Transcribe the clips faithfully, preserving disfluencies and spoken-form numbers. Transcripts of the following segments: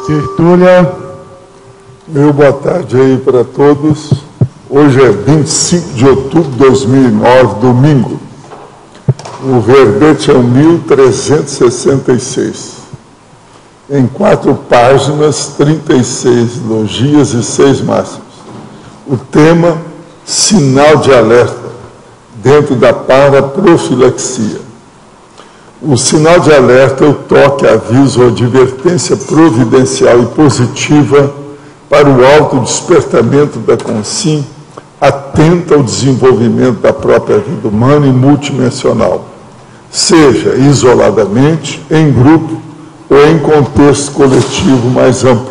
Tertúlia, meu boa tarde aí para todos. Hoje é vinte e cinco de outubro de dois mil e nove, domingo. O verbete é o mil trezentos e sessenta e seis. Em quatro páginas, trinta e seis logias e seis máximas. O tema, sinal de alerta, dentro da paraprofilaxia. O sinal de alerta é o toque, aviso ou advertência providencial e positiva para o autodespertamento da consciência, atenta ao desenvolvimento da própria vida humana e multidimensional, seja isoladamente, em grupo ou em contexto coletivo mais amplo.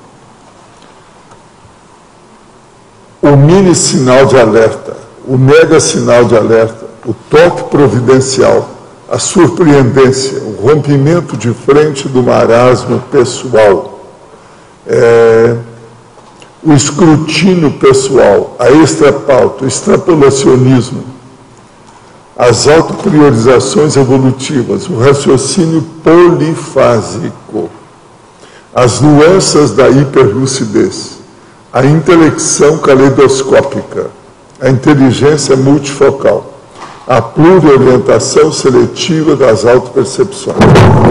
O mini sinal de alerta, o mega sinal de alerta, o toque providencial, a surpreendência, o rompimento de frente do marasmo pessoal, é, o escrutínio pessoal, a extrapauta, o extrapolacionismo, as autopriorizações evolutivas, o raciocínio polifásico, as nuances da hiperlucidez, a intelecção caleidoscópica, a inteligência multifocal, a pluriorientação seletiva das autopercepções.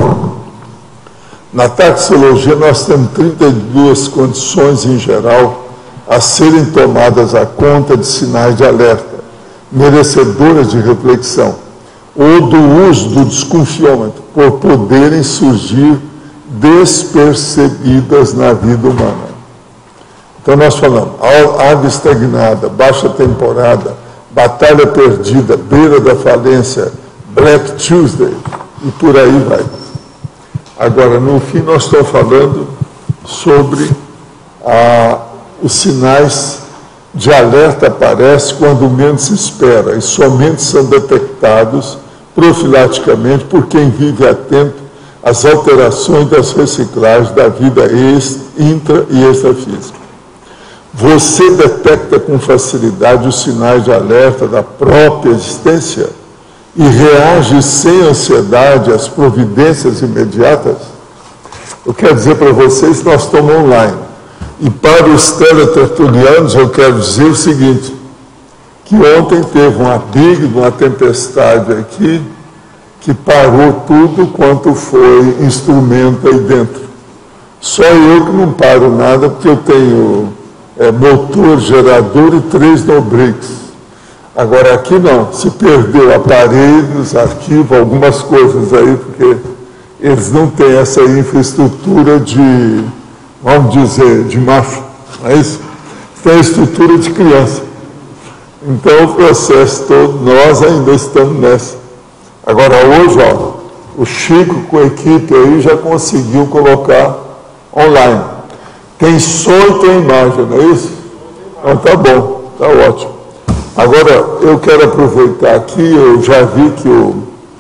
Na taxologia, nós temos trinta e duas condições, em geral, a serem tomadas à conta de sinais de alerta, merecedoras de reflexão, ou do uso do desconfiômetro, por poderem surgir despercebidas na vida humana. Então, nós falamos, ave estagnada, baixa temporada, batalha perdida, beira da falência, Black Tuesday, e por aí vai. Agora, no fim, nós estamos falando sobre ah, os sinais de alerta aparecem quando menos se espera, e somente são detectados profilaticamente por quem vive atento às alterações das reciclagens da vida intra e extrafísica. Você detecta com facilidade os sinais de alerta da própria existência e reage sem ansiedade às providências imediatas? Eu quero dizer para vocês que nós estamos online. E para os teletertulianos, eu quero dizer o seguinte, que ontem teve uma big, uma tempestade aqui, que parou tudo quanto foi instrumento aí dentro. Só eu que não paro nada, porque eu tenho é, motor, gerador e três no-breaks. Agora aqui não, se perdeu aparelhos, arquivo, algumas coisas aí, porque eles não têm essa infraestrutura de, vamos dizer, de macho, não é isso? Tem a estrutura de criança. Então o processo todo, nós ainda estamos nessa. Agora hoje, ó, o Chico com a equipe aí já conseguiu colocar online. Tem som e tem imagem, não é isso? Então tá bom, tá ótimo. Agora, eu quero aproveitar aqui, eu já vi que eu,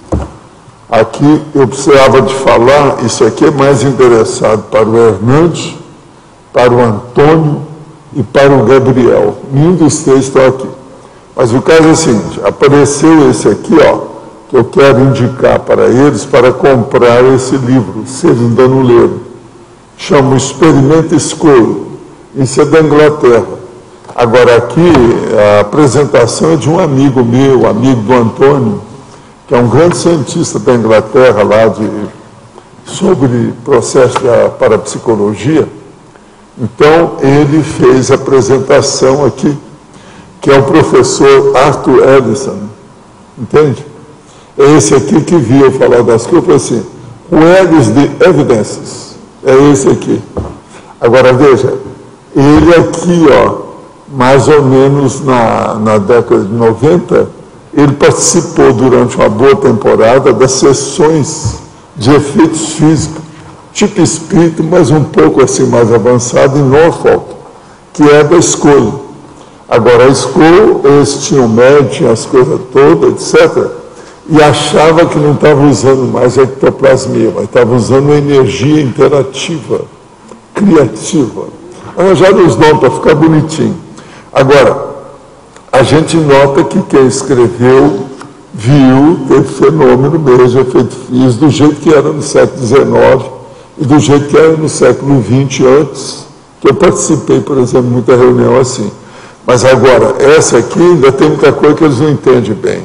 aqui eu precisava de falar, isso aqui é mais interessado para o Hernandes, para o Antônio e para o Gabriel. Nenhum dos três está aqui. Mas o caso é o seguinte, apareceu esse aqui, ó, que eu quero indicar para eles para comprar esse livro, se eles ainda não leram. Chama o Experimento School, isso é da Inglaterra. Agora aqui, a apresentação é de um amigo meu, amigo do Antônio, que é um grande cientista da Inglaterra, lá de, sobre processo da parapsicologia. Então, ele fez a apresentação aqui, que é o professor Arthur Ellison, entende? É esse aqui que via falar das coisas, assim, where is the evidences? É esse aqui. Agora, veja, ele aqui, ó, mais ou menos na, na década de noventa, ele participou durante uma boa temporada das sessões de efeitos físicos, tipo espírito, mas um pouco assim mais avançado, em Norfolk, que é da escola. Agora, a escola, eles tinham médio, tinham as coisas todas, etcétera, e achava que não estava usando mais a ectoplasmia, mas estava usando energia interativa, criativa. Arranjaram os nomes para ficar bonitinho. Agora, a gente nota que quem escreveu viu, teve fenômeno mesmo, efeito físico, do jeito que era no século dezenove, e do jeito que era no século vinte antes, que eu participei, por exemplo, de muita reunião assim. Mas agora, essa aqui ainda tem muita coisa que eles não entendem bem.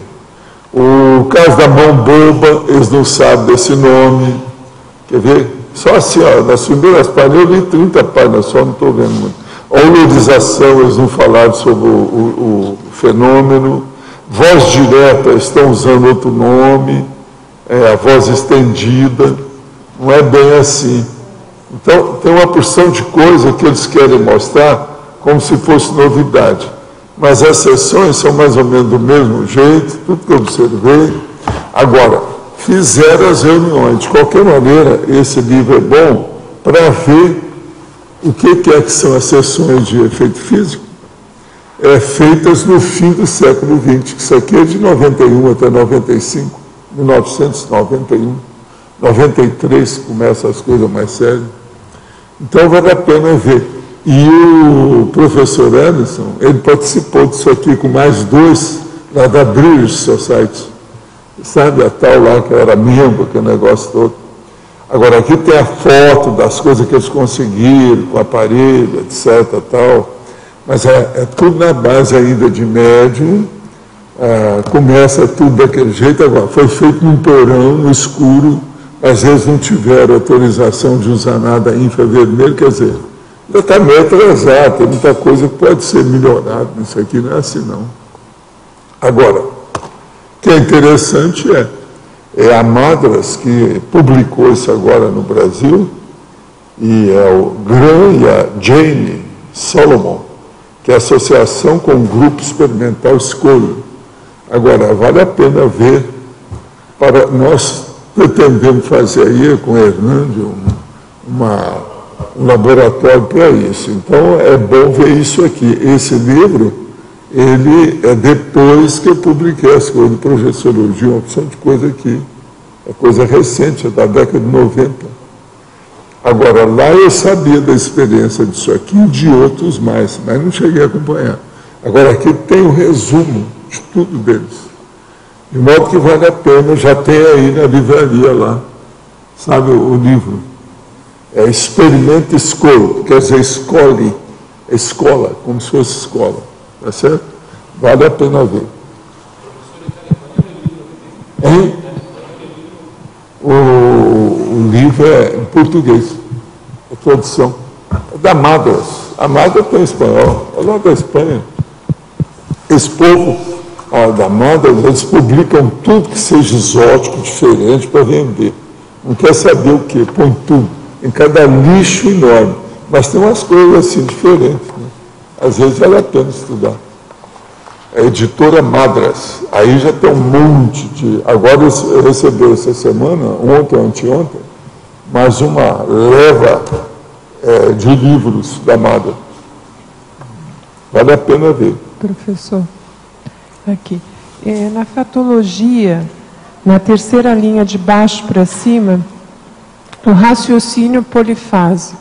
O caso da mão boba, eles não sabem desse nome. Quer ver? Só assim, ó, nas primeiras páginas, eu li trinta páginas só, não estou vendo muito. A olorização, eles não falaram sobre o, o, o fenômeno. Voz direta, estão usando outro nome. É, a voz estendida. Não é bem assim. Então, tem uma porção de coisa que eles querem mostrar como se fosse novidade. Mas as sessões são mais ou menos do mesmo jeito, tudo que eu observei. Agora, fizeram as reuniões. De qualquer maneira, esse livro é bom para ver o que, que é que são as sessões de efeito físico, é, feitas no fim do século vinte. Isso aqui é de noventa e um até noventa e cinco, mil novecentos e noventa e um. noventa e três começam as coisas mais sérias. Então, vale a pena ver. E o professor Anderson, ele participou disso aqui com mais dois, lá da British Society. Sabe, a tal lá que era membro, aquele negócio todo. Agora, aqui tem a foto das coisas que eles conseguiram, com o aparelho, etc, tal. Mas é, é tudo na base ainda de médium. Ah, começa tudo daquele jeito. Agora, foi feito num porão, no escuro, mas eles não tiveram autorização de usar nada infravermelho, quer dizer, ainda está meio atrasado, tem muita coisa que pode ser melhorada nisso aqui, não é assim não. Agora, o que é interessante é, é a Madras, que publicou isso agora no Brasil, e é o Graham e a Jane Solomon, que é a Associação com o Grupo Experimental Escolho. Agora, vale a pena ver, para nós pretendemos fazer aí com o Hernando uma, um laboratório para isso. Então, é bom ver isso aqui. Esse livro, ele é depois que eu publiquei as coisas de projeciologia, uma opção de coisa aqui. É coisa recente, é da década de noventa. Agora, lá eu sabia da experiência disso aqui e de outros mais, mas não cheguei a acompanhar. Agora, aqui tem o resumo de tudo deles. De modo que vale a pena, já tem aí na livraria lá, sabe, o, o livro. É Experimento School, quer dizer, escolhe, escola, como se fosse escola, tá certo? Vale a pena ver. Hein? O, o livro é em português, a tradução. É da Madras. A Madras tem espanhol, é lá da Espanha. Esse povo a da Madras, eles publicam tudo que seja exótico, diferente, para vender. Não quer saber o quê? Põe tudo. Em cada lixo enorme. Mas tem umas coisas assim diferentes. Né? Às vezes vale a pena estudar. A editora Madras. Aí já tem um monte de... Agora eu recebi essa semana, ontem ou anteontem, mais uma leva é, de livros da Madras. Vale a pena ver. Professor, aqui. É, na fatologia, na terceira linha de baixo para cima, o raciocínio polifásico.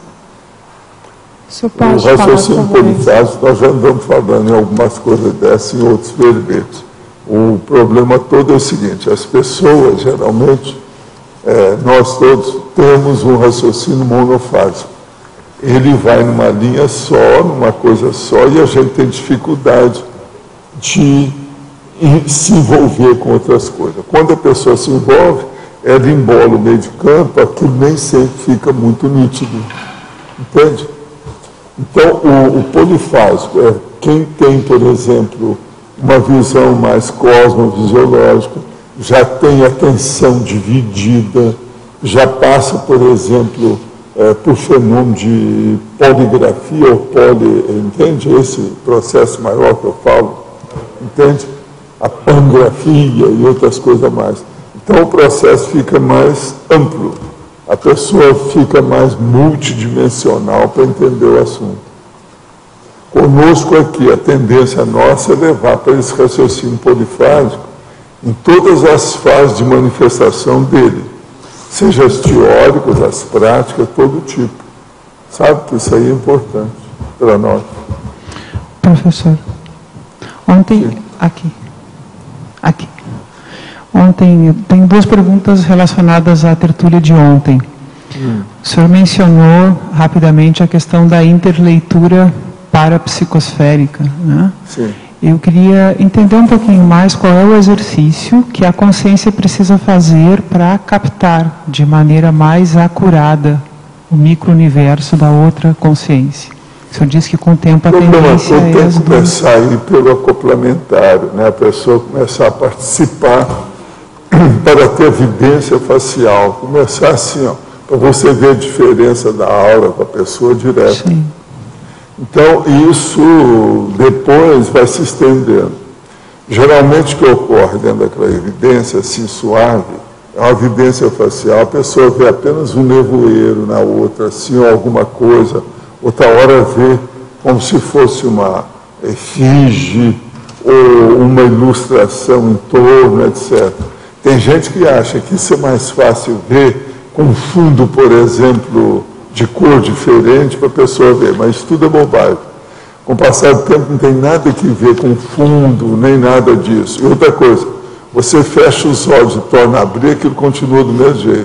O, o raciocínio polifásico, nós já andamos falando em algumas coisas dessas, em outros verbetes. O problema todo é o seguinte, as pessoas, geralmente, é, nós todos temos um raciocínio monofásico. Ele vai numa linha só, numa coisa só, e a gente tem dificuldade de se envolver com outras coisas. Quando a pessoa se envolve, ela embola o meio de campo, aquilo nem sempre fica muito nítido. Entende? Então, o, o polifásico é quem tem, por exemplo, uma visão mais cosmovisiológica, já tem atenção dividida, já passa, por exemplo, é, por fenômeno de poligrafia ou poli... Entende? Esse processo maior que eu falo. Entende? A pangrafia e outras coisas mais. Então, o processo fica mais amplo. A pessoa fica mais multidimensional para entender o assunto. Conosco aqui, a tendência nossa é levar para esse raciocínio polifásico em todas as fases de manifestação dele, seja as teóricas, as práticas, todo tipo. Sabe que isso aí é importante para nós. Professor, ontem, Sim. aqui, aqui, ontem, eu tenho duas perguntas relacionadas à tertúlia de ontem. Hum. O senhor mencionou rapidamente a questão da interleitura parapsicosférica, né? Sim. Eu queria entender um pouquinho mais qual é o exercício que a consciência precisa fazer para captar de maneira mais acurada o micro-universo da outra consciência. O senhor disse que com o tempo a tendência é... é as duas. Começar a ir pelo acoplamentário, né? A pessoa começar a participar para ter evidência facial. Começar assim, ó, para você ver a diferença da aura com a pessoa direto. Sim. Então, isso depois vai se estendendo. Geralmente o que ocorre dentro daquela evidência, assim, suave, é uma evidência facial, a pessoa vê apenas um nevoeiro na outra, assim, ou alguma coisa, outra hora vê como se fosse uma efígie ou uma ilustração em torno, etcétera. Tem gente que acha que isso é mais fácil ver com fundo, por exemplo, de cor diferente para a pessoa ver, mas isso tudo é bobagem. Com o passar do tempo não tem nada que ver com fundo, nem nada disso. E outra coisa, você fecha os olhos e torna a abrir, aquilo continua do mesmo jeito.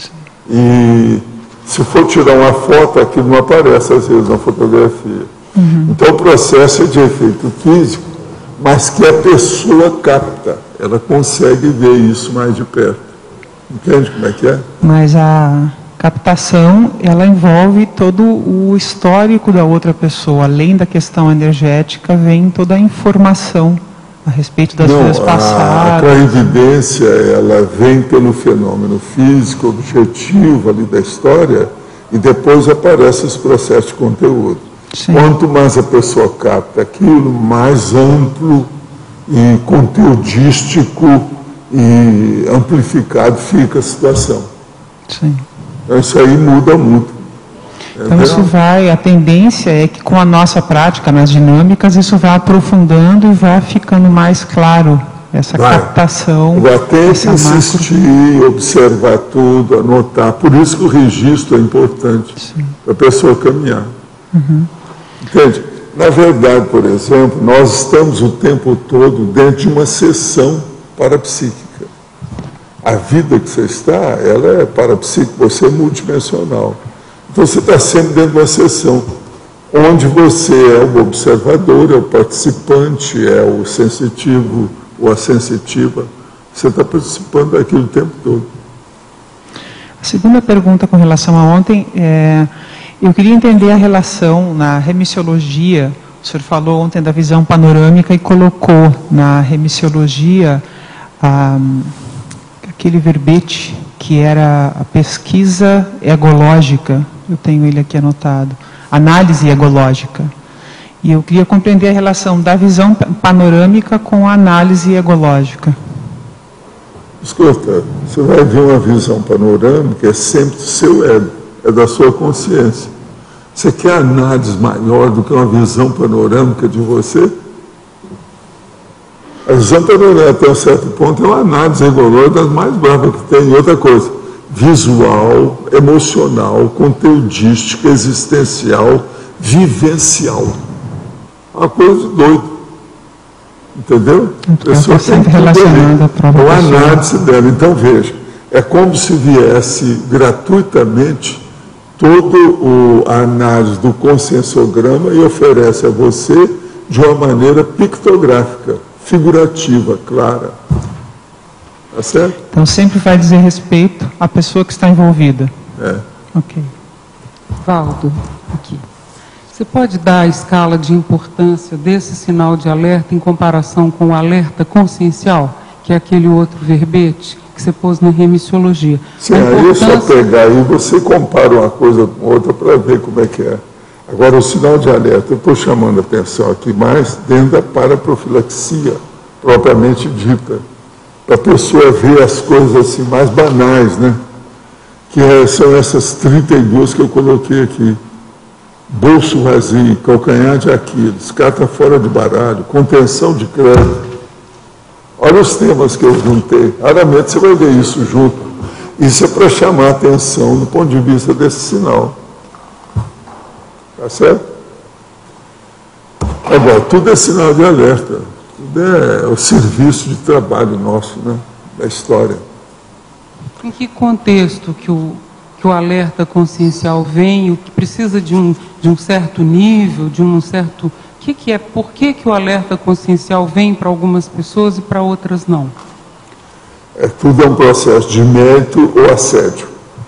E se for tirar uma foto, aquilo não aparece às vezes na fotografia. Uhum. Então o processo é de efeito físico, mas que a pessoa capta, ela consegue ver isso mais de perto. Entende como é que é? Mas a captação, ela envolve todo o histórico da outra pessoa. Além da questão energética, vem toda a informação a respeito das vidas passadas. A clarividência, ela vem pelo fenômeno físico, objetivo ali da história, e depois aparecem os processos de conteúdo. Sim. Quanto mais a pessoa capta aquilo, mais amplo e conteudístico e amplificado fica a situação. Sim. Então isso aí muda muito. Então isso vai, a tendência é que com a nossa prática nas dinâmicas, isso vai aprofundando e vai ficando mais claro, essa vai. captação. Vai ter que insistir, macro... observar tudo, anotar. Por isso que o registro é importante para a pessoa caminhar. Uhum. Entende? Na verdade, por exemplo, nós estamos o tempo todo dentro de uma sessão parapsíquica. A vida que você está, ela é parapsíquica, você é multidimensional. Então você está sempre dentro de uma sessão, onde você é o observador, é o participante, é o sensitivo ou a sensitiva. Você está participando daquilo o tempo todo. A segunda pergunta com relação a ontem, é, eu queria entender a relação na remissiologia. O senhor falou ontem da visão panorâmica e colocou na remissiologia a... aquele verbete que era a pesquisa egológica, eu tenho ele aqui anotado, análise egológica. E eu queria compreender a relação da visão panorâmica com a análise egológica. Escuta, você vai ver uma visão panorâmica, é sempre do seu ego, é da sua consciência. Você quer análise maior do que uma visão panorâmica de você? A visão panorâmica, até um certo ponto, é uma análise egológica das mais bravas que tem. E outra coisa, visual, emocional, conteudística, existencial, vivencial. Uma coisa de doido. Entendeu? A pessoa tem tudo ali. É a análise dela. Então, veja, é como se viesse gratuitamente toda a análise do conscienciograma e oferece a você de uma maneira pictográfica, figurativa, clara. Tá certo? Então sempre vai dizer respeito à pessoa que está envolvida. É. Ok. Valdo, aqui. Você pode dar a escala de importância desse sinal de alerta em comparação com o alerta consciencial, que é aquele outro verbete que você pôs na remissiologia? Sim, aí é só pegar e você compara uma coisa com outra para ver como é que é. Agora, o sinal de alerta, eu estou chamando a atenção aqui mais dentro da paraprofilaxia, propriamente dita, para a pessoa ver as coisas assim mais banais, né? Que é, são essas trinta e duas que eu coloquei aqui. Bolso vazio, calcanhar de Aquiles, carta fora de baralho, contenção de crédito. Olha os temas que eu juntei. Raramente você vai ver isso junto. Isso é para chamar a atenção do ponto de vista desse sinal. Tá certo? Agora, tudo é sinal de alerta. Tudo é o serviço de trabalho nosso, né? Da história. Em que contexto que o, que o alerta consciencial vem, o que precisa de um, de um certo nível, de um certo... O que, que é, por que, que o alerta consciencial vem para algumas pessoas e para outras não? É, tudo é um processo de mérito ou assédio.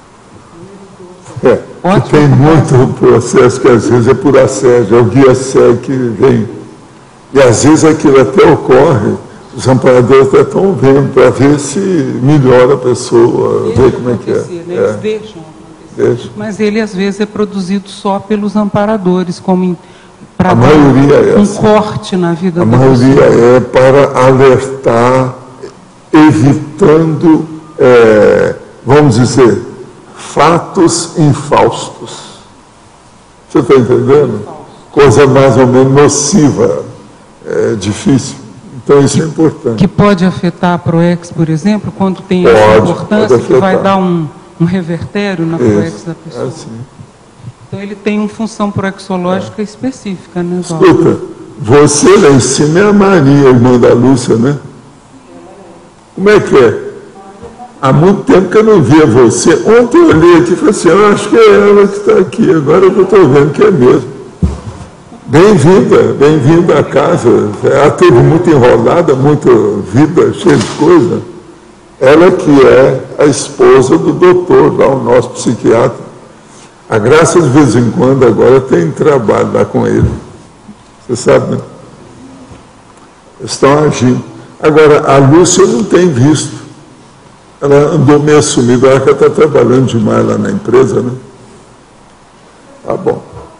É, que tem muito processo que às vezes é por assédio, é o guia cego que vem. E às vezes aquilo até ocorre, os amparadores até estão vendo para ver se melhora a pessoa, ver como é que é. Né? Eles é. deixam acontecer. Deixa. Mas ele às vezes é produzido só pelos amparadores, como para a dar maioria é um essa. corte na vida a da maioria pessoa. É para alertar, evitando, é, vamos dizer, fatos infaustos. Você está entendendo? Coisa mais ou menos nociva, é difícil. Então isso é importante. Que pode afetar a PROEX, por exemplo, quando tem pode, essa importância, pode que vai dar um, um revertério na PROEX da pessoa. É assim. Então ele tem uma função proexológica é. específica, né, Valdo? Escuta, você lá em cima é a Maria, irmã da Lúcia, né? Como é que é? Há muito tempo que eu não via você. Ontem eu olhei aqui e falei assim, eu acho que é ela que está aqui, agora eu estou vendo que é mesmo. Bem-vinda, bem-vinda à casa. Ela teve muito enrolada, muita vida, cheia de coisa. Ela que é a esposa do doutor, lá o nosso psiquiatra. A Graça, de vez em quando, agora tem trabalho lá com ele. Você sabe, né? Eles estão agindo. Agora, a Lúcia eu não tenho visto. Ela andou meio assumida, ela que está trabalhando demais lá na empresa, né? Tá bom.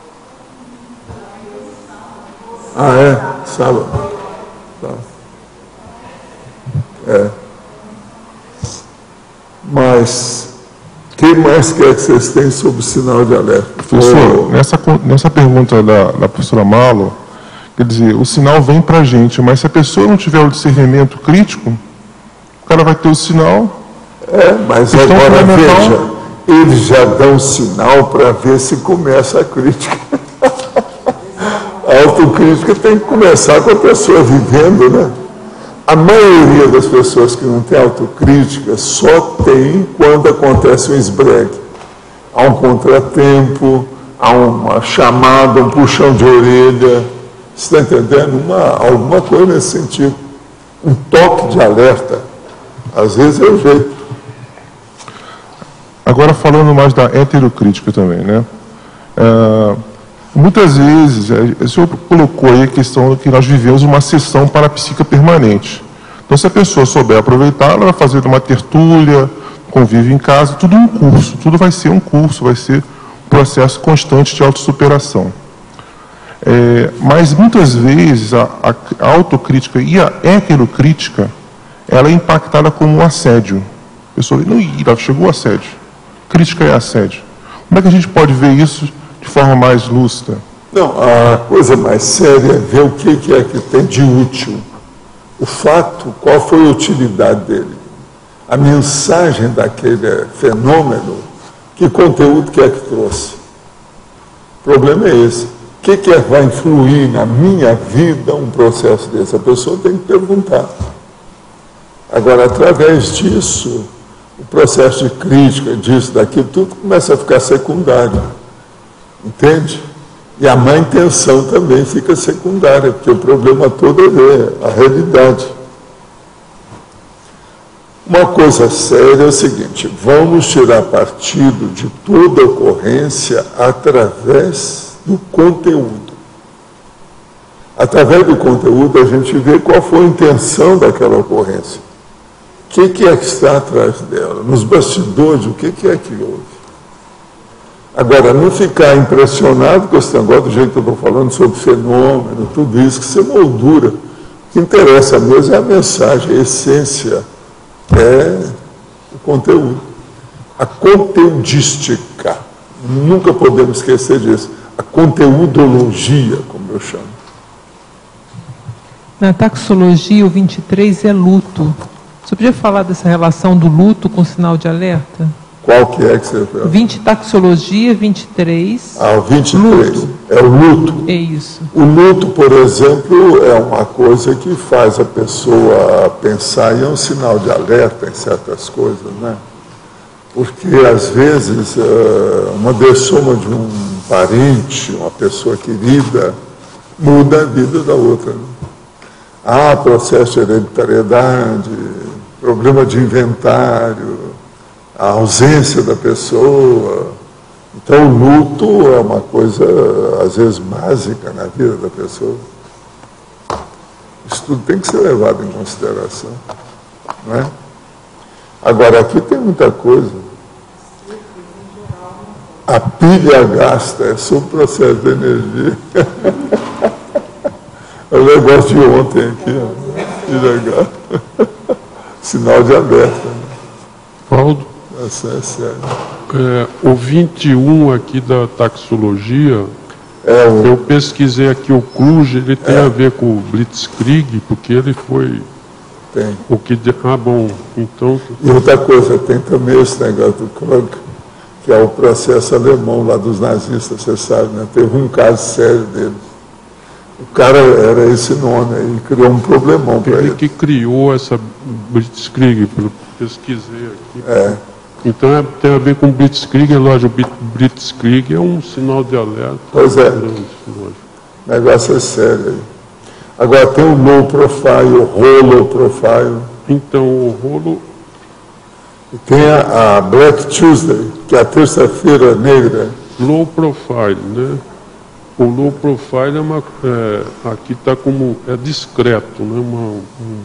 Ah, é? Sábado. Tá. É. Mas, o que mais quer que vocês tenham sobre o sinal de alerta? Professor, Ou... nessa, nessa pergunta da, da professora Malo, quer dizer, o sinal vem para a gente, mas se a pessoa não tiver o discernimento crítico, o cara vai ter o sinal... É, mas agora veja, eles já dão sinal para ver se começa a crítica. A autocrítica tem que começar com a pessoa vivendo, né? A maioria das pessoas que não tem autocrítica só tem quando acontece um esbregue. Há um contratempo, há uma chamada, um puxão de orelha, você está entendendo? Uma, alguma coisa nesse sentido. Um toque de alerta. Às vezes é o jeito. Agora, falando mais da heterocrítica também, né? É, muitas vezes, o senhor colocou aí a questão que nós vivemos uma sessão parapsíquica permanente. Então, se a pessoa souber aproveitar, ela vai fazer uma tertúlia, convive em casa, tudo um curso, tudo vai ser um curso, vai ser um processo constante de autossuperação. É, mas, muitas vezes, a, a autocrítica e a heterocrítica, ela é impactada como um assédio. A pessoa diz, não, ira, chegou o assédio. Crítica é assédio. Como é que a gente pode ver isso de forma mais lúcida? Não, a coisa mais séria é ver o que é que tem de útil. O fato, qual foi a utilidade dele? A mensagem daquele fenômeno, que conteúdo que é que trouxe? O problema é esse. O que, que é que vai influir na minha vida um processo desse? A pessoa tem que perguntar. Agora, através disso, o processo de crítica, disso, daquilo, tudo começa a ficar secundário. Entende? E a má intenção também fica secundária, porque o problema todo é ver a realidade. Uma coisa séria é o seguinte, vamos tirar partido de toda ocorrência através do conteúdo. Através do conteúdo a gente vê qual foi a intenção daquela ocorrência. O que, que é que está atrás dela? Nos bastidores, o que, que é que houve? Agora, não ficar impressionado com esse negócio do jeito que eu estou falando sobre fenômeno, tudo isso, que isso é moldura. O que interessa mesmo é a mensagem, a essência, é o conteúdo. A conteudística, nunca podemos esquecer disso. A conteudologia, como eu chamo. Na taxologia, o vinte e três é luto. Você podia falar dessa relação do luto com o sinal de alerta? Qual que é que você fala? vinte, taxologia, vinte e três. Ah, o vinte e três. Luto. É o luto. É isso. O luto, por exemplo, é uma coisa que faz a pessoa pensar, e é um sinal de alerta em certas coisas, né? Porque, às vezes, uma dessoma de um parente, uma pessoa querida, muda a vida da outra. Há processo de hereditariedade, problema de inventário, a ausência da pessoa. Então, o luto é uma coisa, às vezes, básica na vida da pessoa. Isso tudo tem que ser levado em consideração, não é? Agora, aqui tem muita coisa. A pilha gasta, é só o processo de energia. É o negócio de ontem aqui, ó. Pilha gasta. Sinal de alerta. Né? Valdo, Essa é sério. é, o vinte e um aqui da taxologia, É o, eu pesquisei aqui o Kluge, ele tem É. a ver com o Blitzkrieg, porque ele foi tem. o que... de- Ah, bom, então... E outra coisa, tem também esse negócio do Krug, que é o processo alemão lá dos nazistas, você sabe, né? Teve um caso sério dele. O cara era esse nome aí, criou um problemão para Ele ele. que criou essa Blitzkrieg, eu pesquisei aqui. É. Então é, tem a ver com Blitzkrieg, é lógico, o Bit- Blitzkrieg é um sinal de alerta. Pois é. grande, lógico. O negócio é sério aí. Agora tem o low profile, o hollow profile. Então, o rolo, Tem a, a Black Tuesday, que é a terça-feira negra. low profile, né? O low profile é uma... é, aqui está como... é discreto, né? Uma, um,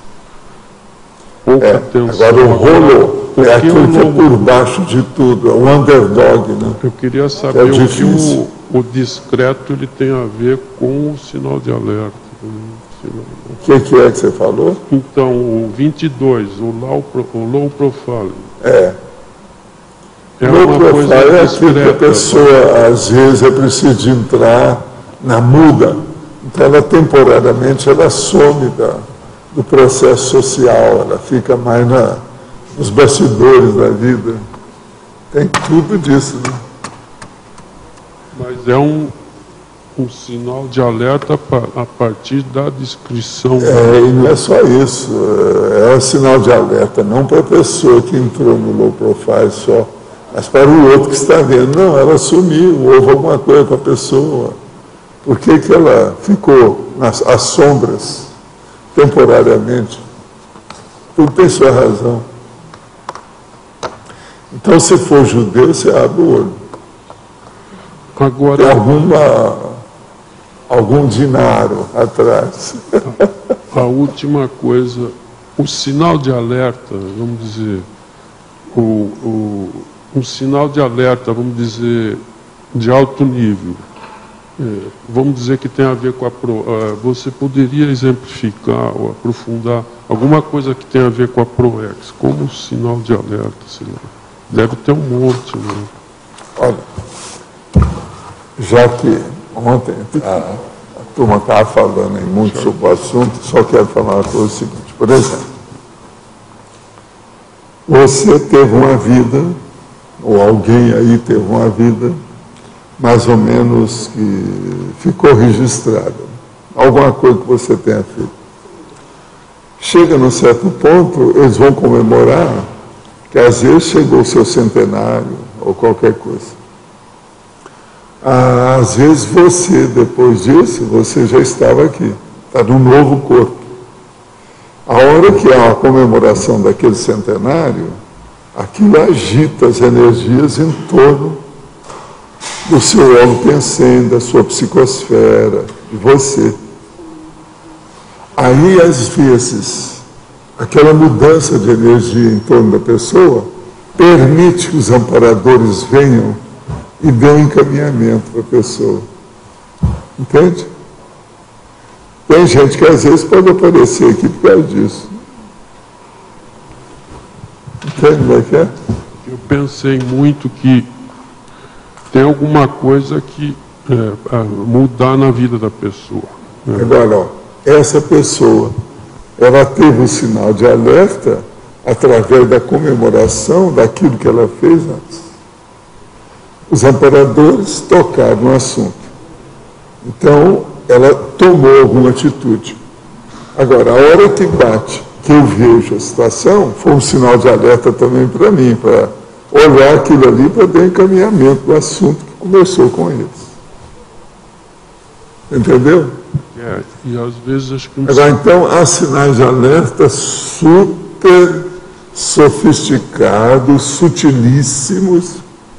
pouca É. atenção. Agora o hollow o que é aquilo o que é low- por baixo de tudo, é o underdog, né? Eu queria É saber o que difícil. o, o discreto ele tem a ver com o sinal de alerta. né? O que, que é que você falou? Então, o vinte e dois, o low, pro- o low profile, É. é Low uma profile coisa é aquilo que a discreta. pessoa, às vezes, é preciso entrar na muda. Então, ela temporariamente, ela some da, do processo social, ela fica mais na, nos bastidores da vida. Tem tudo disso, né? Mas é um, um sinal de alerta pa- a partir da descrição. É, e não é só isso, é um sinal de alerta, não para a pessoa que entrou no low profile só, mas para o outro que está vendo. Não, ela sumiu, houve alguma coisa com a pessoa. Por que, que ela ficou nas às sombras, temporariamente? Tudo tem sua razão. Então, se for judeu, você abre o olho. Tem Agora, alguma, algum dinaro atrás. a última coisa, o sinal de alerta, vamos dizer, o, o, um sinal de alerta, vamos dizer, de alto nível, é, vamos dizer que tem a ver com a... Pro, uh, você poderia exemplificar ou aprofundar alguma coisa que tem a ver com a ProEx, como sinal de alerta, sei lá. Deve ter um monte, né? Olha, já que ontem a, a turma estava falando aí muito sobre o assunto, só quero falar uma coisa seguinte. Por exemplo, você teve uma vida, ou alguém aí teve uma vida, mais ou menos que ficou registrada. Alguma coisa que você tenha feito. Chega num certo ponto, eles vão comemorar que às vezes chegou o seu centenário, ou qualquer coisa. Às vezes você, depois disso, você já estava aqui, está num novo corpo. A hora que há a comemoração daquele centenário, aquilo agita as energias em torno do seu holopensene, da sua psicosfera, de você. Aí, às vezes, aquela mudança de energia em torno da pessoa permite que os amparadores venham e dêem encaminhamento para a pessoa. Entende? Tem gente que às vezes pode aparecer aqui por causa disso. Entende como é que é? Eu pensei muito que tem alguma coisa que é, a mudar na vida da pessoa. né? Agora, ó, essa pessoa, ela teve um sinal de alerta através da comemoração daquilo que ela fez antes. Os amparadores tocaram no assunto. Então, ela tomou alguma atitude. Agora, a hora que bate, que eu vejo a situação, foi um sinal de alerta também para mim, para olhar aquilo ali para dar encaminhamento do assunto que começou com eles. Entendeu? É, e às vezes acho que... Agora, então, há sinais de alerta super sofisticados, sutilíssimos,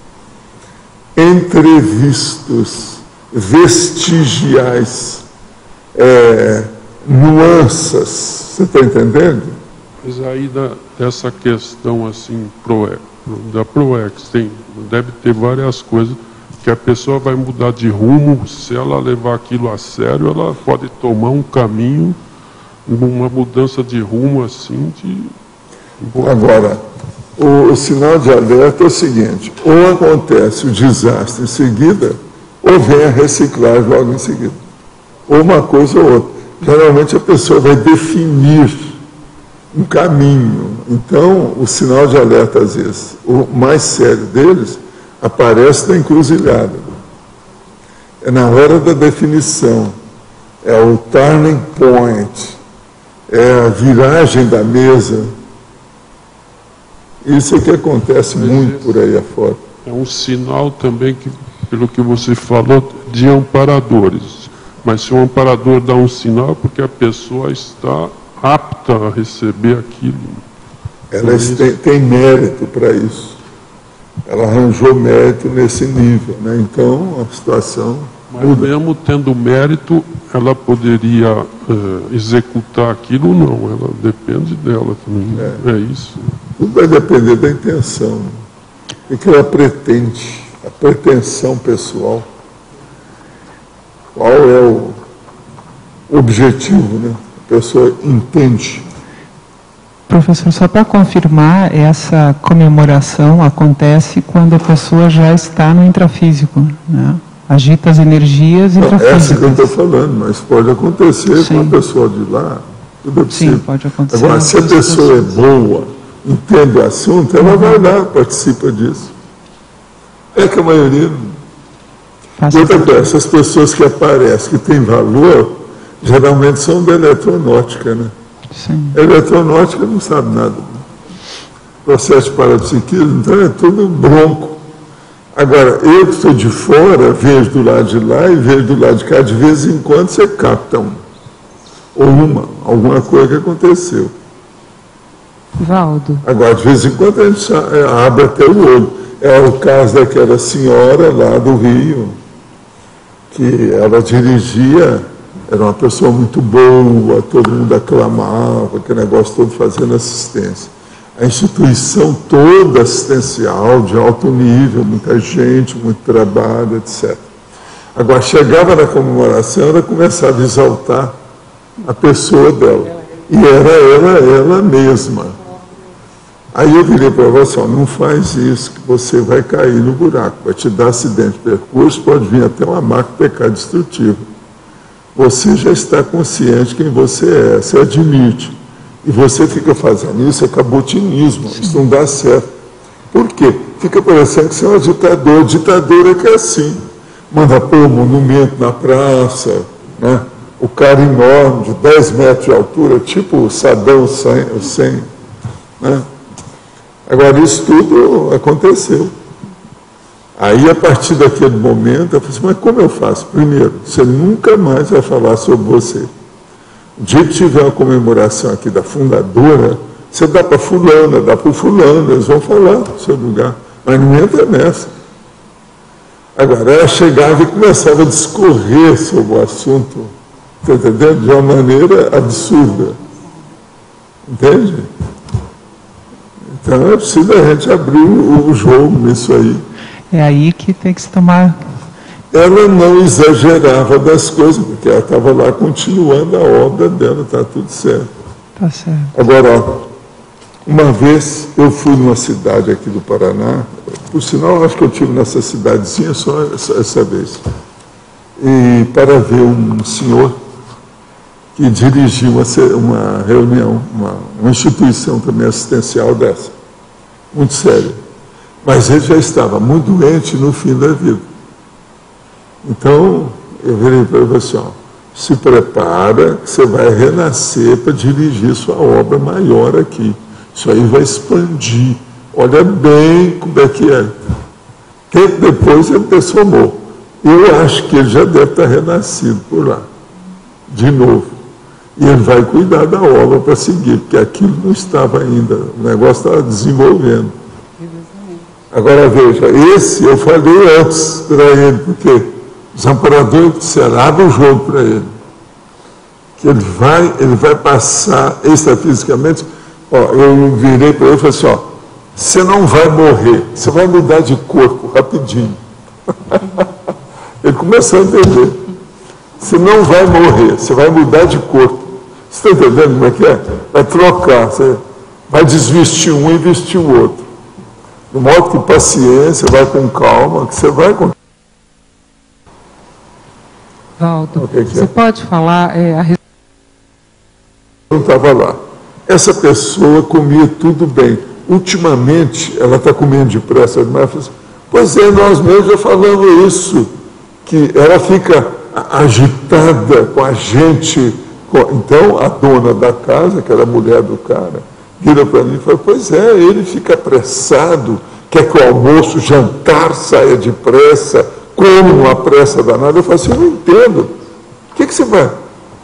entrevistos, vestigiais, é, nuances. Você está entendendo? Mas aí da, dessa questão assim, PROEX, da PROEX, tem, deve ter várias coisas que a pessoa vai mudar de rumo. Se ela levar aquilo a sério, ela pode tomar um caminho, uma mudança de rumo assim de... Agora, o, o sinal de alerta é o seguinte: ou acontece o desastre em seguida, ou vem a reciclagem logo em seguida. Ou uma coisa ou outra. Geralmente a pessoa vai definir um caminho. Então, o sinal de alerta, às vezes, o mais sério deles, aparece na encruzilhada. É na hora da definição. É o turning point. É a viragem da mesa. Isso é que acontece Mas muito por aí afora. É um sinal também, que, pelo que você falou, de amparadores. Mas se o amparador dá um sinal, é porque a pessoa está apta a receber aquilo. Ela tem, tem mérito para isso. Ela arranjou mérito nesse nível, né? Então, a situação Mas muda. mesmo tendo mérito, ela poderia uh, executar aquilo ou não. Ela depende dela também. É, é isso. Tudo vai depender da intenção. O que ela pretende, a pretensão pessoal. Qual é o objetivo, né? A pessoa entende. Professor, só para confirmar, essa comemoração acontece quando a pessoa já está no intrafísico, né? Agita as energias intrafísicas. Essa que eu estou falando, mas pode acontecer Sim. com a pessoa de lá. Tudo é possível. Sim, pode acontecer. Agora, se a pessoa é boa, entende o assunto, ela vai lá, participa disso. É que a maioria... Faça E outra parte. coisa, essas pessoas que aparecem, que têm valor, geralmente são da eletronáutica, né? Sim. A eletronáutica não sabe nada. Processo de parapsiquismo, então é tudo bronco. Agora, eu que estou de fora, vejo do lado de lá e vejo do lado de cá, de vez em quando você capta um. Ou uma, alguma coisa que aconteceu. Valdo, Agora, de vez em quando a gente abre até o olho. É o caso daquela senhora lá do Rio, que ela dirigia, era uma pessoa muito boa, todo mundo aclamava, aquele negócio todo fazendo assistência. A instituição toda assistencial, de alto nível, muita gente, muito trabalho, etcétera. Agora, chegava na comemoração, ela começava a exaltar a pessoa dela. E era ela, ela mesma. Aí eu virei para ela assim, ó, não faz isso, que você vai cair no buraco, vai te dar acidente de percurso, pode vir até uma marca pecar destrutiva. Você já está consciente quem você é, você admite. E você fica fazendo isso, é cabutinismo, isso não dá certo. Por quê? Fica parecendo que você é um ditador. Ditador é que é assim. Manda pôr um monumento na praça, né? O cara enorme, de dez metros de altura, tipo o Saddam Hussein, né? Agora, isso tudo aconteceu. Aí, a partir daquele momento, eu falei assim, mas como eu faço? Primeiro, você nunca mais vai falar sobre você. O dia que tiver uma comemoração aqui da fundadora, você dá para fulana, dá para o fulano, eles vão falar no seu lugar. Mas não entra nessa. Agora, ela chegava e começava a discorrer sobre o assunto, tá entendendo? De uma maneira absurda. Entende? Então é preciso a gente abrir o, o jogo nisso aí. É aí que tem que se tomar... Ela não exagerava das coisas, porque ela estava lá continuando a obra dela, está tudo certo. Tá certo. Agora, ó, uma vez eu fui numa cidade aqui do Paraná, por sinal, acho que eu estive nessa cidadezinha só essa, essa vez, e para ver um senhor que dirigia uma, uma reunião, uma, uma instituição também assistencial dessa, muito séria. Mas ele já estava muito doente no fim da vida. Então, eu virei para ele assim, ó, se prepara, que você vai renascer para dirigir sua obra maior aqui. Isso aí vai expandir. olha bem como é que é. Tempo depois ele dessomou. Eu acho que ele já deve estar renascido por lá, de novo. E ele vai cuidar da obra para seguir, porque aquilo não estava ainda, o negócio estava desenvolvendo. Agora veja, esse eu falei antes para ele, porque os amparadores disseram, abre o jogo para ele. Que ele vai, ele vai passar extrafisicamente. Ó, eu virei para ele e falei assim, ó, você não vai morrer, você vai mudar de corpo rapidinho. Ele começou a entender. Você não vai morrer, você vai mudar de corpo. Você está entendendo como é que é? Vai trocar, você vai desvestir um e vestir o outro. De modo que paciência, vai com calma, que você vai com... Valdo, O que que é? você pode falar é, a respeito... Não estava lá. Essa pessoa comia tudo bem. Ultimamente, ela está comendo depressa demais. Assim, pois é, nós mesmos já falamos isso, que ela fica agitada com a gente. Com... Então, a dona da casa, que era a mulher do cara, vira para mim e fala, pois é, ele fica apressado, quer que o almoço, o jantar saia depressa, come uma pressa danada. Eu falo assim, eu não entendo. O que, que você vai...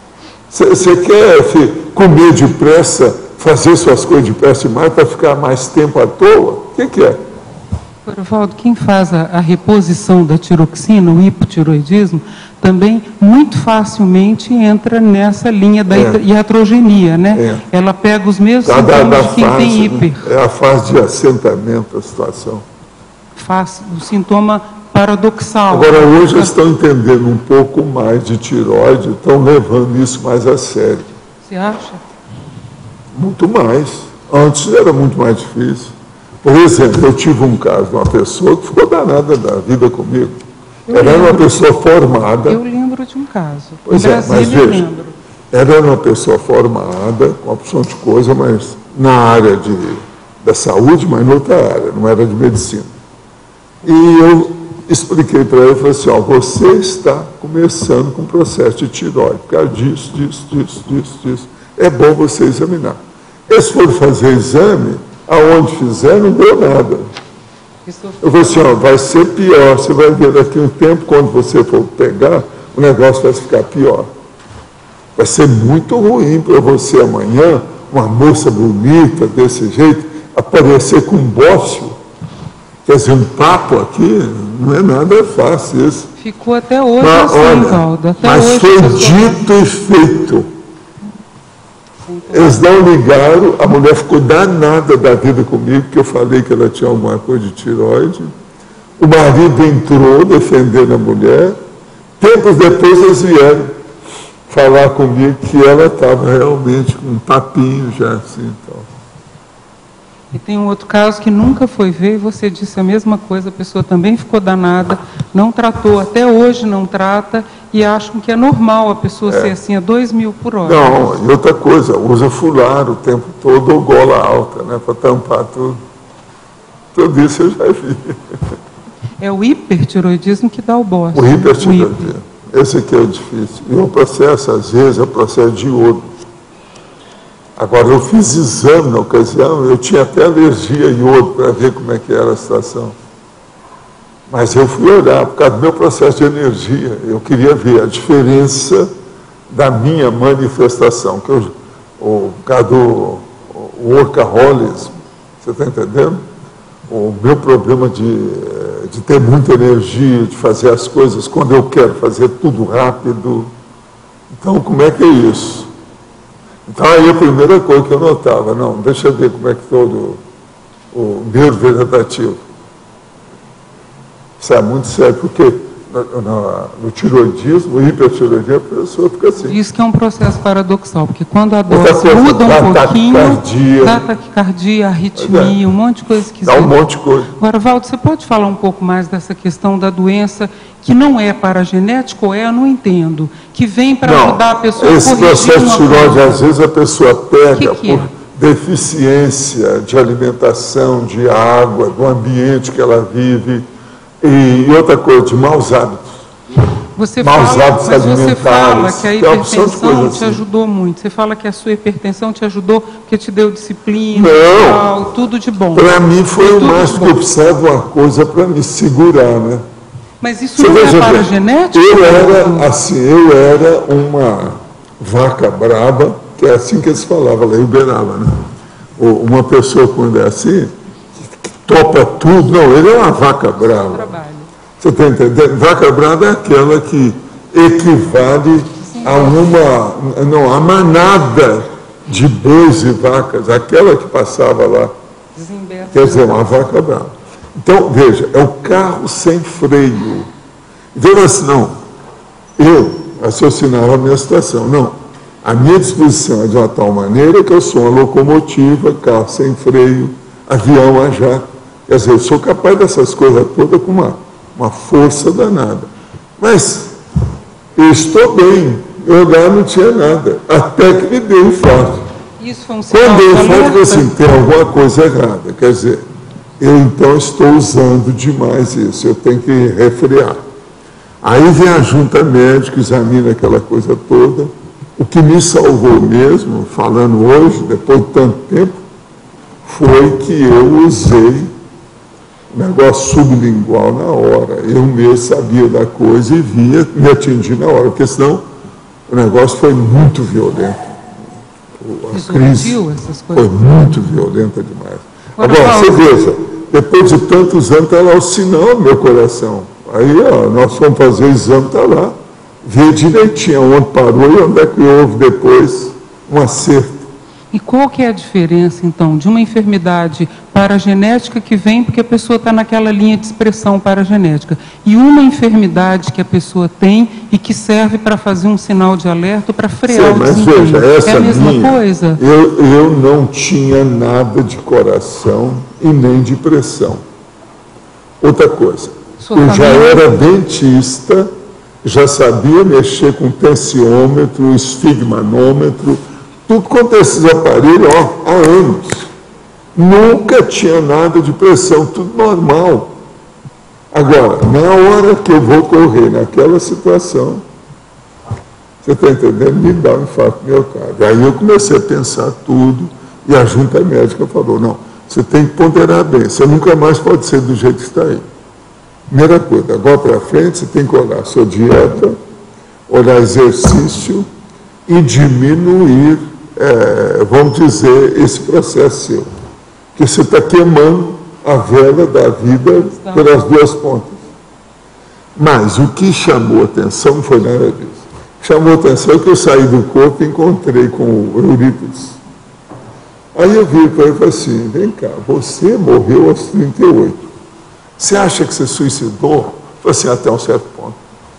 Você quer filho, comer depressa, fazer suas coisas depressa demais para ficar mais tempo à toa? O que, que é? Valdo, quem faz a, a reposição da tiroxina, o hipotiroidismo, também muito facilmente entra nessa linha da é. iatrogenia, né? É. Ela pega os mesmos da, sintomas da, da de quem fase, tem hiper. É a fase de assentamento da situação. Faz o sintoma paradoxal. Agora, hoje eles estão entendendo um pouco mais de tireoide, estão levando isso mais a sério. Você acha? Muito mais. Antes era muito mais difícil. Por exemplo, eu tive um caso de uma pessoa que ficou danada da vida comigo. Eu Ela era uma pessoa formada. Eu lembro de um caso. Pois em é, Brasília, mas veja, eu lembro. Ela era uma pessoa formada, com opção de coisa, mas na área de, da saúde, mas em outra área, não era de medicina. E eu expliquei para ela, falei assim, ó, você está começando com um processo de tireoide, por causa disso, disso, disso, disso, disso. É bom você examinar. Eles foram fazer exame, aonde fizeram, não deu nada. Eu falei assim, ó, vai ser pior, você vai ver daqui a um tempo, quando você for pegar, o negócio vai ficar pior. Vai ser muito ruim para você amanhã, uma moça bonita desse jeito, aparecer com um bócio. Quer dizer, um papo aqui, não é nada fácil isso. Ficou até hoje mas, assim, olha, Valdo. Até mas hoje foi dito e feito. Eles não ligaram, a mulher ficou danada da vida comigo, porque eu falei que ela tinha alguma coisa de tireoide. O marido entrou defendendo a mulher. Tempos depois eles vieram falar comigo que ela estava realmente com um papinho já assim. Então. E tem um outro caso que nunca foi ver, e você disse a mesma coisa, a pessoa também ficou danada, não tratou, até hoje não trata, e acham que é normal a pessoa é. ser assim a dois mil por hora. Não, e outra coisa, usa fular o tempo todo ou gola alta, né, para tampar tudo. Tudo isso eu já vi. É o hipertiroidismo que dá o bócio. O hipertiroidismo. Esse aqui é o difícil. E o processo, às vezes, é o processo de iodo. Agora, eu fiz exame na ocasião, eu tinha até alergia a iodo para ver como é que era a situação. Mas eu fui olhar, por causa do meu processo de energia, eu queria ver a diferença da minha manifestação, que eu, o, por causa do workaholism, você está entendendo? O meu problema de, de ter muita energia, de fazer as coisas quando eu quero, fazer tudo rápido. Então, como é que é isso? Então, aí a primeira coisa que eu notava, não, deixa eu ver como é que todo o nervo vegetativo. Isso é muito sério, porque no, no, no tiroidismo, o hipertiroidismo, a pessoa fica assim. Isso que é um processo paradoxal, porque quando a dose coisa, muda um dá pouquinho, taquicardia, dá taquicardia, arritmia, é. um monte de coisa que dá um monte de coisa. Agora, Valdo, você pode falar um pouco mais dessa questão da doença que não é paragenética ou é, eu não entendo, que vem para ajudar a pessoa a esse corrigir processo de uma tiroide, coisa. às vezes a pessoa pega Que que por é? deficiência de alimentação, de água, do ambiente que ela vive, e outra coisa, de maus hábitos. Você maus fala, hábitos mas você alimentares. fala que a tem uma opção de hipertensão coisa te assim. ajudou muito. Você fala que a sua hipertensão te ajudou porque te deu disciplina, Não. tal, tudo de bom. Para mim foi o Tudo mais de que bom. eu precisava de uma coisa para me segurar, né? Mas isso Você não é veja para bem, genética? eu era assim, eu era uma vaca braba, que é assim que eles falavam lá em Uberaba, né? Ou uma pessoa quando é assim, que topa tudo, não, ele é uma vaca brava. Trabalho. Você está entendendo? Vaca brava é aquela que equivale a uma, não, a manada de bois e vacas, aquela que passava lá, Desemberta. quer dizer, uma vaca brava. Então, veja, é o carro sem freio. Então, assim, não, eu raciocinava a minha situação, não, a minha disposição é de uma tal maneira que eu sou uma locomotiva, carro sem freio, avião a jato, quer dizer, eu sou capaz dessas coisas todas com uma, uma força danada. Mas eu estou bem, eu lá não tinha nada, até que me deu infarto. Isso foi um sinal Quando eu de falo alerta? assim, tem alguma coisa errada, quer dizer, eu então estou usando demais isso, eu tenho que refrear. Aí vem a junta médica, examina aquela coisa toda. O que me salvou mesmo, falando hoje, depois de tanto tempo, foi que eu usei negócio sublingual na hora. Eu mesmo sabia da coisa e via, me atingi na hora, porque senão o negócio foi muito violento. A crise Explodiu essas foi coisas. muito violenta demais. Agora, Agora, você Paulo, veja, depois de tantos anos, está lá o sinal no meu coração. Aí, ó, nós fomos fazer o exame, está lá. Vê direitinho onde parou e onde é que houve depois um acerto. E qual que é a diferença, então, de uma enfermidade paragenética que vem porque a pessoa está naquela linha de expressão paragenética e uma enfermidade que a pessoa tem e que serve para fazer um sinal de alerta para frear Sim, o mas desempenho? veja, essa é a mesma minha, coisa? Eu, eu não tinha nada de coração e nem de pressão. Outra coisa, Sua eu já família- era dentista, já sabia mexer com tensiômetro, esfigmanômetro, tudo quanto esses aparelhos, ó, há anos. Nunca tinha nada de pressão, tudo normal. Agora, na hora que eu vou correr naquela situação, você está entendendo? Me dá um infarto miocárdio. Aí eu comecei a pensar tudo e a junta médica falou, não, você tem que ponderar bem, você nunca mais pode ser do jeito que está aí. Primeira coisa, agora para frente você tem que olhar a sua dieta, olhar exercício e diminuir, é, vamos dizer, esse processo seu. Porque você está queimando a vela da vida pelas duas pontas. Mas o que chamou atenção não foi nada disso. O que chamou atenção é que eu saí do corpo e encontrei com o Eurípides. Aí eu vi para ele e falei assim, vem cá, você morreu aos trinta e oito. Você acha que você suicidou? Foi assim, até um certo ponto.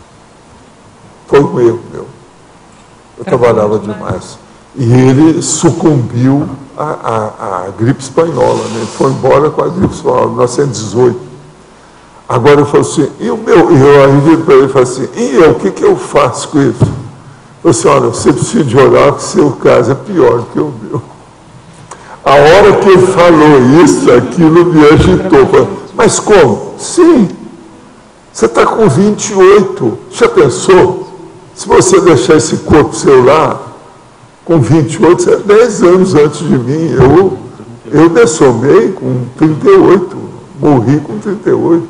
Foi um erro meu. Eu trabalhava demais. E ele sucumbiu à, à, à gripe espanhola, né? Ele foi embora com a gripe espanhola, em mil novecentos e dezoito. Agora eu falei assim, e o meu? Eu aí viro para ele e falei assim, e eu, o que, que eu faço com isso? Eu falei assim, olha, você precisa de orar, que seu caso é pior do que o meu. A hora que ele falou isso, aquilo me agitou. Falei, mas como? Sim, você está com vinte e oito, já pensou? Se você deixar esse corpo seu lá, com vinte e oito, você é dez anos antes de mim, eu, eu dessomei com trinta e oito, morri com trinta e oito.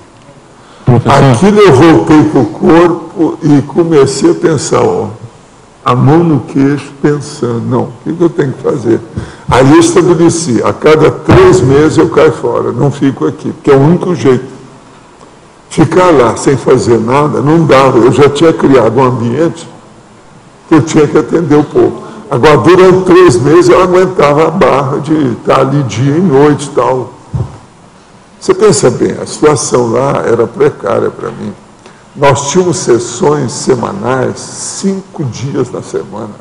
Aquilo eu voltei para o corpo e comecei a pensar, ó, a mão no queixo, pensando, não, o que, que eu tenho que fazer? Aí eu estabeleci, a cada três meses eu caio fora, não fico aqui, porque é o único jeito. Ficar lá sem fazer nada não dava, eu já tinha criado um ambiente que eu tinha que atender o povo. Agora, durante três meses eu aguentava a barra de estar ali dia e noite e tal. Você pensa bem, a situação lá era precária para mim. Nós tínhamos sessões semanais, cinco dias na semana.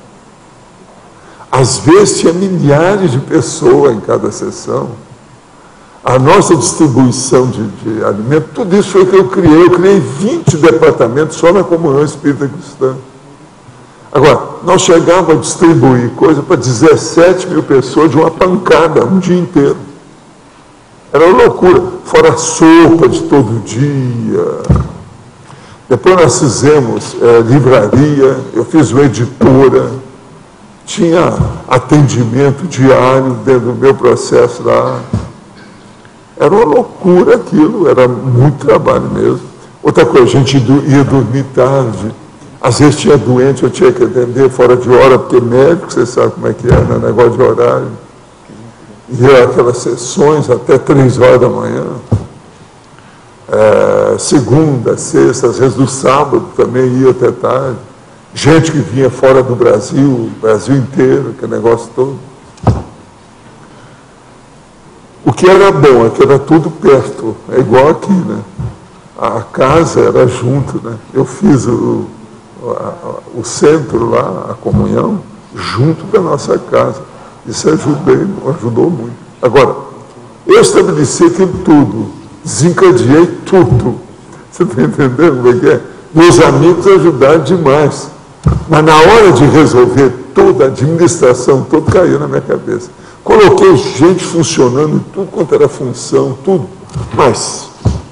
Às vezes tinha milhares de pessoas em cada sessão. A nossa distribuição de, de alimentos, tudo isso foi o que eu criei. Eu criei vinte departamentos só na Comunhão Espírita Cristã. Agora, nós chegávamos a distribuir coisa para dezessete mil pessoas de uma pancada, um dia inteiro. Era uma loucura. Fora a sopa de todo dia. Depois nós fizemos é, livraria, eu fiz uma editora, tinha atendimento diário dentro do meu processo lá. Era uma loucura aquilo, era muito trabalho mesmo. Outra coisa, a gente ia dormir tarde, às vezes tinha doente, eu tinha que atender fora de hora, porque médico, você sabe como é que é, né? Negócio de horário. Ia aquelas sessões até três horas da manhã. É, segunda, sexta, às vezes no sábado também ia até tarde. Gente que vinha fora do Brasil, Brasil inteiro, aquele negócio todo. O que era bom é que era tudo perto, é igual aqui, né? A casa era junto, né? Eu fiz o, a, o centro lá, a comunhão, junto da nossa casa. Isso ajudei, ajudou muito. Agora, eu estabeleci aquilo tudo, desencadeei tudo. Você está entendendo como é que é? Meus amigos ajudaram demais. Mas na hora de resolver toda a administração, tudo caiu na minha cabeça. Coloquei gente funcionando, tudo quanto era função, tudo. Mas,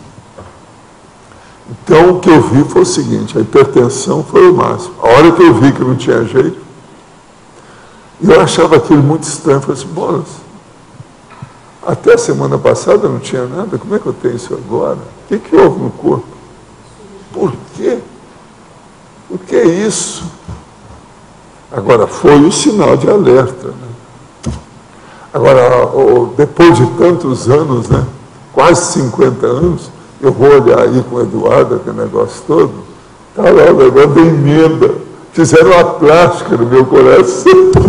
então o que eu vi foi o seguinte, a hipertensão foi o máximo. A hora que eu vi que não tinha jeito, eu achava aquilo muito estranho. Eu falei assim, bolas, até a semana passada não tinha nada, como é que eu tenho isso agora? O que, que houve no corpo? Por quê? Por que isso? Agora, foi o sinal de alerta, né? Agora, depois de tantos anos, né, quase cinquenta anos, eu vou olhar aí com o Eduardo, aquele negócio todo, está lá o negócio da emenda. Fizeram uma plástica no meu coração.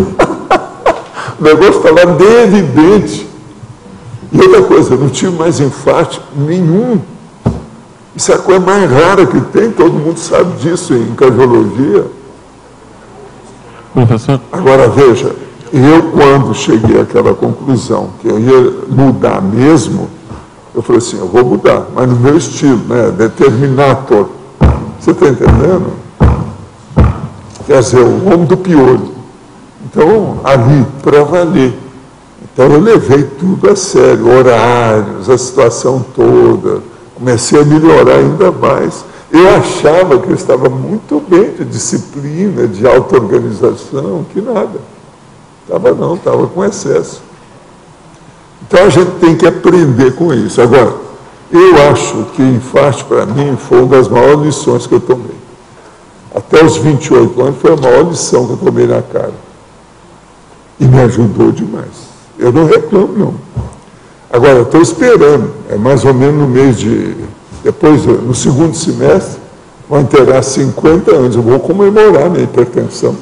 O negócio está lá bem evidente. E outra coisa, eu não tive mais infarto nenhum. Isso é a coisa mais rara que tem, todo mundo sabe disso em cardiologia. Professor? Agora, veja, eu, quando cheguei àquela conclusão que eu ia mudar mesmo, eu falei assim, eu vou mudar, mas no meu estilo, né, determinator. Você está entendendo? Quer dizer, o homem do piolho. Então, ali, para valer. Então, eu levei tudo a sério, horários, a situação toda. Comecei a melhorar ainda mais. Eu achava que eu estava muito bem de disciplina, de auto-organização, que nada. Estava não, estava com excesso. Então a gente tem que aprender com isso. Agora, eu acho que infarto para mim foi uma das maiores lições que eu tomei. Até os vinte e oito anos foi a maior lição que eu tomei na cara. E me ajudou demais. Eu não reclamo, não. Agora, eu estou esperando, é mais ou menos no mês de... Depois, no segundo semestre, vão inteirar cinquenta anos. Eu vou comemorar minha hipertensão.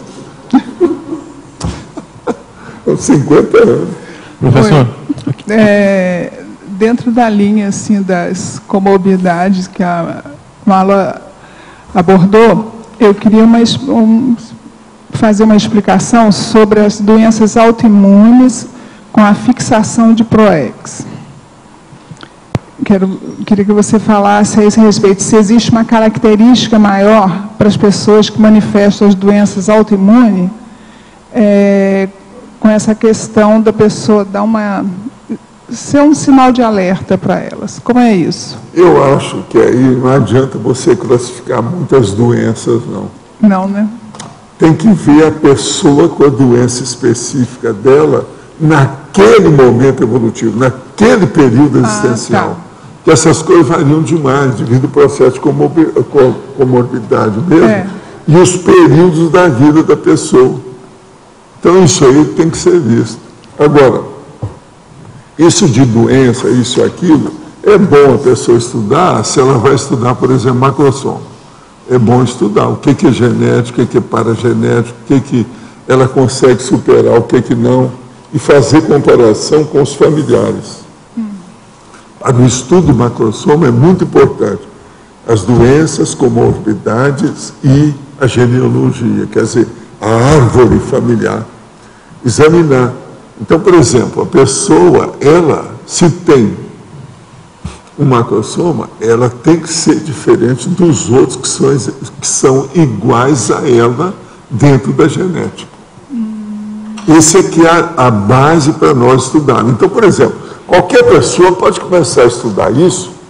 cinquenta anos. Professor? É, dentro da linha assim, das comorbidades que a Mala abordou, eu queria uma, um, fazer uma explicação sobre as doenças autoimunes com a fixação de PROEX. Quero, queria que você falasse a esse respeito, se existe uma característica maior para as pessoas que manifestam as doenças autoimunes, é, com essa questão da pessoa dar uma, ser um sinal de alerta para elas. Como é isso? Eu acho que aí não adianta você classificar muitas doenças, não. Não, né? Tem que ver a pessoa com a doença específica dela naquele momento evolutivo, naquele período existencial. Ah, tá. Que essas coisas variam demais, devido ao processo de comorbidade mesmo, é. E os períodos da vida da pessoa. Então, isso aí tem que ser visto. Agora, isso de doença, isso e aquilo, é bom a pessoa estudar se ela vai estudar, por exemplo, macrossoma. É bom estudar o que, que é genético, o que, que é paragenético, o que, que ela consegue superar, o que, que não, e fazer comparação com os familiares. Hum. O estudo do macrossoma é muito importante. As doenças, comorbidades e a genealogia, quer dizer, a árvore familiar, examinar. Então, por exemplo, a pessoa, ela, se tem um macrossoma, ela tem que ser diferente dos outros que são, que são iguais a ela dentro da genética. Hum. Esse aqui é a, a base para nós estudarmos. Então, por exemplo, qualquer pessoa pode começar a estudar isso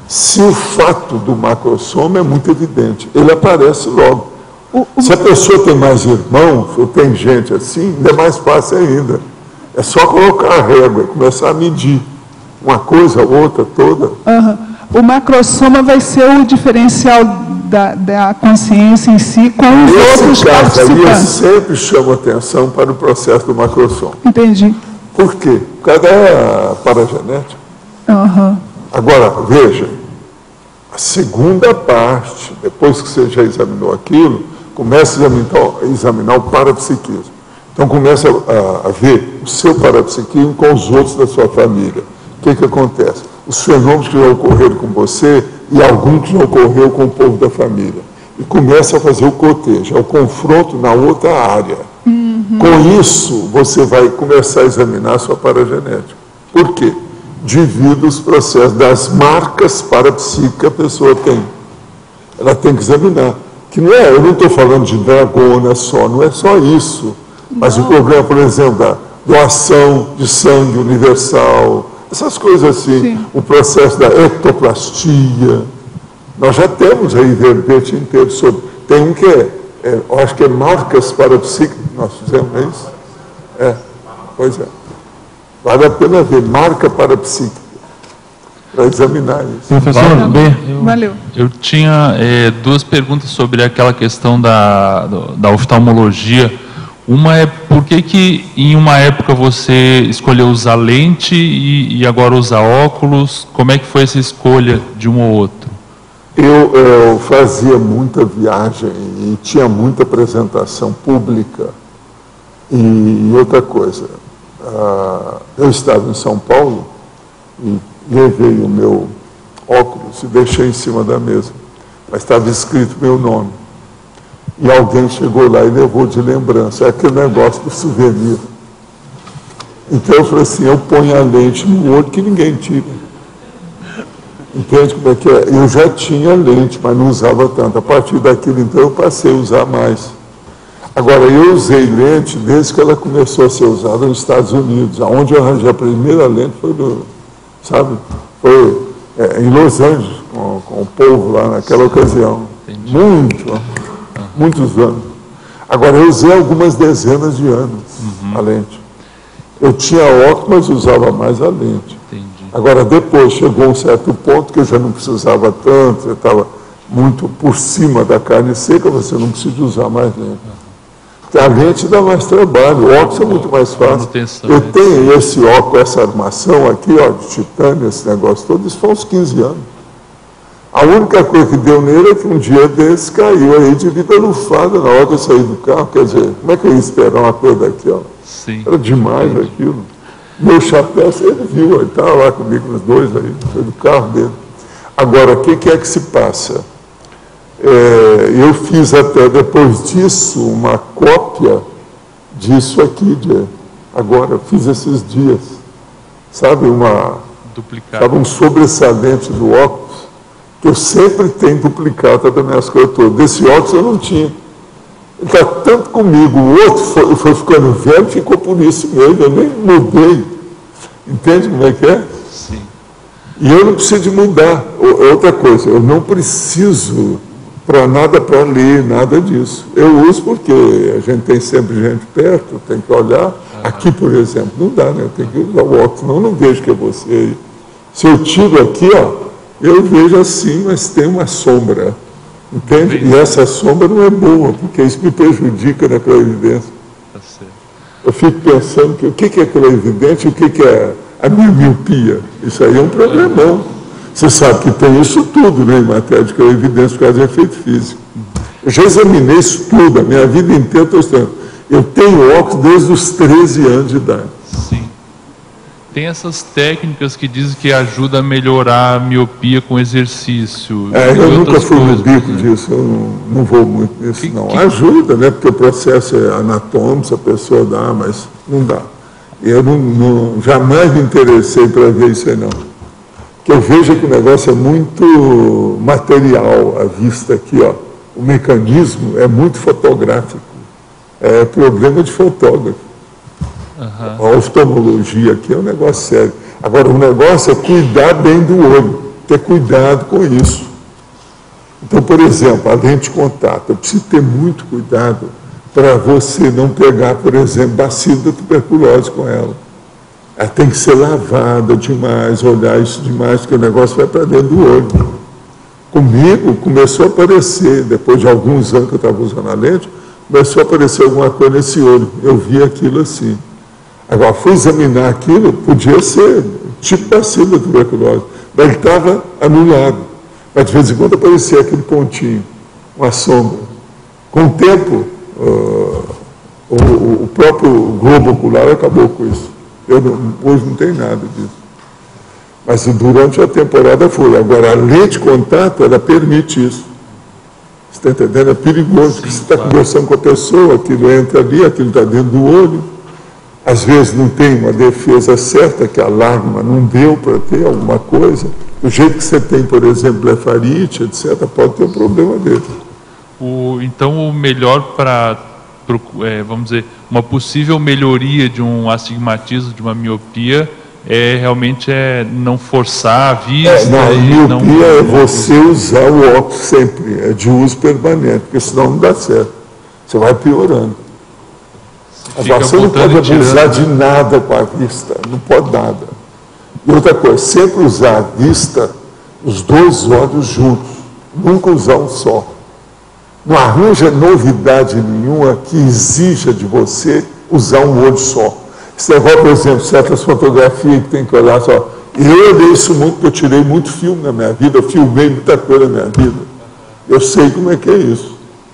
Se o fato do macrossoma é muito evidente, ele aparece logo. O, o... Se a pessoa tem mais irmãos, ou tem gente assim, ainda é mais fácil ainda. É só colocar a régua e começar a medir uma coisa, outra, toda. Uhum. O macrossoma vai ser o diferencial da, da consciência em si com os Nesse outros caso participantes. aí, eu sempre chamo atenção para o processo do macrossoma. Entendi. Por quê? Por causa da paragenética. Uhum. Agora, veja, a segunda parte, depois que você já examinou aquilo, começa a examinar, examinar o parapsiquismo. Então, começa a, a ver o seu parapsiquismo com os outros da sua família. O que, que acontece? Os fenômenos que já ocorreram com você e alguns que já ocorreu com o povo da família. E começa a fazer o cotejo, é o confronto na outra área. Uhum. Com isso, você vai começar a examinar a sua paragenética. Por quê? Devido aos processos das marcas parapsíquicas que a pessoa tem. Ela tem que examinar. Que não é, eu não estou falando de dragona só, não é só isso. Mas não. O problema, por exemplo, da doação de sangue universal, essas coisas assim, sim. O processo da ectoplastia. Nós já temos aí verbete inteiro sobre. Tem um que é, é eu acho que é marcas parapsíquicas, nós fizemos isso. É, pois é. Vale a pena ver marca parapsíquica para examinar isso. Professor B, eu, Valeu. eu tinha é, duas perguntas sobre aquela questão da, da oftalmologia. Uma é por que que em uma época você escolheu usar lente e, e agora usar óculos? Como é que foi essa escolha de um ou outro? Eu, eu fazia muita viagem e tinha muita apresentação pública. E outra coisa, uh, eu estava em São Paulo e levei o meu óculos e deixei em cima da mesa. Mas estava escrito meu nome. E alguém chegou lá e levou de lembrança. É aquele negócio do souvenir. Então eu falei assim, eu ponho a lente no olho que ninguém tira. Entende como é que é? Eu já tinha lente, mas não usava tanto. A partir daquilo, então, eu passei a usar mais. Agora, eu usei lente desde que ela começou a ser usada nos Estados Unidos. Onde eu arranjei a primeira lente foi, no, sabe, foi é, em Los Angeles, com, com o povo lá naquela ocasião. Entendi. Muito, muitos anos. Agora, eu usei algumas dezenas de anos uhum. a lente. Eu tinha óculos, mas usava mais a lente. Entendi. Agora, depois chegou um certo ponto que eu já não precisava tanto, eu estava muito por cima da carne seca, você não precisa usar mais lente. A lente dá mais trabalho, o óculos é muito mais fácil. Eu tenho esse óculos, essa armação aqui, ó, de titânio, esse negócio todo, isso foi uns quinze anos. A única coisa que deu nele é que um dia desse caiu aí de vida lufada na hora que eu saí do carro. Quer dizer, como é que eu ia esperar uma coisa daqui, ó? Sim. Era demais aquilo. Meu chapéu, ele viu, ele estava lá comigo, os dois aí, foi do carro dele. Agora, o que, que é que se passa? É, eu fiz até depois disso uma cópia disso aqui, de, agora, fiz esses dias. Sabe, uma, duplicado. Sabe, um sobressalente do óculos, que eu sempre tenho duplicado das minhas coisas todas. Desse óculos eu não tinha. Ele está tanto comigo, o outro foi, foi ficando velho, ficou por isso mesmo, eu nem mudei. Entende como é que é? Sim. E eu não preciso de mudar. Outra coisa, eu não preciso para nada para ler, nada disso. Eu uso porque a gente tem sempre gente perto, tem que olhar. Ah. Aqui, por exemplo, não dá, né? Eu tenho que usar o óculos, senão eu não vejo que é você aí. Se eu tiro aqui, ó, eu vejo assim, mas tem uma sombra. Entende? E essa sombra não é boa, porque isso me prejudica na clarividência. Tá certo. Eu fico pensando que o que é clarividência e o que é a minha miopia. Isso aí é um problemão. Você sabe que tem isso tudo, né, em matéria de clarividência por causa de efeito físico. Eu já examinei isso tudo, a minha vida inteira estou estudando. Eu tenho óculos desde os treze anos de idade. Sim. Tem essas técnicas que dizem que ajuda a melhorar a miopia com exercício. É, eu nunca fui no bico né? disso, eu não, não vou muito nisso, que, não. Que... Ajuda, né? Porque o processo é anatômico, a pessoa dá, mas não dá. Eu não, não, jamais me interessei para ver isso aí, não. Porque eu vejo que o negócio é muito material, à vista aqui, ó. O mecanismo é muito fotográfico. É problema de fotógrafo. Uhum. A oftalmologia aqui é um negócio sério. Agora, o negócio é cuidar bem do olho. ter cuidado com isso. Então, por exemplo, a lente de contato, eu preciso ter muito cuidado para você não pegar, por exemplo, bacilo da tuberculose com ela. Ela tem que ser lavada demais, olhar isso demais, porque o negócio vai para dentro do olho. Comigo começou a aparecer, depois de alguns anos que eu estava usando a lente, começou a aparecer alguma coisa nesse olho. Eu vi aquilo assim. Agora, fui examinar aquilo, podia ser tipo bacilo da tuberculose, mas ele estava anulado. Mas de vez em quando aparecia aquele pontinho, uma sombra. Com o tempo, uh, o, o próprio globo ocular acabou com isso. Eu não, hoje não tem nada disso. Mas durante a temporada foi. Agora, a lente de contato, ela permite isso. Você está entendendo? É perigoso, porque você está conversando com a pessoa, aquilo entra ali, aquilo está dentro do olho. Às vezes não tem uma defesa certa, que a lágrima não deu para ter alguma coisa. Do jeito que você tem, por exemplo, blefarite, etcétera, pode ter um problema dele. O, então, o melhor para, é, vamos dizer, uma possível melhoria de um astigmatismo, de uma miopia, é realmente é não forçar a vista. É, não, a miopia não, é você usar o óculos sempre, é de uso permanente, porque senão não dá certo. Você vai piorando. Agora, você não pode abusar de nada com a vista, não pode nada. E outra coisa, sempre usar a vista, os dois olhos juntos, nunca usar um só. Não arranja novidade nenhuma que exija de você usar um olho só. Esse negócio, por exemplo, certas fotografias que tem que olhar só. Eu olhei isso muito, porque eu tirei muito filme na minha vida, eu filmei muita coisa na minha vida. Eu sei como é que é isso.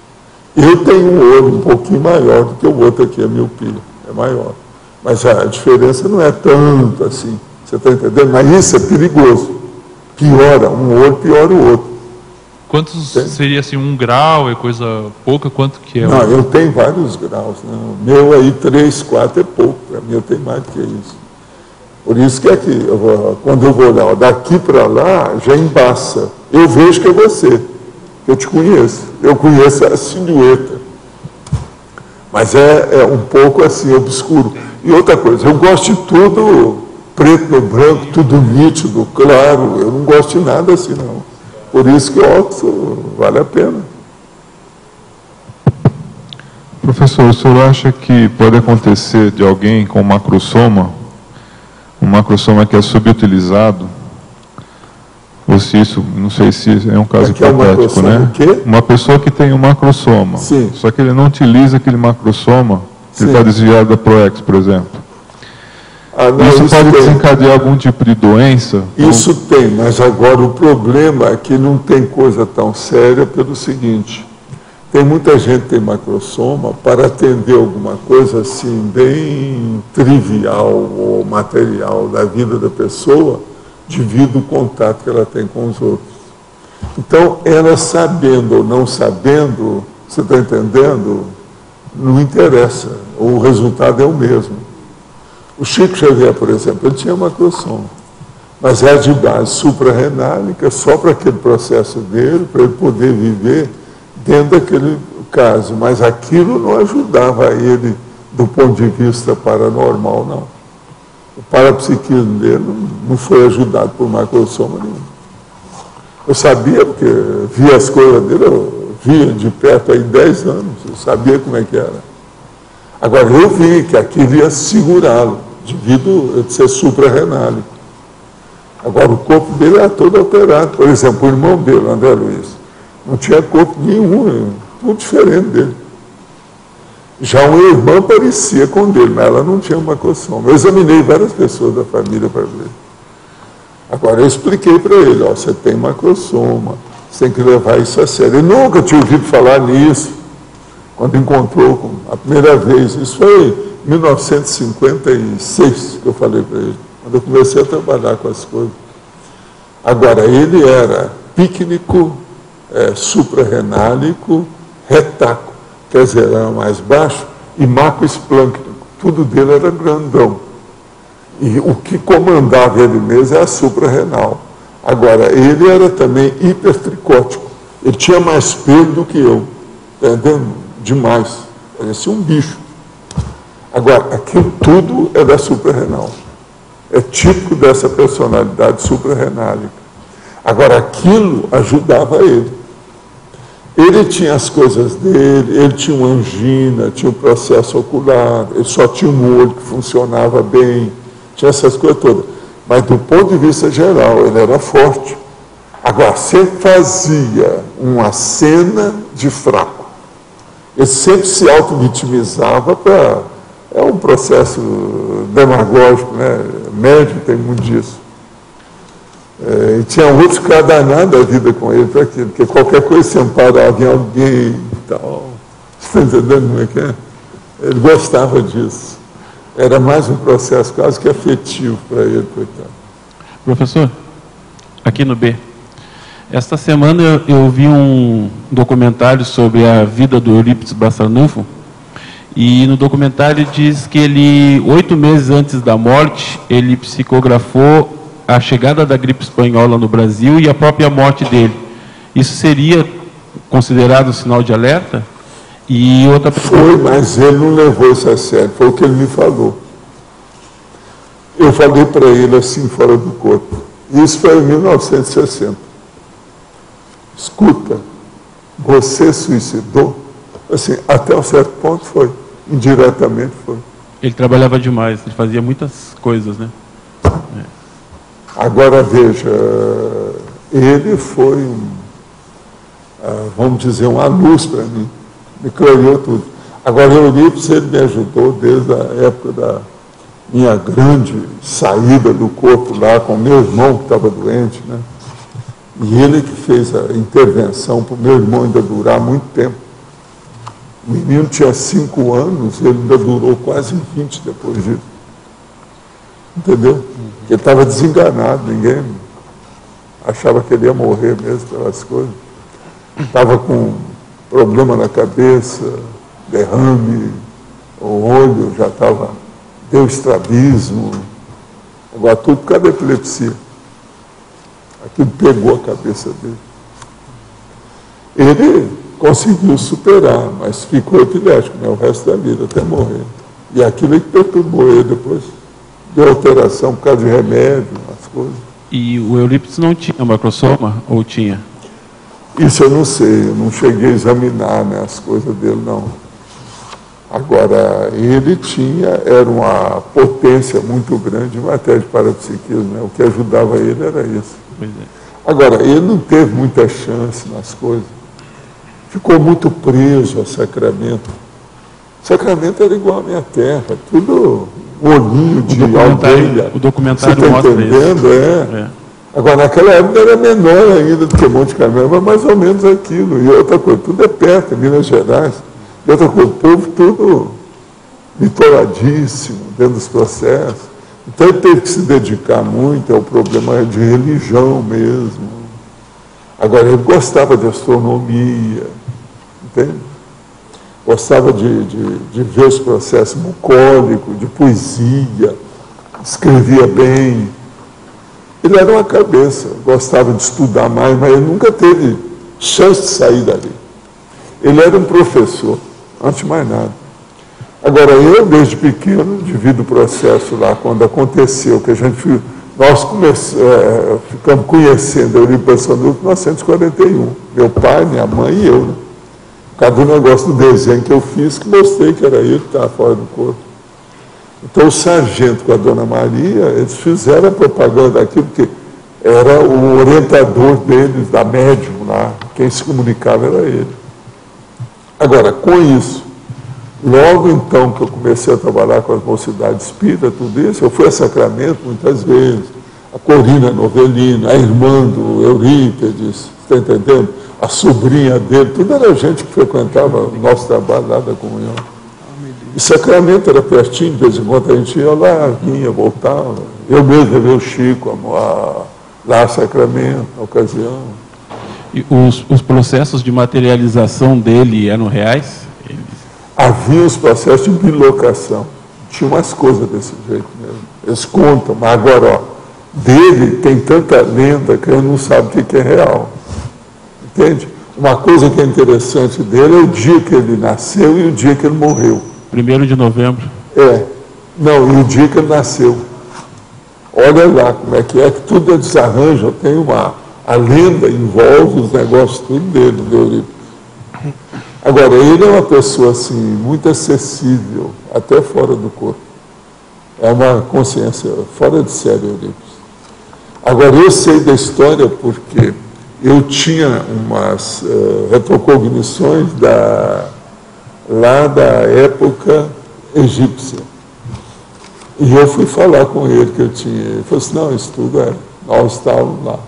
Eu tenho um olho um pouquinho maior do que o outro aqui, a miopia, é maior. Mas a diferença não é tanto assim, você está entendendo? Mas isso é perigoso. Piora, um olho piora o outro. Quantos Entende? Seria assim, um grau, é coisa pouca? Quanto que é? Não, eu tenho vários graus. Né? O meu aí, três, quatro é pouco. Para mim, eu tenho mais do que isso. Por isso que aqui, eu vou, quando eu vou olhar daqui para lá, já embaça. Eu vejo que é você. Eu te conheço. Eu conheço a silhueta. Mas é, é um pouco assim, obscuro. E outra coisa, eu gosto de tudo preto no branco, tudo nítido, claro. Eu não gosto de nada assim, não. Por isso que o óculos vale a pena. Professor, o senhor acha que pode acontecer de alguém com macrosoma, um macrosoma que é subutilizado, ou se isso, não sei se é um caso Aqui hipotético, é né? Quê? Uma pessoa que tem um macrosoma, Sim. só que ele não utiliza aquele macrosoma, ele está desviado da ProEx, por exemplo. Ah, não, isso, isso pode tem. desencadear algum tipo de doença? Isso ou... tem, mas agora o problema é que não tem coisa tão séria pelo seguinte, tem muita gente que tem macrosoma para atender alguma coisa assim bem trivial ou material da vida da pessoa devido ao contato que ela tem com os outros. Então, ela sabendo ou não sabendo, você está entendendo? Não interessa, o resultado é o mesmo. O Chico Xavier, por exemplo, ele tinha macrosoma, mas era de base suprarrenálica, só para aquele processo dele, para ele poder viver dentro daquele caso. Mas aquilo não ajudava ele do ponto de vista paranormal, não. O parapsiquismo dele não foi ajudado por macrosoma nenhum. Eu sabia, porque via as coisas dele, eu via de perto aí dez anos, eu sabia como é que era. Agora, eu vi que aquilo ia segurá-lo, devido a ser suprarrenálico. Agora, o corpo dele era todo alterado. Por exemplo, o irmão dele, o André Luiz, não tinha corpo nenhum, tudo diferente dele. Já uma irmã parecia com dele, mas ela não tinha macrosoma. Eu examinei várias pessoas da família para ver. Agora, eu expliquei para ele, ó, você tem macrosoma, você tem que levar isso a sério. Ele nunca tinha ouvido falar nisso. Quando encontrou com, a primeira vez, isso foi em mil novecentos e cinquenta e seis que eu falei para ele, quando eu comecei a trabalhar com as coisas. Agora, ele era pícnico, é, suprarrenálico, retaco, quer dizer, era mais baixo, e macroesplâncnico, tudo dele era grandão. E o que comandava ele mesmo é a suprarrenal. Agora, ele era também hipertricótico, ele tinha mais pelo do que eu, entendendo? Demais, parecia um bicho. Agora, aquilo tudo é da suprarrenal. É típico dessa personalidade suprarrenálica. Agora, aquilo ajudava ele. Ele tinha as coisas dele, ele tinha uma angina, tinha um processo ocular, ele só tinha um olho que funcionava bem, tinha essas coisas todas. Mas do ponto de vista geral, ele era forte. Agora, sempre fazia uma cena de fraco. Ele sempre se auto-vitimizava para... É um processo demagógico, né? Médico tem muito disso. É, e tinha outros que danaram a vida com ele para aquilo, porque qualquer coisa se amparava em alguém e tal. Você está entendendo como é que é? Ele gostava disso. Era mais um processo quase que afetivo para ele, coitado. Professor, aqui no B, esta semana eu, eu vi um documentário sobre a vida do Eurípides Barçanufo, e no documentário diz que ele, oito meses antes da morte, ele psicografou a chegada da gripe espanhola no Brasil e a própria morte dele. Isso seria considerado um sinal de alerta? E outra Foi, mas ele não levou isso a sério, foi o que ele me falou. Eu falei para ele assim, fora do corpo. Isso foi em mil novecentos e sessenta. Escuta, você suicidou? Assim, até um certo ponto foi. Indiretamente foi. Ele trabalhava demais, ele fazia muitas coisas, né? É. Agora, veja, ele foi, um, vamos dizer, uma luz para mim. Me clareou tudo. Agora, o Eurípides, ele me ajudou desde a época da minha grande saída do corpo lá com meu irmão que estava doente, né? E ele que fez a intervenção para o meu irmão ainda durar muito tempo. O menino tinha cinco anos, ele ainda durou quase vinte depois disso. Entendeu? Porque ele estava desenganado, ninguém achava que ele ia morrer mesmo pelas coisas. Estava com problema na cabeça, derrame, o olho já estava, deu estrabismo, agora tudo por causa da epilepsia. Aquilo pegou a cabeça dele. Ele conseguiu superar, mas ficou epilético, né, o resto da vida, até morrer. E aquilo é que perturbou ele depois. Deu alteração por causa de remédio, as coisas. E o Eurípides não tinha macrosoma ou tinha? Isso eu não sei, eu não cheguei a examinar, né, as coisas dele, não. Agora, ele tinha, era uma potência muito grande em matéria de parapsiquismo, né? O que ajudava ele era isso. Pois é. Agora, ele não teve muita chance nas coisas. Ficou muito preso ao sacramento. O sacramento era igual à minha terra, tudo olhinho de aldeia. O documentário Você está mostra entendendo? isso. É. É. Agora, naquela época era menor ainda do que Monte Carmelo, mas mais ou menos aquilo. E outra coisa, tudo é perto, em Minas Gerais. E outra coisa, o povo tudo litoradíssimo, dentro dos processos. Então ele teve que se dedicar muito ao problema de religião mesmo. Agora, ele gostava de astronomia, entende? Gostava de, de, de ver os processos bucólicos, de poesia, escrevia bem. Ele era uma cabeça, gostava de estudar mais, mas ele nunca teve chance de sair dali. Ele era um professor, antes de mais nada. Agora, eu, desde pequeno, devido ao processo lá, quando aconteceu, que a gente, nós comece, é, ficamos conhecendo a Eurípides Barçanufo em mil novecentos e quarenta e um. Meu pai, minha mãe e eu, né? Cada um negócio do desenho que eu fiz, que mostrei que era ele que estava fora do corpo. Então, o sargento com a dona Maria, eles fizeram a propaganda daquilo, porque era o orientador deles, da médium lá, quem se comunicava era ele. Agora, com isso, logo então que eu comecei a trabalhar com as mocidades espíritas, tudo isso, eu fui a Sacramento muitas vezes, a Corina Novelina, a irmã do Eurípides, está entendendo? A sobrinha dele, tudo era gente que frequentava o nosso trabalho lá da comunhão. E Sacramento era pertinho, de vez em quando a gente ia lá, vinha, voltava. Eu mesmo levei o Chico a, a, lá a Sacramento, na ocasião. E os, os processos de materialização dele eram reais? Eles... Havia os processos de bilocação. Tinha umas coisas desse jeito mesmo. Eles contam, mas agora, ó, dele tem tanta lenda que ele não sabe o que é real. Entende? Uma coisa que é interessante dele é o dia que ele nasceu e o dia que ele morreu. Primeiro de novembro. É. Não, e o dia que ele nasceu. Olha lá como é que é, que tudo é desarranjo. Tem uma, A lenda envolve os negócios tudo dele, do Eurípides. Agora, ele é uma pessoa assim, muito acessível, até fora do corpo. É uma consciência fora de série, Eurípides. Agora, eu sei da história porque eu tinha umas uh, retrocognições da, lá da época egípcia. E eu fui falar com ele que eu tinha. Ele falou assim, não, isso tudo é, nós estávamos lá.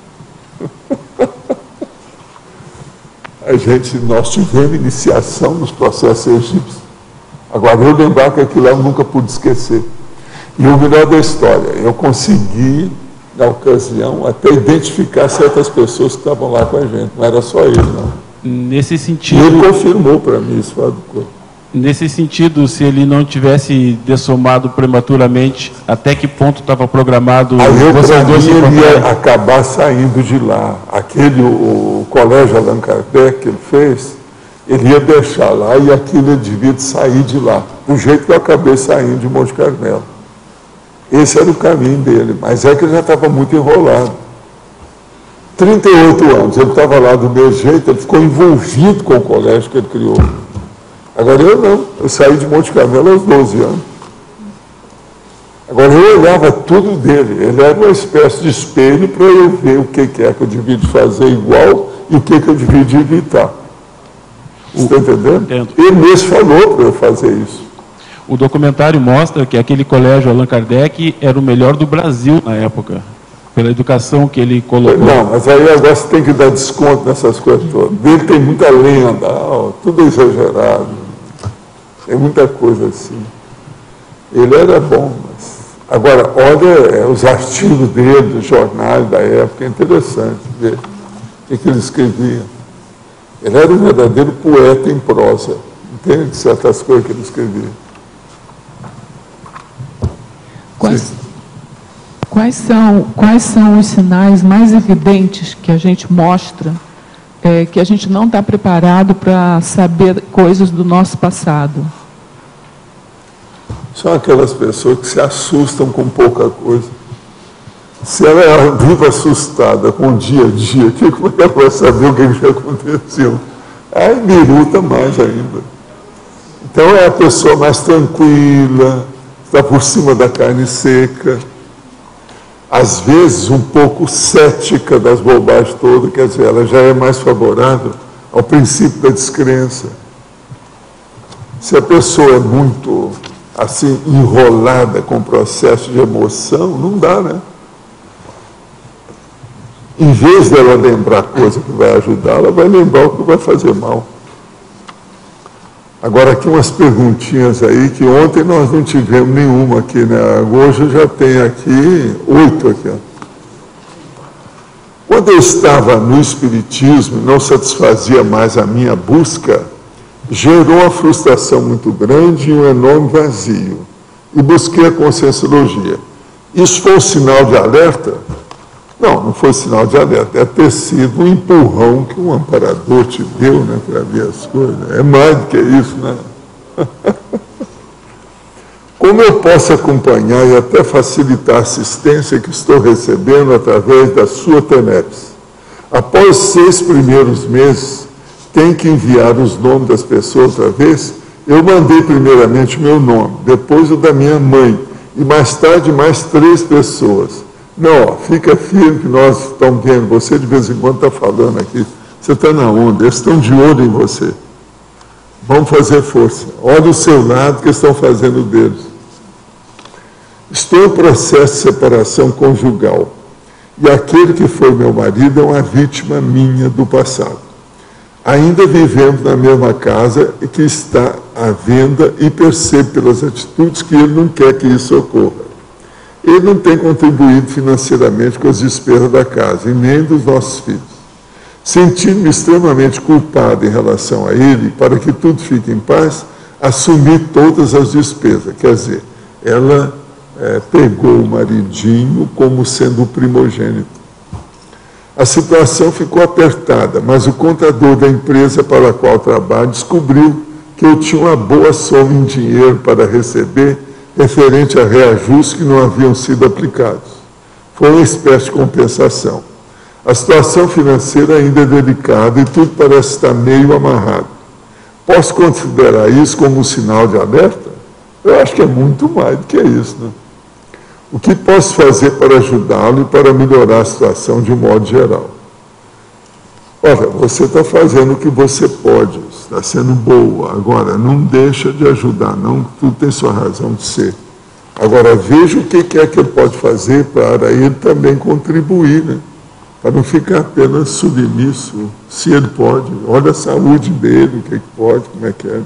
A gente, nós tivemos iniciação nos processos egípcios. Agora, eu lembrar que aquilo eu nunca pude esquecer. E o melhor da história, eu consegui, na ocasião, até identificar certas pessoas que estavam lá com a gente. Não era só ele, não. Nesse sentido... E ele confirmou para mim isso fora do corpo. Nesse sentido, se ele não tivesse dessomado prematuramente, até que ponto estava programado... Aí eu, vocês para dois mim, se ele ia encontrarem? acabar saindo de lá. Aquele, o, o colégio Allan Kardec que ele fez, ele ia deixar lá e aquilo ele devia de sair de lá. Do jeito que eu acabei saindo de Monte Carmelo. Esse era o caminho dele, mas é que ele já estava muito enrolado. trinta e oito anos, ele estava lá do meu jeito, ele ficou envolvido com o colégio que ele criou. Agora eu não, eu saí de Monte Carmelo aos doze anos. Agora eu olhava tudo dele, ele era uma espécie de espelho para eu ver o que, que é que eu devia de fazer igual e o que, que eu devia de evitar. Você está entendendo? Entendo. Ele mesmo falou para eu fazer isso. O documentário mostra que aquele colégio Allan Kardec era o melhor do Brasil na época, pela educação que ele colocou. Não, mas aí agora você tem que dar desconto nessas coisas todas. Dele tem muita lenda, ó, tudo exagerado. Tem muita coisa assim. Ele era bom, mas... Agora, olha é, os artigos dele, dos jornais da época, é interessante ver o que ele escrevia. Ele era um verdadeiro poeta em prosa. Entende certas coisas que ele escrevia. Quais, quais, são, quais são os sinais mais evidentes que a gente mostra é, que a gente não está preparado para saber coisas do nosso passado? São aquelas pessoas que se assustam com pouca coisa. Se ela é viva assustada com o dia a dia, que, como é que ela vai saber o que já aconteceu? Aí miruta mais ainda. Então é a pessoa mais tranquila, está por cima da carne seca, às vezes um pouco cética das bobagens todas, quer dizer, ela já é mais favorável ao princípio da descrença. Se a pessoa é muito assim, enrolada com o processo de emoção, não dá, né? Em vez dela lembrar coisa que vai ajudar, ela vai lembrar o que vai fazer mal. Agora, aqui umas perguntinhas aí, que ontem nós não tivemos nenhuma aqui, né? Hoje eu já tenho aqui, oito aqui, ó. Quando eu estava no Espiritismo, não satisfazia mais a minha busca, gerou uma frustração muito grande e um enorme vazio. E busquei a Conscienciologia. Isso foi um sinal de alerta? Não, não foi sinal de alerta. Deve ter sido um empurrão que um amparador te deu, né, para ver as coisas. É mais do que isso, né? Como eu posso acompanhar e até facilitar a assistência que estou recebendo através da sua TENEPS? Após seis primeiros meses, tem que enviar os nomes das pessoas outra vez? Eu mandei primeiramente o meu nome, depois o da minha mãe, e mais tarde mais três pessoas. Não, ó, fica firme que nós estamos vendo, você de vez em quando está falando aqui, você está na onda, eles estão de olho em você. Vamos fazer força. Olha o seu lado que eles estão fazendo deles. Estou em processo de separação conjugal, e aquele que foi meu marido é uma vítima minha do passado. Ainda vivemos na mesma casa e que está à venda e percebo pelas atitudes que ele não quer que isso ocorra. Ele não tem contribuído financeiramente com as despesas da casa e nem dos nossos filhos. Sentindo-me extremamente culpado em relação a ele, para que tudo fique em paz, assumi todas as despesas. Quer dizer, ela é, pegou o maridinho como sendo o primogênito. A situação ficou apertada, mas o contador da empresa para a qual trabalho descobriu que eu tinha uma boa soma em dinheiro para receber, referente a reajustes que não haviam sido aplicados. Foi uma espécie de compensação. A situação financeira ainda é delicada e tudo parece estar meio amarrado. Posso considerar isso como um sinal de alerta? Eu acho que é muito mais do que isso, né? O que posso fazer para ajudá-lo e para melhorar a situação de um modo geral? Olha, você está fazendo o que você pode, está sendo boa. Agora, não deixa de ajudar, não, tudo tem sua razão de ser. Agora, veja o que é que ele pode fazer para ele também contribuir, né? Para não ficar apenas submisso, se ele pode. Olha a saúde dele, o que, é que pode, como é que é.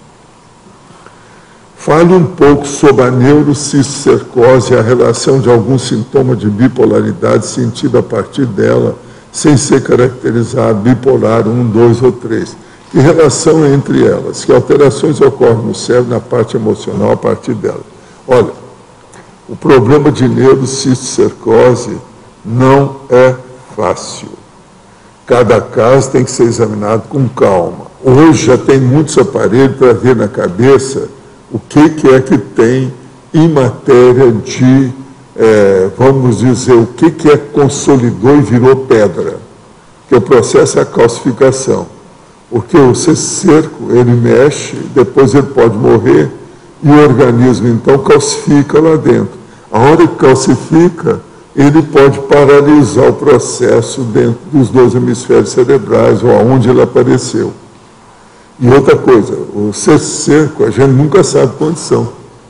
Fale um pouco sobre a neurocisticercose e a relação de alguns sintomas de bipolaridade sentido a partir dela, sem ser caracterizado bipolar um, dois ou três. Que relação é entre elas? Que alterações ocorrem no cérebro, na parte emocional, a partir dela? Olha, o problema de neurocisticercose não é fácil. Cada caso tem que ser examinado com calma. Hoje já tem muitos aparelhos para ver na cabeça o que, que é que tem em matéria de, é, vamos dizer, o que, que é que consolidou e virou pedra. Que o processo é a calcificação. Porque o cerco, ele mexe, depois ele pode morrer, e o organismo, então, calcifica lá dentro. A hora que calcifica, ele pode paralisar o processo dentro dos dois hemisférios cerebrais, ou aonde ele apareceu. E outra coisa, o cerco, a gente nunca sabe quantos são.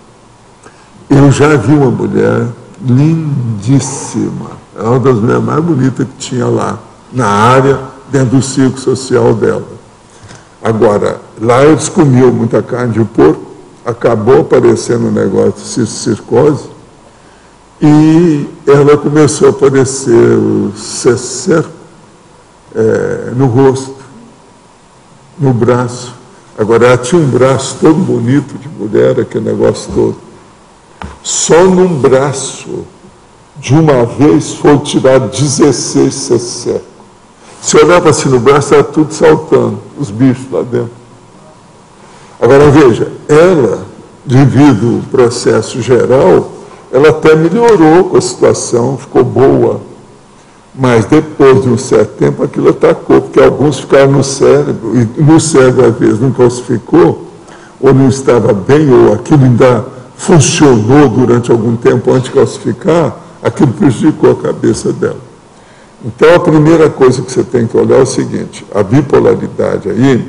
Eu já vi uma mulher lindíssima, é uma das mulheres mais bonitas que tinha lá, na área, dentro do círculo social dela. Agora, lá eles comiam muita carne de porco, acabou aparecendo um negócio de cisticose, e ela começou a aparecer o cerco é, no rosto, no braço. Agora, ela tinha um braço todo bonito de mulher, aquele negócio todo. Só num braço, de uma vez, foram tirados dezesseis cercos. Se olhava assim no braço, estava tudo saltando, os bichos lá dentro. Agora, veja, ela, devido ao processo geral, ela até melhorou com a situação, ficou boa. Mas depois de um certo tempo aquilo atacou, porque alguns ficaram no cérebro, e no cérebro às vezes não calcificou, ou não estava bem, ou aquilo ainda funcionou durante algum tempo antes de calcificar, aquilo prejudicou a cabeça dela. Então a primeira coisa que você tem que olhar é o seguinte, a bipolaridade aí,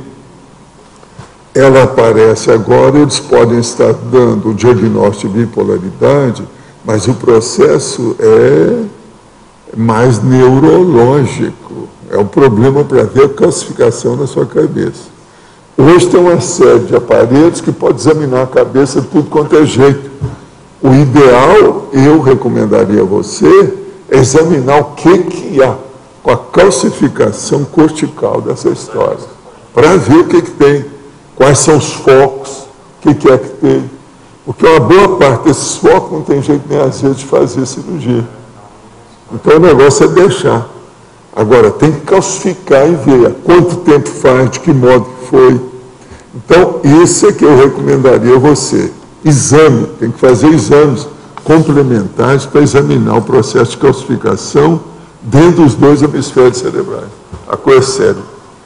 ela aparece agora, eles podem estar dando o diagnóstico de bipolaridade, mas o processo é mais neurológico. É um problema para ver a calcificação na sua cabeça. Hoje tem uma série de aparelhos que pode examinar a cabeça de tudo quanto é jeito. O ideal, eu recomendaria a você, é examinar o que, que há com a calcificação cortical dessa história, para ver o que, que tem, quais são os focos, o que, que é que tem. Porque uma boa parte desses focos não tem jeito nem às vezes de fazer cirurgia. Então o negócio é deixar. Agora, tem que calcificar e ver quanto tempo faz, de que modo que foi. Então, isso é que eu recomendaria a você. Exame, tem que fazer exames complementares para examinar o processo de calcificação dentro dos dois hemisférios cerebrais. A coisa é séria.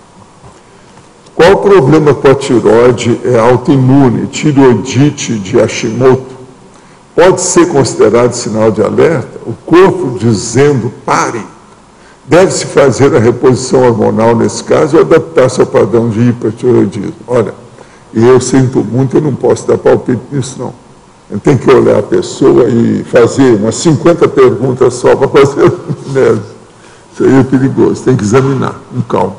Qual o problema com a tireoide é autoimune, tireoidite de Hashimoto? Pode ser considerado sinal de alerta? O corpo dizendo, pare. Deve-se fazer a reposição hormonal nesse caso ou adaptar-se ao padrão de hipertireoidismo? Olha, eu sinto muito, eu não posso dar palpite nisso não. A gente tem que olhar a pessoa e fazer umas cinquenta perguntas só para fazer amnésia. Isso aí é perigoso, tem que examinar, com calma.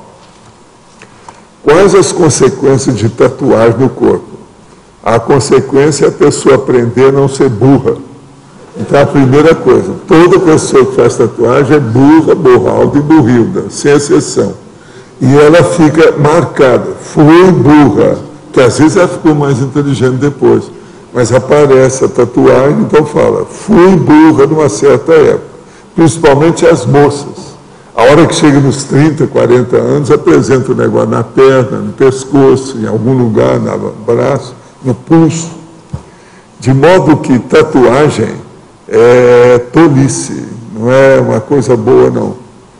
Quais as consequências de tatuagem no corpo? A consequência é a pessoa aprender a não ser burra. Então, a primeira coisa, toda pessoa que faz tatuagem é burra, borralda e burrilda, sem exceção. E ela fica marcada, fui burra, que às vezes ela ficou mais inteligente depois. Mas aparece a tatuagem, então fala, fui burra numa certa época. Principalmente as moças. A hora que chega nos trinta, quarenta anos, apresenta o negócio na perna, no pescoço, em algum lugar, no braço, no pulso. De modo que tatuagem é tolice, não é uma coisa boa, não.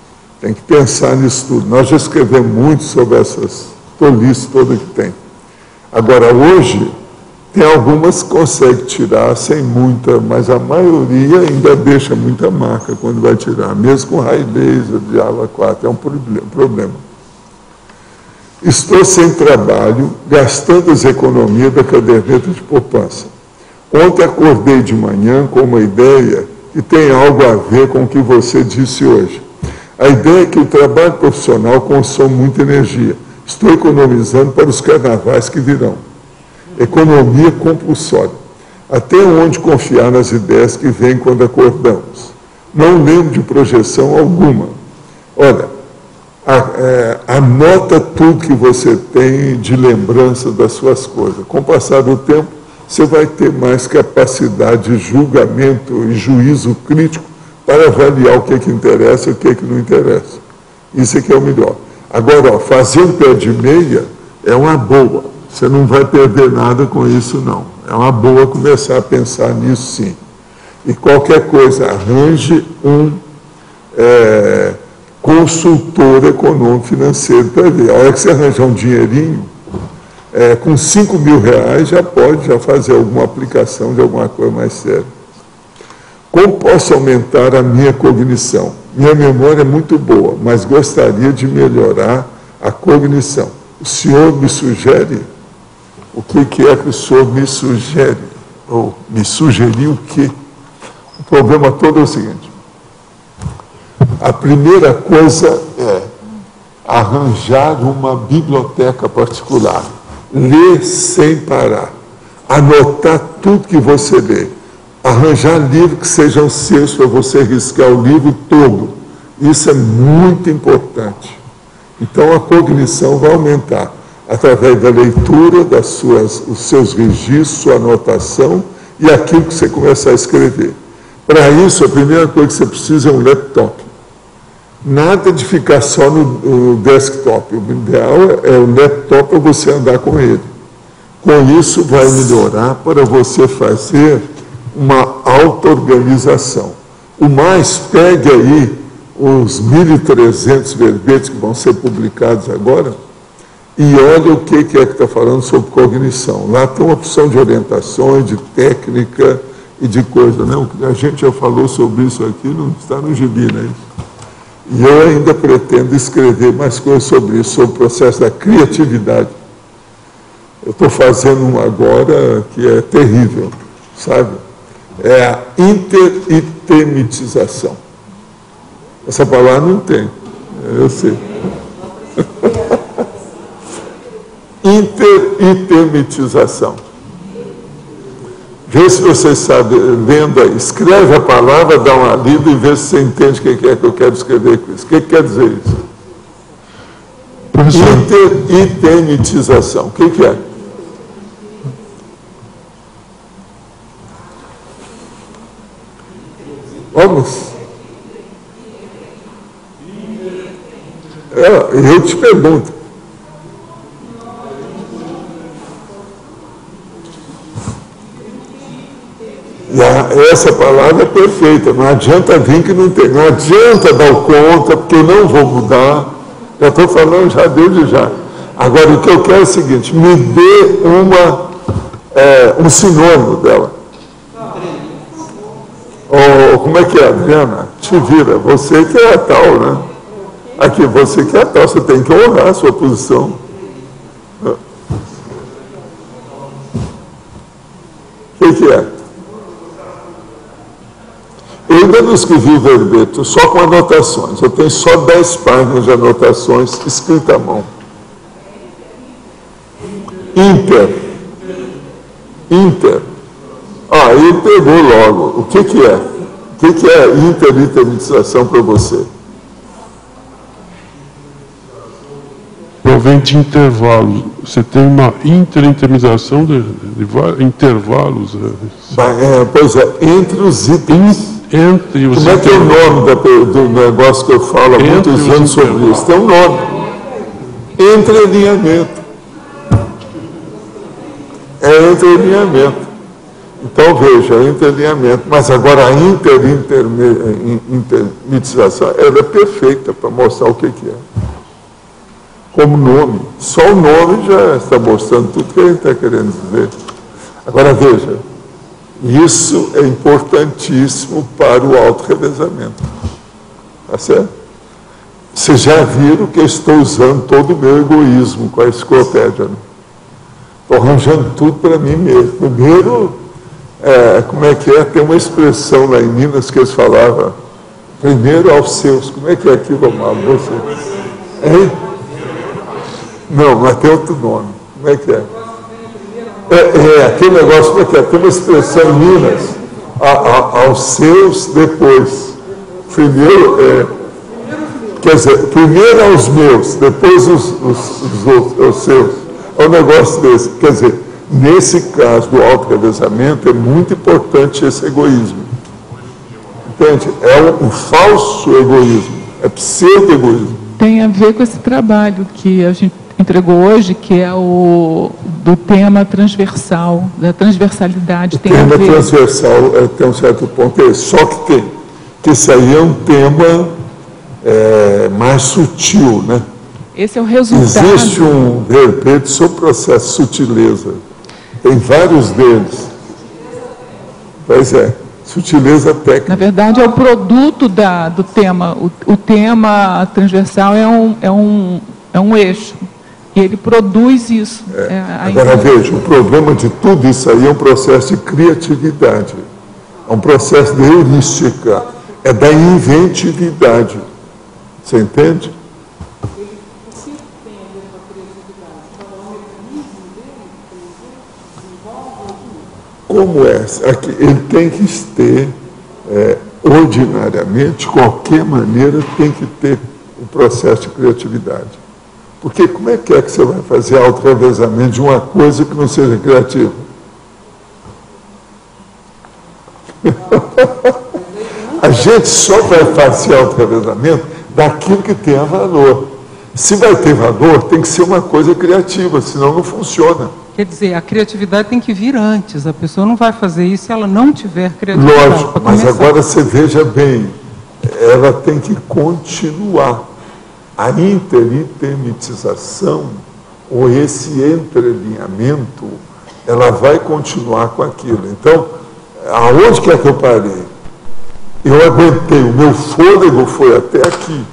Tem que pensar nisso tudo. Nós já escrevemos muito sobre essas tolices todas que tem. Agora, hoje, tem algumas que conseguem tirar sem muita, mas a maioria ainda deixa muita marca quando vai tirar, mesmo com raio laser de ala quatro, é um problema. Estou sem trabalho, gastando as economias da caderneta de poupança. Ontem acordei de manhã com uma ideia que tem algo a ver com o que você disse hoje. A ideia é que o trabalho profissional consome muita energia. Estou economizando para os carnavais que virão. Economia compulsória. Até onde confiar nas ideias que vêm quando acordamos? Não lembro de projeção alguma. Olha, a, é, anota tudo que você tem de lembrança das suas coisas. Com o passar do tempo, você vai ter mais capacidade de julgamento e juízo crítico para avaliar o que é que interessa e o que é que não interessa. Isso é que é o melhor. Agora, ó, fazer um pé de meia é uma boa. Você não vai perder nada com isso, não. É uma boa começar a pensar nisso, sim. E qualquer coisa, arranje um é, consultor econômico financeiro para ver. A hora que você arranjar um dinheirinho, é, com cinco mil reais já pode já fazer alguma aplicação de alguma coisa mais séria. Como posso aumentar a minha cognição? Minha memória é muito boa, mas gostaria de melhorar a cognição. O senhor me sugere? O que, que é que o senhor me sugere? Ou me sugeriu o quê? O problema todo é o seguinte. A primeira coisa é arranjar uma biblioteca particular. Ler sem parar. Anotar tudo que você lê. Arranjar livros que sejam seus para você riscar o livro todo. Isso é muito importante. Então a cognição vai aumentar através da leitura, das suas, os seus registros, sua anotação e aquilo que você começar a escrever. Para isso, a primeira coisa que você precisa é um laptop. Nada de ficar só no, no desktop. O ideal é, é o laptop para você andar com ele. Com isso, vai melhorar para você fazer uma auto-organização. O mais, pegue aí os mil e trezentos verbetes que vão ser publicados agora e olha o que, que é que está falando sobre cognição. Lá tem uma opção de orientações, de técnica e de coisa. Não, a gente já falou sobre isso aqui, não está no gibi, né? E eu ainda pretendo escrever mais coisas sobre isso, sobre o processo da criatividade. Eu estou fazendo um agora que é terrível, sabe? É a interitemização. Essa palavra não tem, eu sei. Interitemização. Vê se você sabe, lendo aí, escreve a palavra, dá uma lida e vê se você entende o que é que eu quero escrever com isso. O que quer dizer isso? Professor. Interitemização. O que, que é? Vamos? É, eu te pergunto. E a, essa palavra é perfeita, não adianta vir que não tem, não adianta dar conta, porque eu não vou mudar, já estou falando já desde já. Agora, o que eu quero é o seguinte, me dê uma, é, um sinônimo dela. Ou, como é que é, Adriana? Te vira, você que é a tal, né? Aqui, você que é a tal, você tem que honrar a sua posição. O que, que é? Eu ainda não escrevi o verbete, só com anotações. Eu tenho só dez páginas de anotações escritas à mão. Inter. Inter. Ah, ele pegou logo. O que, que é? O que, que é interitemização para você? Provém de intervalos. Você tem uma interitemização de, de, de intervalos. É, pois é, entre os itens. Entre os Como é que é o nome da, do negócio que eu falo há muitos anos sobre isso? Tem um nome. Entrelinhamento. É entrelinhamento. Então, veja, interalinhamento, mas agora a intermitização, ela é perfeita para mostrar o que, que é. Como nome. Só o nome já está mostrando tudo que ele está querendo dizer. Agora, veja, isso é importantíssimo para o autorrevezamento. Tá certo? Vocês já viram que eu estou usando todo o meu egoísmo com a enciclopédia. Né? Estou arranjando tudo para mim mesmo. Primeiro, é, como é que é? Tem uma expressão lá em Minas que eles falavam, primeiro aos seus. Como é que é aquilo, Amado? Você? Hein? Não, mas tem outro nome. Como é que é? É, é aquele negócio, como é que é? Tem uma expressão em Minas, a, a, aos seus depois. Primeiro, é, quer dizer, primeiro aos meus, depois os, os, os, outros, os seus. É um negócio desse. Quer dizer, nesse caso do autorrevezamento, é muito importante esse egoísmo. Entende? É um, um falso egoísmo, é pseudo-egoísmo. Tem a ver com esse trabalho que a gente entregou hoje, que é o do tema transversal, da transversalidade. O tem tema a ver... transversal é, tem um certo ponto, é esse. Só que tem, que esse aí é um tema é, mais sutil, né? Esse é o resultado. Existe um verbete sobre o processo de sutileza. Tem vários deles. Pois é, sutileza técnica. Na verdade, é o produto da, do tema. O, o tema transversal é um, é, um, é um eixo. E ele produz isso. É. É, Agora, veja, o problema de tudo isso aí é um processo de criatividade. É um processo de heurística. É da inventividade. Você entende? Como é? Aqui, ele tem que ter, é, ordinariamente, de qualquer maneira, tem que ter um processo de criatividade. Porque como é que é que você vai fazer autorrevezamento de uma coisa que não seja criativa? A gente só vai fazer autorrevezamento daquilo que tenha valor. Se vai ter valor, tem que ser uma coisa criativa, senão não funciona. Quer dizer, a criatividade tem que vir antes. A pessoa não vai fazer isso se ela não tiver criatividade. Lógico, mas agora você veja bem, ela tem que continuar. A interintermitização, ou esse entrelinhamento, ela vai continuar com aquilo. Então, aonde que é que eu parei? Eu aguentei, o meu fôlego foi até aqui.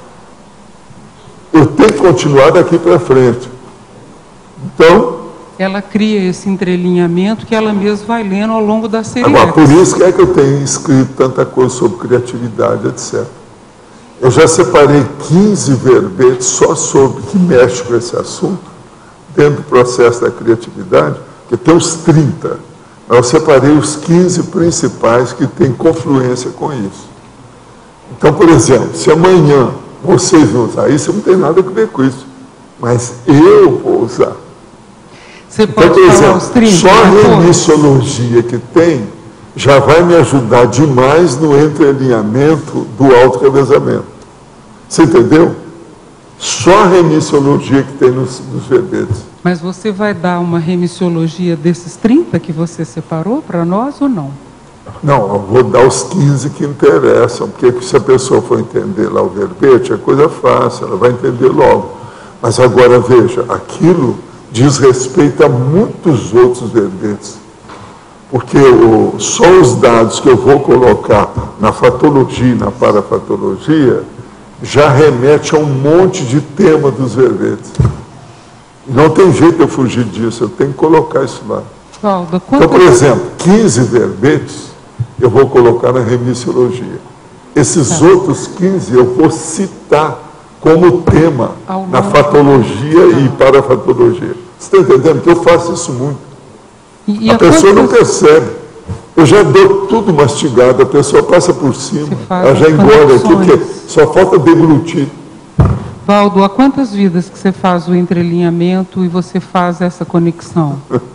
Eu tenho que continuar daqui para frente. Então... ela cria esse entrelinhamento que ela mesma vai lendo ao longo da série. Agora, por isso que é que eu tenho escrito tanta coisa sobre criatividade, etcétera. Eu já separei quinze verbetes só sobre que mexe com esse assunto, dentro do processo da criatividade, que tem uns trinta. Mas eu separei os quinze principais que têm confluência com isso. Então, por exemplo, se amanhã vocês vão usar isso, não tem nada a ver com isso. Mas eu vou usar. Você pode então, por exemplo, falar os trinta, só a remissiologia que tem já vai me ajudar demais no entrelinhamento do autorrevezamento. Você entendeu? Só a remissiologia que tem nos, nos verbetes. Mas você vai dar uma remissiologia desses trinta que você separou para nós ou não? Não, eu vou dar os quinze que interessam, porque se a pessoa for entender lá o verbete, é coisa fácil, ela vai entender logo. Mas agora, veja, aquilo diz respeito a muitos outros verbetes. Porque o, só os dados que eu vou colocar na fatologia e na parafatologia já remete a um monte de tema dos verbetes. Não tem jeito de eu fugir disso, eu tenho que colocar isso lá. Valdo, então, por exemplo, quinze verbetes eu vou colocar na remissiologia. Esses tá. outros quinze eu vou citar como tema na fatologia e parafatologia. Você está entendendo? Que eu faço isso muito. E, e a, a pessoa não percebe. Eu já dou tudo mastigado, a pessoa passa por cima, ela já engole aqui, porque só falta deglutir. Valdo, há quantas vidas que você faz o entrelinhamento e você faz essa conexão?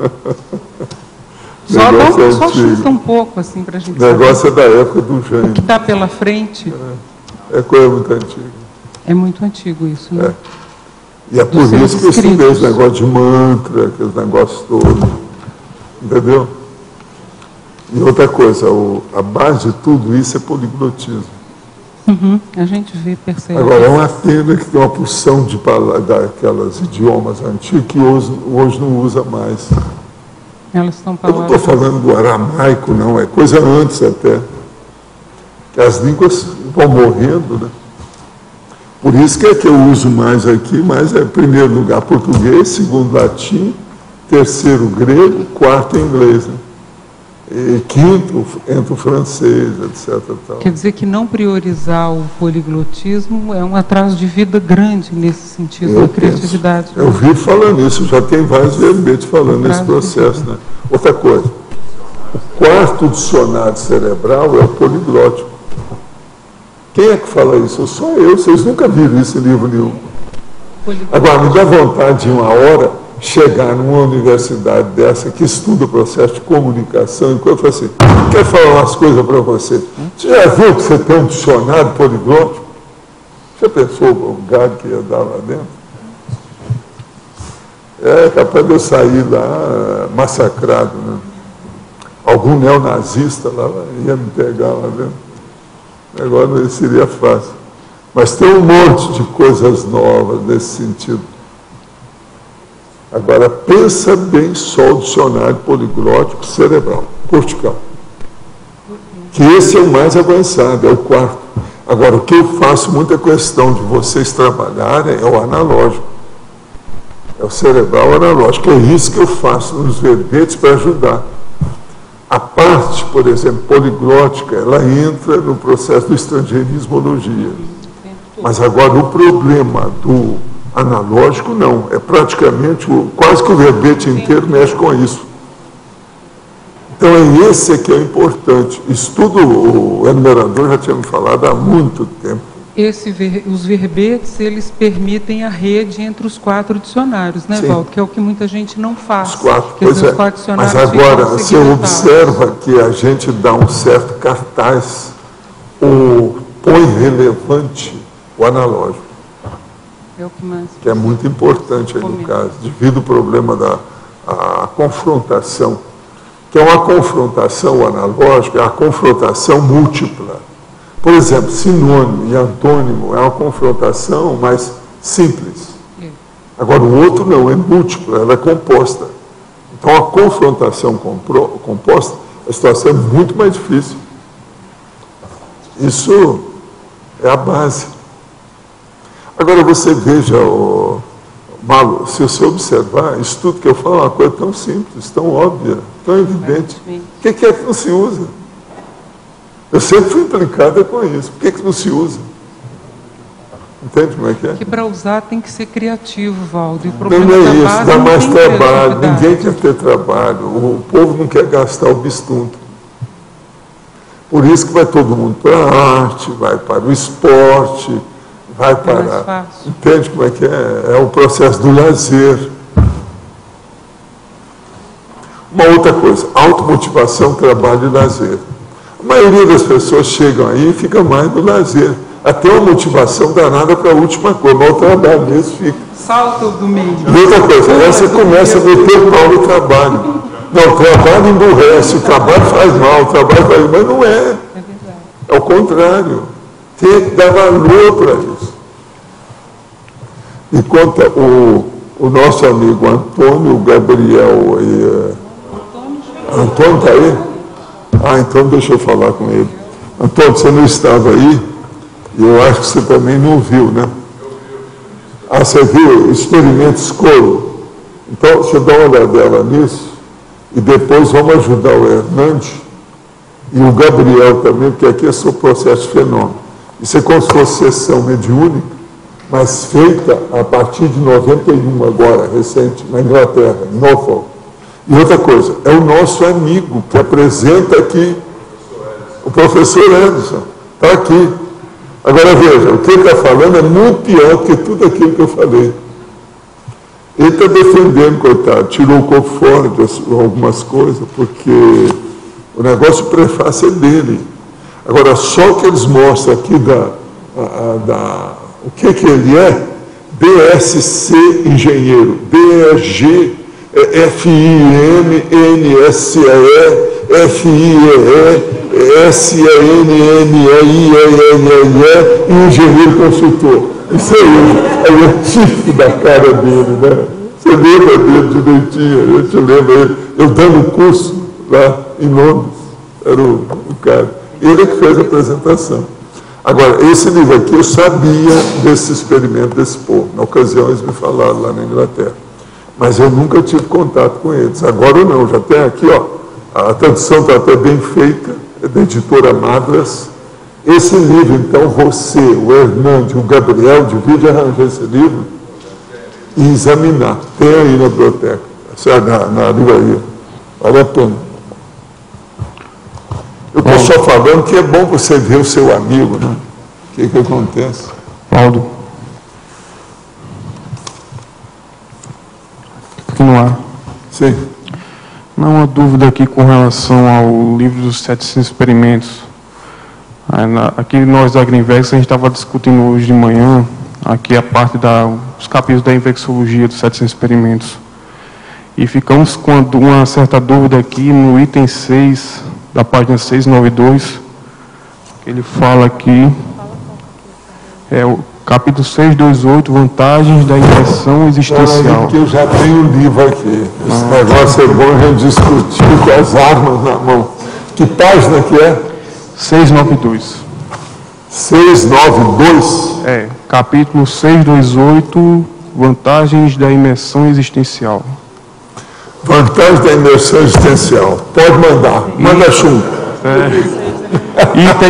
Só, não, só chuta um pouco, assim, para a gente saber. O negócio é da época do Jânio. O que está pela frente. É, é coisa muito antiga. É muito antigo isso, né? É. E é por isso que eu estudei esse negócio de mantra, aqueles negócios todos. Entendeu? E outra coisa, o, a base de tudo isso é poliglotismo. Uhum, a gente vê, percebe. Agora, é uma pena que tem uma porção de daquelas idiomas antigos que hoje, hoje não usa mais. Elas estão Eu não estou falando do aramaico, não, é coisa antes até. Que as línguas vão morrendo, né? Por isso que é que eu uso mais aqui, mas é, em primeiro lugar, português, segundo, latim, terceiro, grego, quarto, inglês, né? E quinto, entra o francês, etcétera. Tal. Quer dizer que não priorizar o poliglotismo é um atraso de vida grande nesse sentido eu da criatividade. Penso. Eu vi falando isso, já tem vários verbetes falando nesse processo, né? Outra coisa, o quarto dicionário cerebral é o poliglótico. Quem é que fala isso? Só eu, vocês nunca viram isso em livro nenhum. Agora, me dá vontade de uma hora chegar numa universidade dessa que estuda o processo de comunicação, e eu falo assim, quer falar umas coisas para você? Você já viu que você tem um dicionário poliglótico? Você pensou o gado que ia dar lá dentro? É capaz de eu sair lá massacrado, né? Algum neonazista lá ia me pegar lá dentro. Agora não seria fácil. Mas tem um monte de coisas novas nesse sentido. Agora, pensa bem só o dicionário poliglótico cerebral, cortical. Que esse é o mais avançado, é o quarto. Agora, o que eu faço muita questão de vocês trabalharem é o analógico. É o cerebral analógico. É isso que eu faço nos verbetes para ajudar. A parte, por exemplo, poliglótica, ela entra no processo do estrangeirismologia. Mas agora o problema do analógico não, é praticamente, o, quase que o verbete inteiro mexe com isso. Então é esse que é importante. Isso tudo o enumerador já tinha me falado há muito tempo. Esse ver, os verbetes, eles permitem a rede entre os quatro dicionários, né, Valdo? Que é o que muita gente não faz. Os quatro, Quer pois dizer, é. Os quatro dicionários Mas agora, ficam você observa que a gente dá um certo cartaz, ou põe relevante o analógico. É o que mais... Que é muito importante aí no caso, devido ao problema da a confrontação, que é uma confrontação analógica, é a confrontação múltipla. Por exemplo, sinônimo e antônimo é uma confrontação mais simples. Agora, o outro não, é múltipla, ela é composta. Então, a confrontação compro, composta, a situação é muito mais difícil. Isso é a base. Agora, você veja, o Malu, se você observar, isso tudo que eu falo é uma coisa tão simples, tão óbvia, tão evidente. O que é que não se usa? Eu sempre fui implicada com isso. Por que, que não se usa? Entende como é que é? Que para usar tem que ser criativo, Valdo. E o não, problema não é da isso, base dá não mais tem trabalho, criatividade. ninguém quer ter trabalho, o povo não quer gastar o bistunto. Por isso que vai todo mundo para a arte, vai para o esporte, vai para... É mais fácil. Entende como é que é? É o processo do lazer. Uma outra coisa, automotivação, trabalho e lazer. A maioria das pessoas chegam aí e fica mais no lazer. Até uma motivação danada para a última coisa, mas o trabalho mesmo fica. Salta o domingo. E outra coisa, aí você começa a meter o pau no trabalho. Não, o trabalho emburrece, o trabalho faz mal, o trabalho faz mal, mas não é. É o contrário. Tem que dar valor para isso. E conta o, o nosso amigo Antônio Gabriel. E, uh, Antônio está aí? Ah, então deixa eu falar com ele. Antônio, você não estava aí? E eu acho que você também não viu, né? Ah, você viu? Experimento escolo. Então, você dá uma olhadela nisso e depois vamos ajudar o Hernandes e o Gabriel também, porque aqui é só o processo de fenômeno. Isso é como se fosse sessão mediúnica, mas feita a partir de noventa e um agora, recente, na Inglaterra, em Norfolk. E outra coisa, é o nosso amigo que apresenta aqui, o professor Anderson, está aqui. Agora veja, o que ele está falando é muito pior que tudo aquilo que eu falei. Ele está defendendo, coitado, tirou o corpo fora de algumas coisas, porque o negócio, o prefácio é dele. Agora, só que eles mostram aqui da, a, a, da, o que, que ele é, B S C engenheiro, D E G, F I M, N S E, F I E E, S E N N E I E N N E e engenheiro consultor. Isso aí, aí é o tipo da cara dele, né? Você lembra dele direitinho, eu te lembro ele, eu dando curso lá em Londres, era o, o cara. Ele que fez a apresentação. Agora, esse livro aqui, eu sabia desse experimento desse povo. Na ocasião, eles me falaram lá na Inglaterra. Mas eu nunca tive contato com eles. Agora não, já tem aqui, ó, a tradução está até bem feita, é da editora Madras. Esse livro, então, você, o Hernando, o Gabriel, divide arranjar esse livro e examinar. Tem aí na biblioteca, na, na livraria. Vale a pena. Eu estou só falando que é bom você ver o seu amigo, né? O que que acontece? Paulo. Continuar. Sim. Não há uma dúvida aqui com relação ao livro dos setecentos experimentos. Aqui nós da Agriinvex, a gente estava discutindo hoje de manhã, aqui a parte dos capítulos da infecciologia dos setecentos experimentos. E ficamos com uma certa dúvida aqui no item seis, da página seiscentos e noventa e dois, que ele fala aqui, é o capítulo seiscentos e vinte e oito, vantagens da inversão existencial. Porque eu já tenho um livro aqui. Esse ah, negócio é bom a gente discutir com as armas na mão. Que página que é? seiscentos e noventa e dois. seiscentos e noventa e dois? É, capítulo seiscentos e vinte e oito, vantagens da imersão existencial. Vantagem da imersão existencial. Pode mandar. Manda chumbo. É. Item,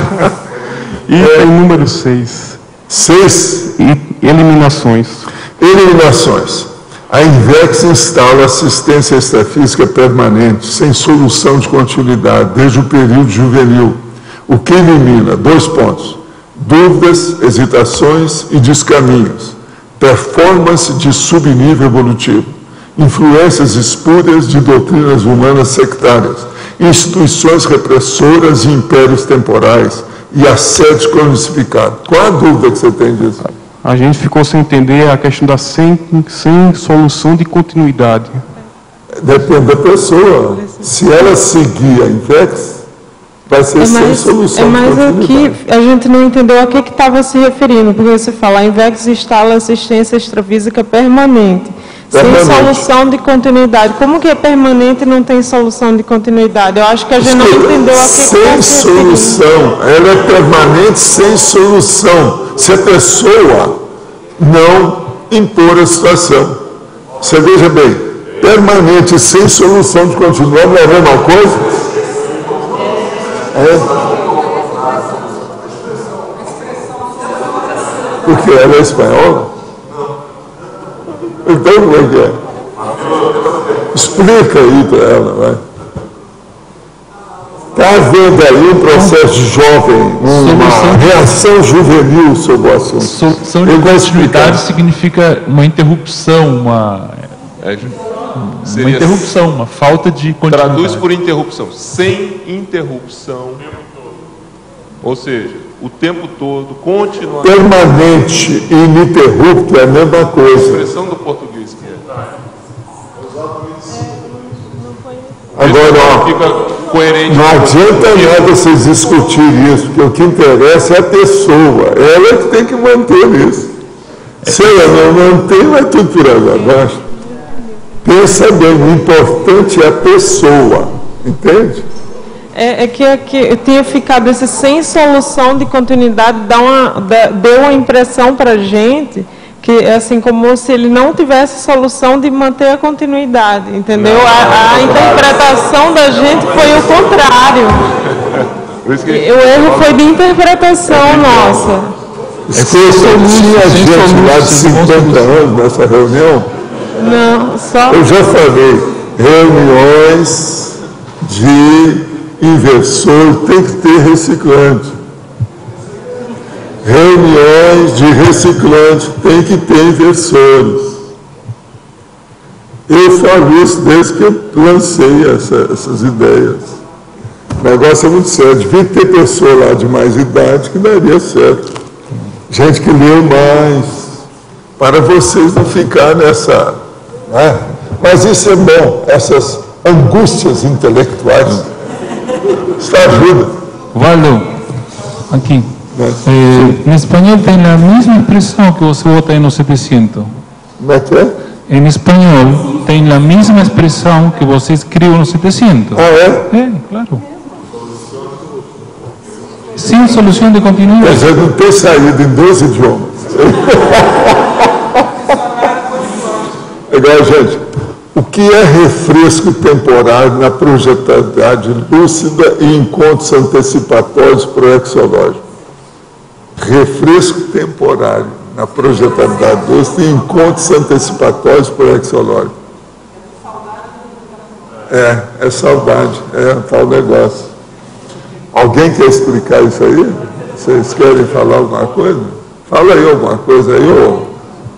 item é. número seis. seis. Eliminações. Eliminações. A Invex instala assistência extrafísica permanente, sem solução de continuidade, desde o período juvenil. O que elimina? Dois pontos. Dúvidas, hesitações e descaminhos. Performance de subnível evolutivo. Influências espúrias de doutrinas humanas sectárias, instituições repressoras e impérios temporais e assédio cronificado. Qual a dúvida que você tem disso? A gente ficou sem entender a questão da sem, sem solução de continuidade. Depende da pessoa. Se ela seguir a Invex, vai ser é sem mais, solução é mais aqui, a gente não entendeu a que estava se referindo, porque você fala, a Invex instala assistência extrafísica permanente. Sem solução de continuidade. Como que é permanente e não tem solução de continuidade? Eu acho que a gente não entendeu a que Sem solução. Ela é permanente sem solução. Se a pessoa não impor a situação. Você veja bem, permanente sem solução de continuidade não é a mesma coisa? É. Porque ela é espanhola? Então, como é que é? Explica aí para ela, vai. Está havendo aí um processo de jovem, uma Solução reação de... juvenil sobre o assunto. Solução de continuidade significa uma interrupção, uma, é, uma interrupção, uma falta de continuidade. Traduz por interrupção. Sem interrupção. Ou seja, o tempo todo, continuamente. Permanente e ininterrupto é a mesma coisa. A expressão do português que é. Agora, ó, fica coerente. Não adianta nada vocês discutirem isso, porque o que interessa é a pessoa. Ela é que tem que manter isso. Se ela não mantém, vai tudo por água abaixo. Pensa bem, o importante é a pessoa. Entende? É, é que aqui tinha ficado esse sem solução de continuidade, dá uma, deu uma impressão para a gente que é assim como se ele não tivesse solução de manter a continuidade, entendeu? Não, a, a interpretação da gente foi o contrário. O erro foi de interpretação nossa. Esqueça, tinha gente lá de cinquenta anos nessa reunião? Não, só... Eu já falei, reuniões de inversor tem que ter reciclante. Reuniões de reciclante tem que ter inversores. Eu falo isso desde que eu lancei essa, essas ideias. O negócio é muito sério. Devia ter pessoa lá de mais idade que daria certo. Gente que leu mais. Para vocês não ficar nessa... Né? Mas isso é bom. Essas angústias intelectuais. Isso ajuda. Valdo, aqui. Eh, em espanhol tem a mesma expressão que você bota aí no setecentos. Como é que é? Em espanhol tem a mesma expressão que você escreveu no setecentos. Ah, é? É, claro. Sem solução de continuidade. Quer dizer, não ter saído em dois idiomas. Legal, gente. O que é refresco temporário na projetabilidade lúcida e encontros antecipatórios proexológicos? Refresco temporário na projetabilidade lúcida e encontros antecipatórios proexológicos. É, é saudade, é tal negócio. Alguém quer explicar isso aí? Vocês querem falar alguma coisa? Fala aí alguma coisa aí, ô.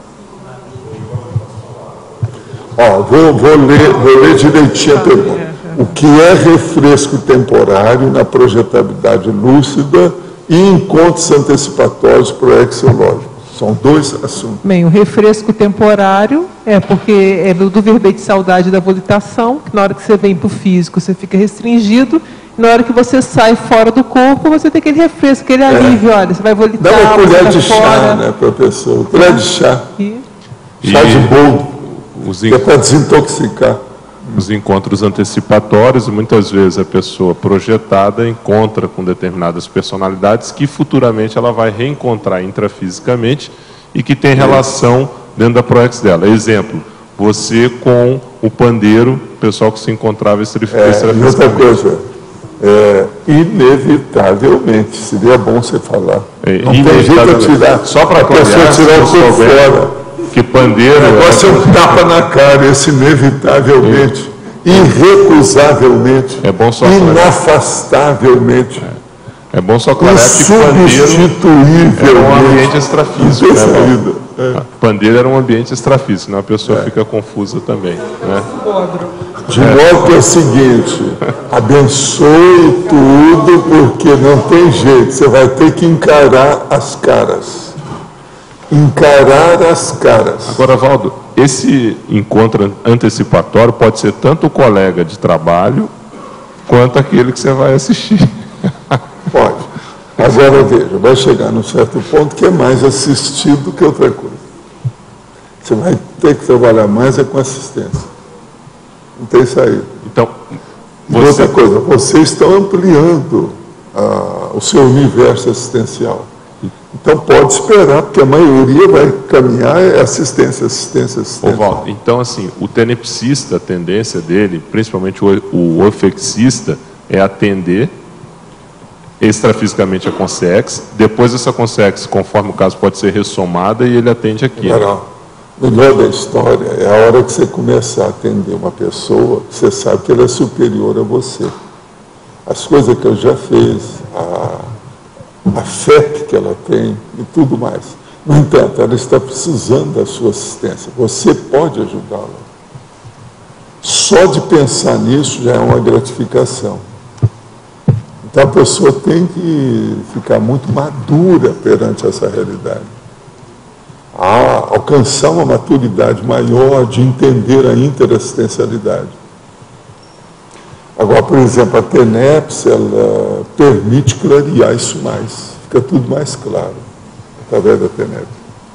Ó, vou, vou, ler, vou ler direitinho a pergunta. O que é refresco temporário na projetabilidade lúcida e encontros antecipatórios proexológicos? São dois assuntos. Bem, o refresco temporário é porque é do, do verbete saudade da volitação, que na hora que você vem para o físico você fica restringido, e na hora que você sai fora do corpo você tem aquele refresco, aquele é. alívio, olha, você vai volitar. Dá uma colher tá de fora. chá, né, para a pessoa, colher de chá. E... Chá de boldo. Os que é para desintoxicar. Os encontros antecipatórios, muitas vezes a pessoa projetada encontra com determinadas personalidades que futuramente ela vai reencontrar intrafisicamente e que tem relação dentro da proex dela. Exemplo, você com o pandeiro, o pessoal que se encontrava extrafisicamente. É, e outra coisa, é, inevitavelmente, seria bom você falar. É, não tem jeito de tirar, só para a pessoa tirar o corpo fora. Que pandeiro... O negócio é um tapa na cara, esse inevitavelmente, é. irrecusavelmente, é bom só inafastavelmente. É. é bom só clarear que pandeiro era um ambiente extrafísico. Né, é. Pandeiro era um ambiente extrafísico, senão a pessoa é. fica confusa também. Né? De modo que é o seguinte, abençoe tudo, porque não tem jeito, você vai ter que encarar as caras. Encarar as caras. Agora, Valdo, esse encontro antecipatório pode ser tanto o colega de trabalho quanto aquele que você vai assistir. Pode. Agora, veja, vai chegar num certo ponto que é mais assistido que outra coisa. Você vai ter que trabalhar mais é com assistência. Não tem saída. Então, você... E outra coisa, vocês estão ampliando ah, o seu universo assistencial. Então pode esperar, porque a maioria vai caminhar é assistência, assistência, assistência. Ô, Valdo, então assim, o tenepsista, a tendência dele, principalmente o, o ofexista, é atender extrafisicamente a consex, depois essa consex, conforme o caso, pode ser ressomada e ele atende aqui. Não, o melhor da história é a hora que você começar a atender uma pessoa, você sabe que ela é superior a você. As coisas que eu já fiz, a... a fé que ela tem e tudo mais. No entanto, ela está precisando da sua assistência. Você pode ajudá-la. Só de pensar nisso já é uma gratificação. Então a pessoa tem que ficar muito madura perante essa realidade. A alcançar uma maturidade maior de entender a interassistencialidade. Agora, por exemplo, a TENEPS, ela permite clarear isso mais. Fica tudo mais claro, através da TENEPS.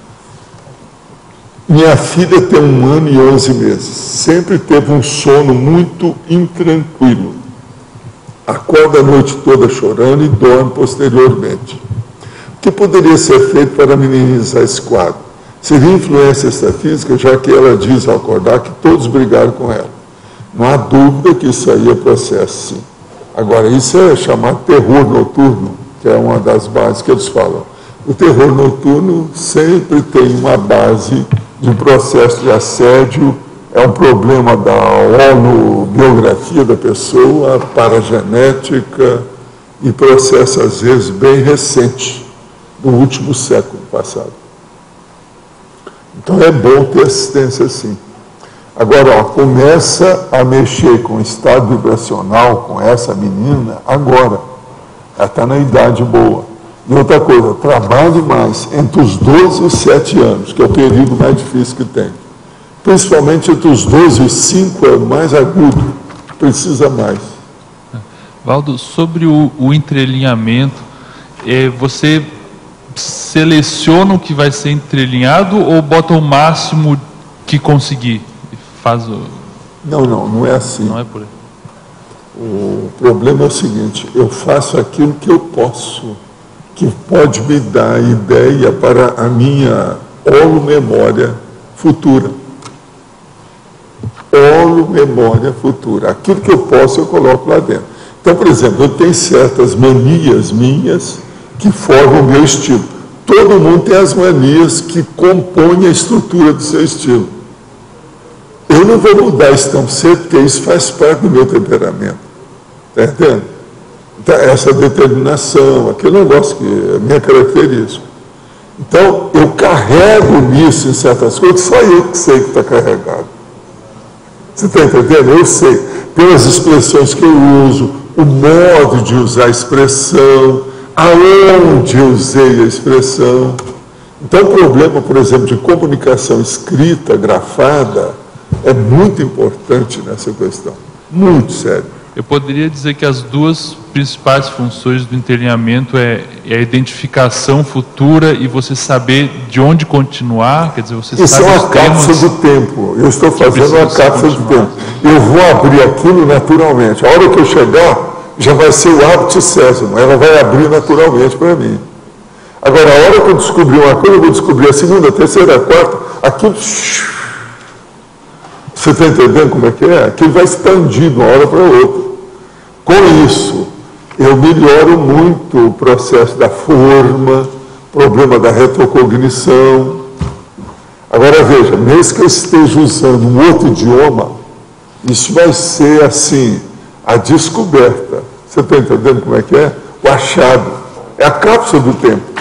Minha filha tem um ano e onze meses. Sempre teve um sono muito intranquilo. Acorda a noite toda chorando e dorme posteriormente. O que poderia ser feito para minimizar esse quadro? Seria influência extrafísica, já que ela diz ao acordar que todos brigaram com ela. Não há dúvida que isso aí é processo, sim. Agora, isso é chamado terror noturno, que é uma das bases que eles falam. O terror noturno sempre tem uma base de um processo de assédio, é um problema da holobiografia da pessoa, paragenética, e processo, às vezes, bem recente, do último século passado. Então, é bom ter assistência, sim. Agora, ó, começa a mexer com o estado vibracional, com essa menina, agora. Ela está na idade boa. E outra coisa, trabalhe mais entre os doze e os sete anos, que é o período mais difícil que tem. Principalmente entre os doze e os cinco é o mais agudo. precisa mais. Valdo, sobre o, o entrelinhamento, é, você seleciona o que vai ser entrelinhado ou bota o máximo que conseguir? Faz o... Não, não, não é assim. Não é por aí. O problema é o seguinte, eu faço aquilo que eu posso, que pode me dar ideia para a minha holomemória futura. Holomemória futura. Aquilo que eu posso, eu coloco lá dentro. Então, por exemplo, eu tenho certas manias minhas que formam o meu estilo. Todo mundo tem as manias que compõem a estrutura do seu estilo. Eu não vou mudar isso tão cedo, porque isso faz parte do meu temperamento. Está entendendo? Então, essa determinação, aquele negócio que é minha característica. Então, eu carrego nisso em certas coisas, só eu que sei que está carregado. Você está entendendo? Eu sei. Pelas expressões que eu uso, o modo de usar a expressão, aonde eu usei a expressão. Então, o problema, por exemplo, de comunicação escrita, grafada, é muito importante nessa questão. Muito sério. Eu poderia dizer que as duas principais funções do entrelinhamento é, é a identificação futura e você saber de onde continuar, quer dizer, você Isso sabe é uma os temas cápsula do tempo. Eu estou que fazendo uma precisam cápsula do continuar. tempo. Eu vou abrir aquilo naturalmente. A hora que eu chegar, já vai ser o hábito césimo. Ela vai abrir naturalmente para mim. Agora, a hora que eu descobrir uma coisa, eu vou descobrir a segunda, a terceira, a quarta, aquilo... Você está entendendo como é que é? Aquilo vai expandir de uma hora para outra. Com isso, eu melhoro muito o processo da forma, problema da retrocognição. Agora veja, mesmo que eu esteja usando um outro idioma, isso vai ser assim, a descoberta. Você está entendendo como é que é? O achado. É a cápsula do tempo.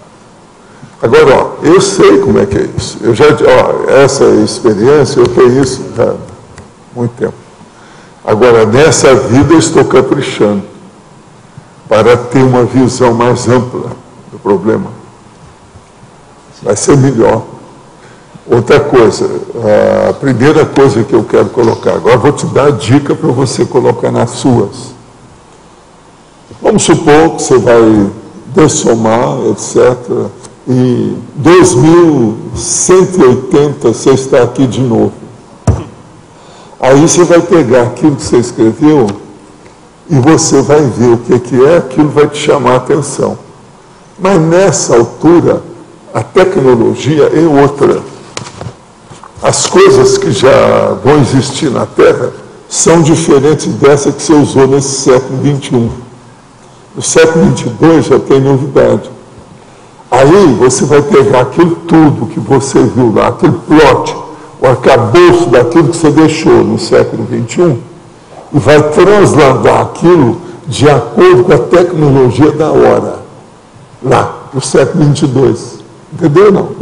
Agora, ó, eu sei como é que é isso. Eu já, ó, essa experiência, eu tenho isso há muito tempo. Agora, nessa vida, eu estou caprichando para ter uma visão mais ampla do problema. Vai ser melhor. Outra coisa, a primeira coisa que eu quero colocar, agora vou te dar a dica para você colocar nas suas. Vamos supor que você vai dessomar, etcétera, e dois mil cento e oitenta você está aqui de novo. Aí você vai pegar aquilo que você escreveu e você vai ver o que, que é, aquilo vai te chamar a atenção. Mas nessa altura, a tecnologia é outra. As coisas que já vão existir na Terra são diferentes dessa que você usou nesse século vinte e um. No século vinte e dois já tem novidade. Aí você vai pegar aquilo tudo que você viu lá, aquele plot, o arcabouço daquilo que você deixou no século vinte e um, e vai transladar aquilo de acordo com a tecnologia da hora, lá, no século vinte e dois. Entendeu ou não?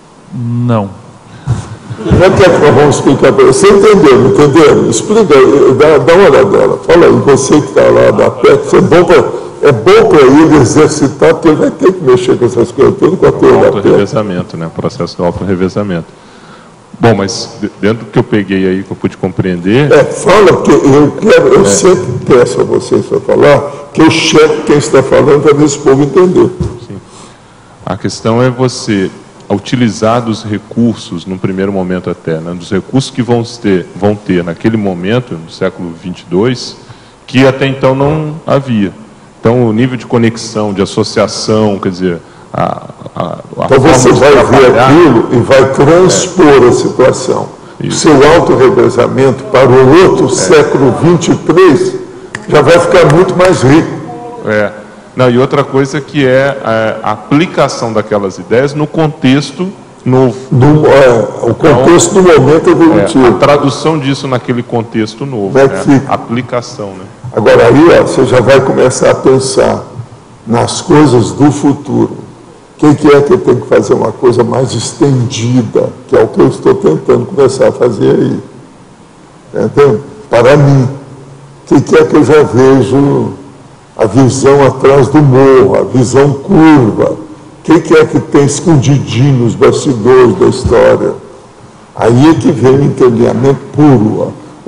Não. Como é que é que nós vamos explicar para você? Você entendeu, entendeu? Explica, dá, dá uma olhadela. Fala aí, você que está lá da perto, isso é bom para... É bom para ele exercitar, porque ele vai ter que mexer com essas coisas todas com a coisa. O auto-revezamento, né? O processo do auto-revezamento. Bom, mas dentro do que eu peguei aí, que eu pude compreender... É, fala, porque eu, quero, eu é. sempre peço a vocês para falar, que eu checo quem está falando para ver se o povo entender. Sim. A questão é você utilizar dos recursos, no primeiro momento até, né? Dos recursos que vão ter, vão ter naquele momento, no século vinte e dois, que até então não havia. Então, o nível de conexão, de associação, quer dizer, a, a, a então você vai ver aquilo e vai transpor é. a situação. Isso. O seu auto-revezamento para o outro é. século vinte e três já vai ficar muito mais rico. É. Não, e outra coisa que é a, a aplicação daquelas ideias no contexto novo. Do, é, o contexto então, do momento evolutivo. É, a tradução disso naquele contexto novo. Como é que né? fica? A aplicação, né? Agora aí, ó, você já vai começar a pensar nas coisas do futuro. Quem que é que tem que fazer uma coisa mais estendida, que é o que eu estou tentando começar a fazer aí. Entendeu? Para mim. Quem que é que eu já vejo a visão atrás do morro, a visão curva. Quem que é que tem escondidinho nos bastidores da história? Aí é que vem o entendimento puro, ó.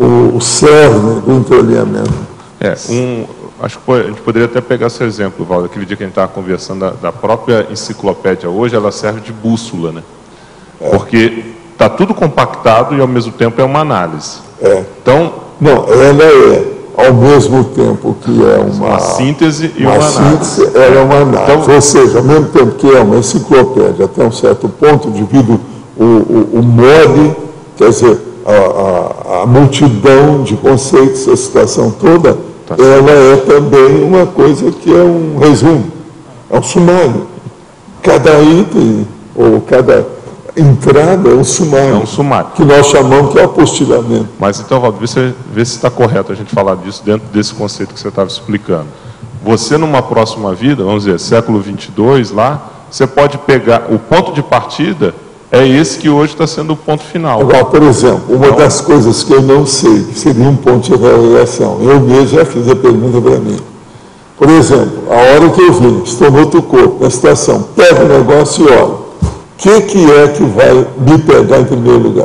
o, o cerne do entrelinhamento. É, um, acho que a gente poderia até pegar esse exemplo, Valdo, aquele dia que a gente estava conversando da, da própria enciclopédia hoje, ela serve de bússola, né? É. Porque está tudo compactado e ao mesmo tempo é uma análise. É. Então, não, ela é ao mesmo tempo que é uma, uma síntese e uma, uma análise. síntese, ela é uma análise. Então, ou seja, ao mesmo tempo que é uma enciclopédia, até um certo ponto, devido o, o, o mole, quer dizer, a, a, a multidão de conceitos, a situação toda, tá, ela é também uma coisa que é um resumo, é um sumário. Cada item, ou cada entrada é um sumário, é um sumário, que nós chamamos que é apostilamento. Mas então, Valdo, vê se, vê se está correto a gente falar disso dentro desse conceito que você estava explicando. Você, numa próxima vida, vamos dizer, século vinte e dois, lá, você pode pegar, o ponto de partida é esse que hoje está sendo o ponto final. Agora, por exemplo, uma então, das coisas que eu não sei, que seria um ponto de avaliação, eu mesmo já fiz a pergunta para mim. Por exemplo, a hora que eu vi, estou no outro corpo, na situação, pego o negócio e olho. O que, que é que vai me pegar em primeiro lugar?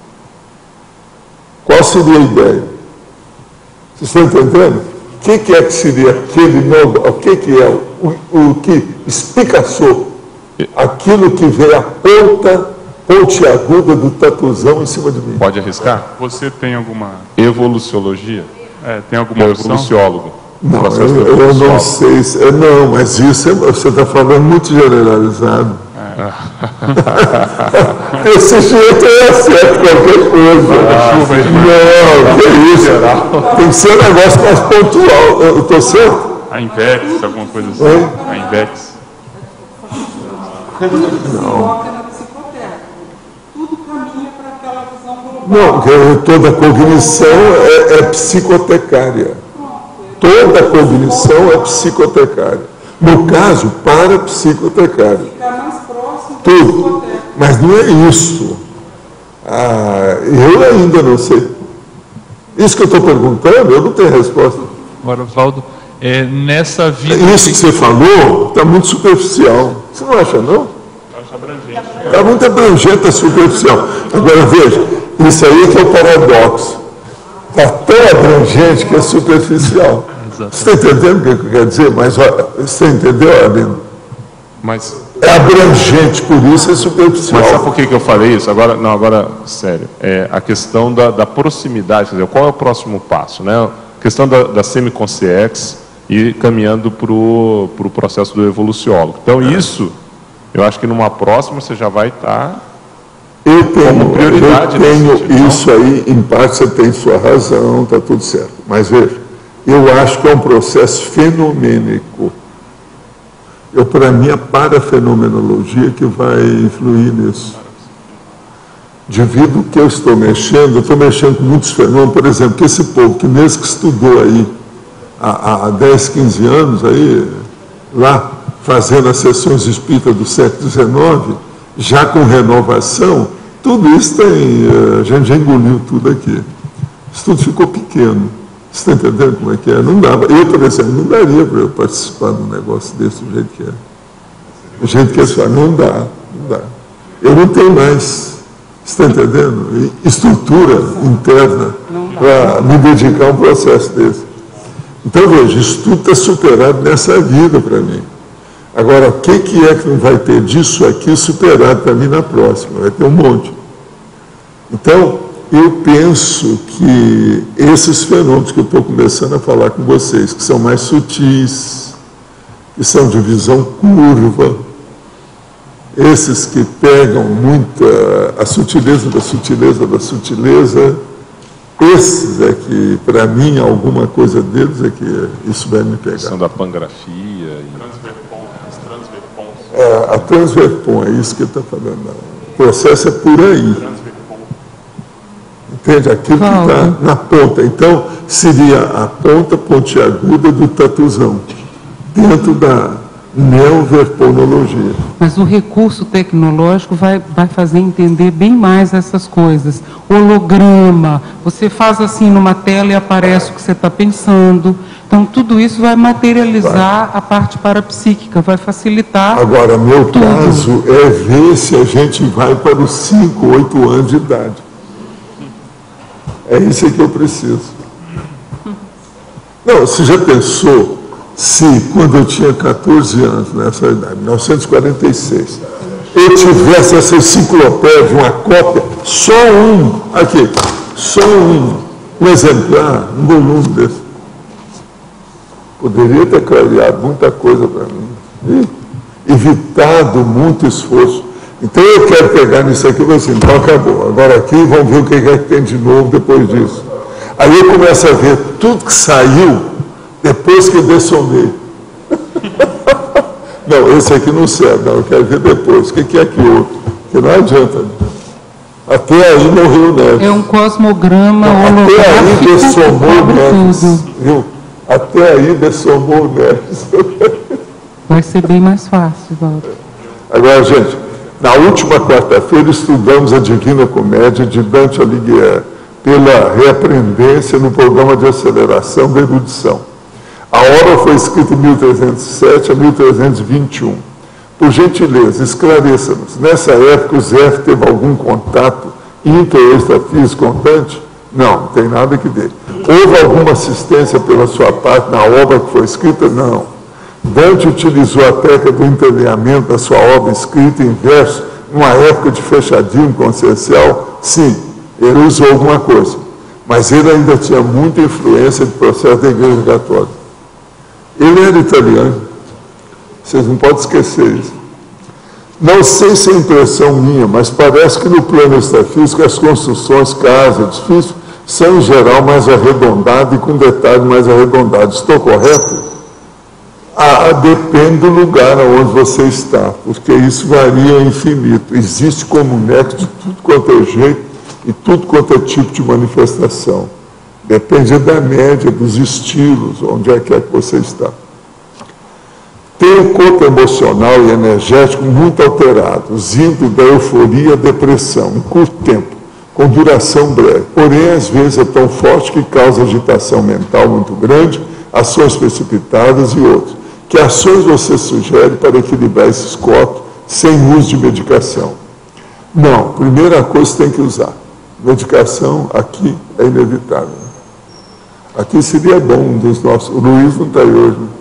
Qual seria a ideia? Vocês estão entendendo? O que, que é que seria aquele novo, o que, que é o, o que espicaçou aquilo que veio a ponta pontiaguda do tatuzão em cima de mim? Pode arriscar? Você tem alguma... Evoluciologia? É, tem alguma opção? Evoluciólogo. Não, eu, eu não sei se... Não, mas isso é, você está falando muito generalizado. Esse jeito é acerto qualquer coisa. Ah, não, que isso? Tem que ser um negócio mais pontual. Eu estou certo? A Invex, alguma coisa assim? Oi? A Invex. Não. Não, porque toda cognição é, é psicotecária. Toda cognição é psicotecária. No caso, parapsicotecária. Tudo. Mas não é isso. Ah, eu ainda não sei. Isso que eu estou perguntando, eu não tenho resposta. Agora, Valdo, é, nessa vida... Isso que você falou está muito superficial. Você não acha, não? Está muito abrangente, é superficial. Agora, veja, isso aí que é o paradoxo. Está tão abrangente que é superficial. Você está entendendo o que eu quero dizer? Mas você entendeu, Alino? Mas... é abrangente, por isso é superficial. Mas sabe por que, que eu falei isso? Agora, não, agora, sério. É a questão da, da proximidade, quer dizer, qual é o próximo passo, né? A questão da, da semiconsciex e caminhando para o pro processo do evoluciólogo. Então, é. isso, eu acho que numa próxima você já vai estar eu tenho, como prioridade. Eu tenho sentido, isso aí, em parte você tem sua razão, está tudo certo. Mas veja, eu acho que é um processo fenomênico. Eu, para mim, a parafenomenologia que vai influir nisso. Devido que eu estou mexendo, eu estou mexendo com muitos fenômenos, por exemplo, que esse povo que mesmo que estudou aí há, há dez, quinze anos, aí, lá, fazendo as sessões espíritas do século dezenove, já com renovação, tudo isso tem, a gente já engoliu tudo aqui. Isso tudo ficou pequeno. Você está entendendo como é que é? Não dava. Eu, por exemplo, não daria para eu participar de um negócio desse do jeito que é. Do jeito que eles falam, não dá, não dá. Eu não tenho mais, você está entendendo? Estrutura interna para me dedicar a um processo desse. Então, veja, isso tudo está superado nessa vida para mim. Agora, o que, que é que não vai ter disso aqui superado para mim na próxima? Vai ter um monte. Então, eu penso que esses fenômenos que eu estou começando a falar com vocês, que são mais sutis, que são de visão curva, esses que pegam muito a sutileza da sutileza da sutileza, esses é que, para mim, alguma coisa deles é que isso vai me pegar. A questão da pangrafia e... É, a transverpon, é isso que ele está falando. O processo é por aí. Entende? Aquilo que está na ponta. Então, seria a ponta pontiaguda do tatuzão, dentro da neoverponologia. Mas o recurso tecnológico vai, vai fazer entender bem mais essas coisas. Holograma, você faz assim numa tela e aparece o que você está pensando. Então, tudo isso vai materializar vai. a parte parapsíquica, vai facilitar. Agora, meu tudo. caso é ver se a gente vai para os cinco, oito anos de idade. É isso que eu preciso. Não, você já pensou se, quando eu tinha quatorze anos, nessa idade, mil novecentos e quarenta e seis, eu tivesse essa enciclopédia, uma cópia, só um, aqui, só um, um exemplar, um volume desse. Poderia ter clareado muita coisa para mim, e evitado muito esforço. Então eu quero pegar nisso aqui e falar assim, então acabou, agora aqui vamos ver o que é que tem de novo depois disso. Aí eu começo a ver tudo que saiu depois que eu dessomei. Não, esse aqui não serve, não, eu quero ver depois. O que é que outro? Porque não adianta. Até aí morreu o Neves. É um cosmograma não, até aí dessomou o Neves. Viu? Até aí dessomou o Neves. Vai ser bem mais fácil, Walter. Agora, gente, na última quarta-feira estudamos a Divina Comédia de Dante Alighieri pela reaprendência no programa de aceleração da erudição. A obra foi escrita em mil trezentos e sete a mil trezentos e vinte e um. Por gentileza, esclareça-nos. Nessa época, o Zé teve algum contato inter ou extrafísico com Dante? Não, não tem nada que ver. Houve alguma assistência pela sua parte na obra que foi escrita? Não. Dante utilizou a técnica do entelhamento da sua obra escrita em verso numa época de fechadinho consciencial? Sim, ele usou alguma coisa. Mas ele ainda tinha muita influência do processo da Igreja Católica. Ele era italiano. Vocês não podem esquecer isso. Não sei se é impressão minha, mas parece que no plano extrafísico as construções, casas, edifícios, são em geral mais arredondadas e com detalhes mais arredondados. Estou correto? Ah, depende do lugar onde você está, porque isso varia infinito. Existe comuneco de tudo quanto é jeito e tudo quanto é tipo de manifestação. Depende da média, dos estilos, onde é que é que você está. Tem um corpo emocional e energético muito alterados, indo da euforia à depressão, em curto tempo, com duração breve. Porém, às vezes é tão forte que causa agitação mental muito grande, ações precipitadas e outras. Que ações você sugere para equilibrar esses corpos sem uso de medicação? Não, primeira coisa que tem que usar. Medicação aqui é inevitável. Aqui seria bom um dos nossos... O Luiz não está aí hoje. Né?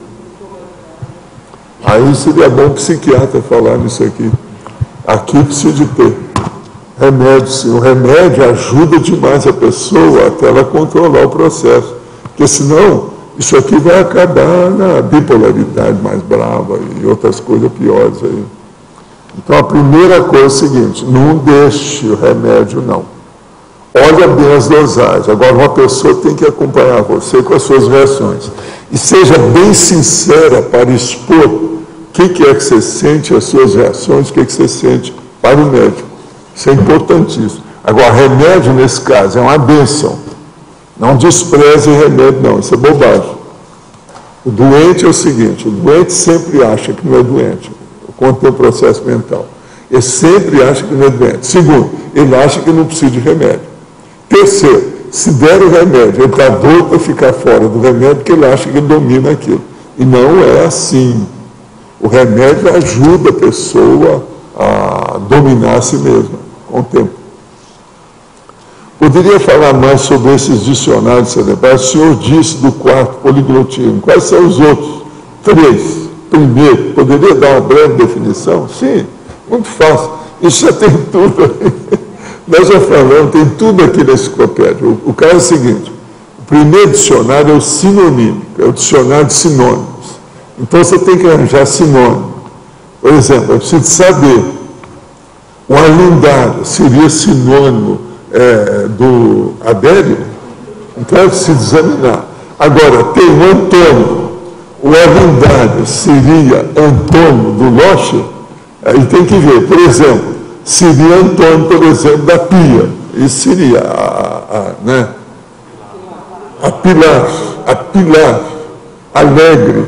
Aí seria bom o psiquiatra falar nisso aqui. Aqui precisa de ter remédio, sim. O remédio ajuda demais a pessoa até ela controlar o processo. Porque senão, isso aqui vai acabar na bipolaridade mais brava e outras coisas piores aí. Então a primeira coisa é o seguinte, não deixe o remédio não. Olha bem as dosagens. Agora uma pessoa tem que acompanhar você com as suas reações. E seja bem sincera para expor o que, que é que você sente, as suas reações, o que, que você sente para o médico. Isso é importantíssimo. Agora, remédio, nesse caso, é uma bênção. Não despreze remédio, não. Isso é bobagem. O doente é o seguinte, o doente sempre acha que não é doente, quando tem o processo mental. Ele sempre acha que não é doente. Segundo, ele acha que não precisa de remédio. Terceiro, se der o remédio, ele está doido para ficar fora do remédio, porque ele acha que ele domina aquilo. E não é assim. O remédio ajuda a pessoa a dominar a si mesma, com o tempo. Poderia falar mais sobre esses dicionários cerebrais? O senhor disse do quarto poliglotismo. Quais são os outros? Três. Primeiro, poderia dar uma breve definição? Sim, muito fácil. Isso já tem tudo aí. Nós já falamos, tem tudo aqui na enciclopédia. O, o caso é o seguinte, o primeiro dicionário é o sinonímico, é o dicionário de sinônimos. Então você tem que arranjar sinônimo. Por exemplo, eu preciso saber, o alindário seria sinônimo é, do Adélio? Então eu preciso examinar. Agora, tem o antônimo. O alindário seria antônimo do Loche? Aí tem que ver, por exemplo, seria antônimo, por exemplo, da Pia. Isso seria a, a, né? a Pilar, a Pilar, Alegre,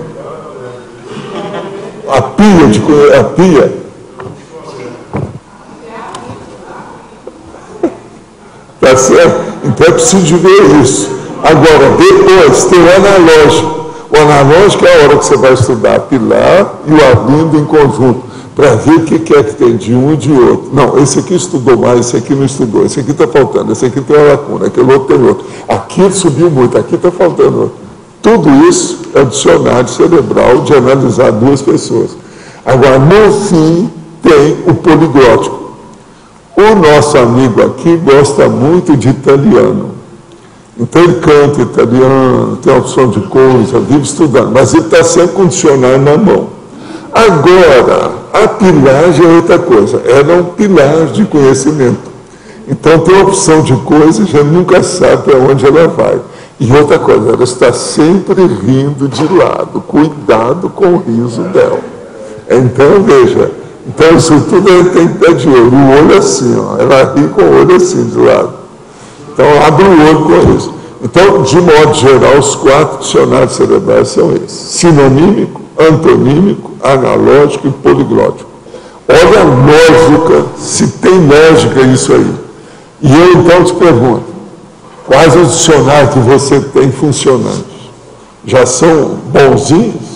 a Pia, de, a Pia. Tá certo? Então é preciso ver isso. Agora, depois tem o analógico. O analógico é a hora que você vai estudar a Pilar e o Arlindo em conjunto. para ver o que é que tem de um e de outro. Não, esse aqui estudou mais, esse aqui não estudou, esse aqui está faltando, esse aqui tem uma lacuna, aquele outro tem outro. Aqui subiu muito, aqui está faltando outro. Tudo isso é o dicionário cerebral de analisar duas pessoas. Agora, no fim, tem o poliglótico. O nosso amigo aqui gosta muito de italiano. Então ele canta italiano, tem opção de coisa, vive estudando, mas ele está sempre com o dicionário na mão. Agora, a pilagem é outra coisa, ela é um pilar de conhecimento. Então tem opção de coisas, já nunca sabe para onde ela vai. E outra coisa, ela está sempre rindo de lado, cuidado com o riso dela. Então, veja, então isso tudo ela tem que ter de olho, o olho assim, ó, ela ri com o olho assim de lado. Então, abre o olho com isso. Então, de modo geral, os quatro dicionários cerebrais são esses: sinonímico, antonímico, analógico e poliglótico. Olha a lógica, se tem lógica isso aí. E eu, então, te pergunto, quais os dicionários que você tem funcionando? Já são bonzinhos?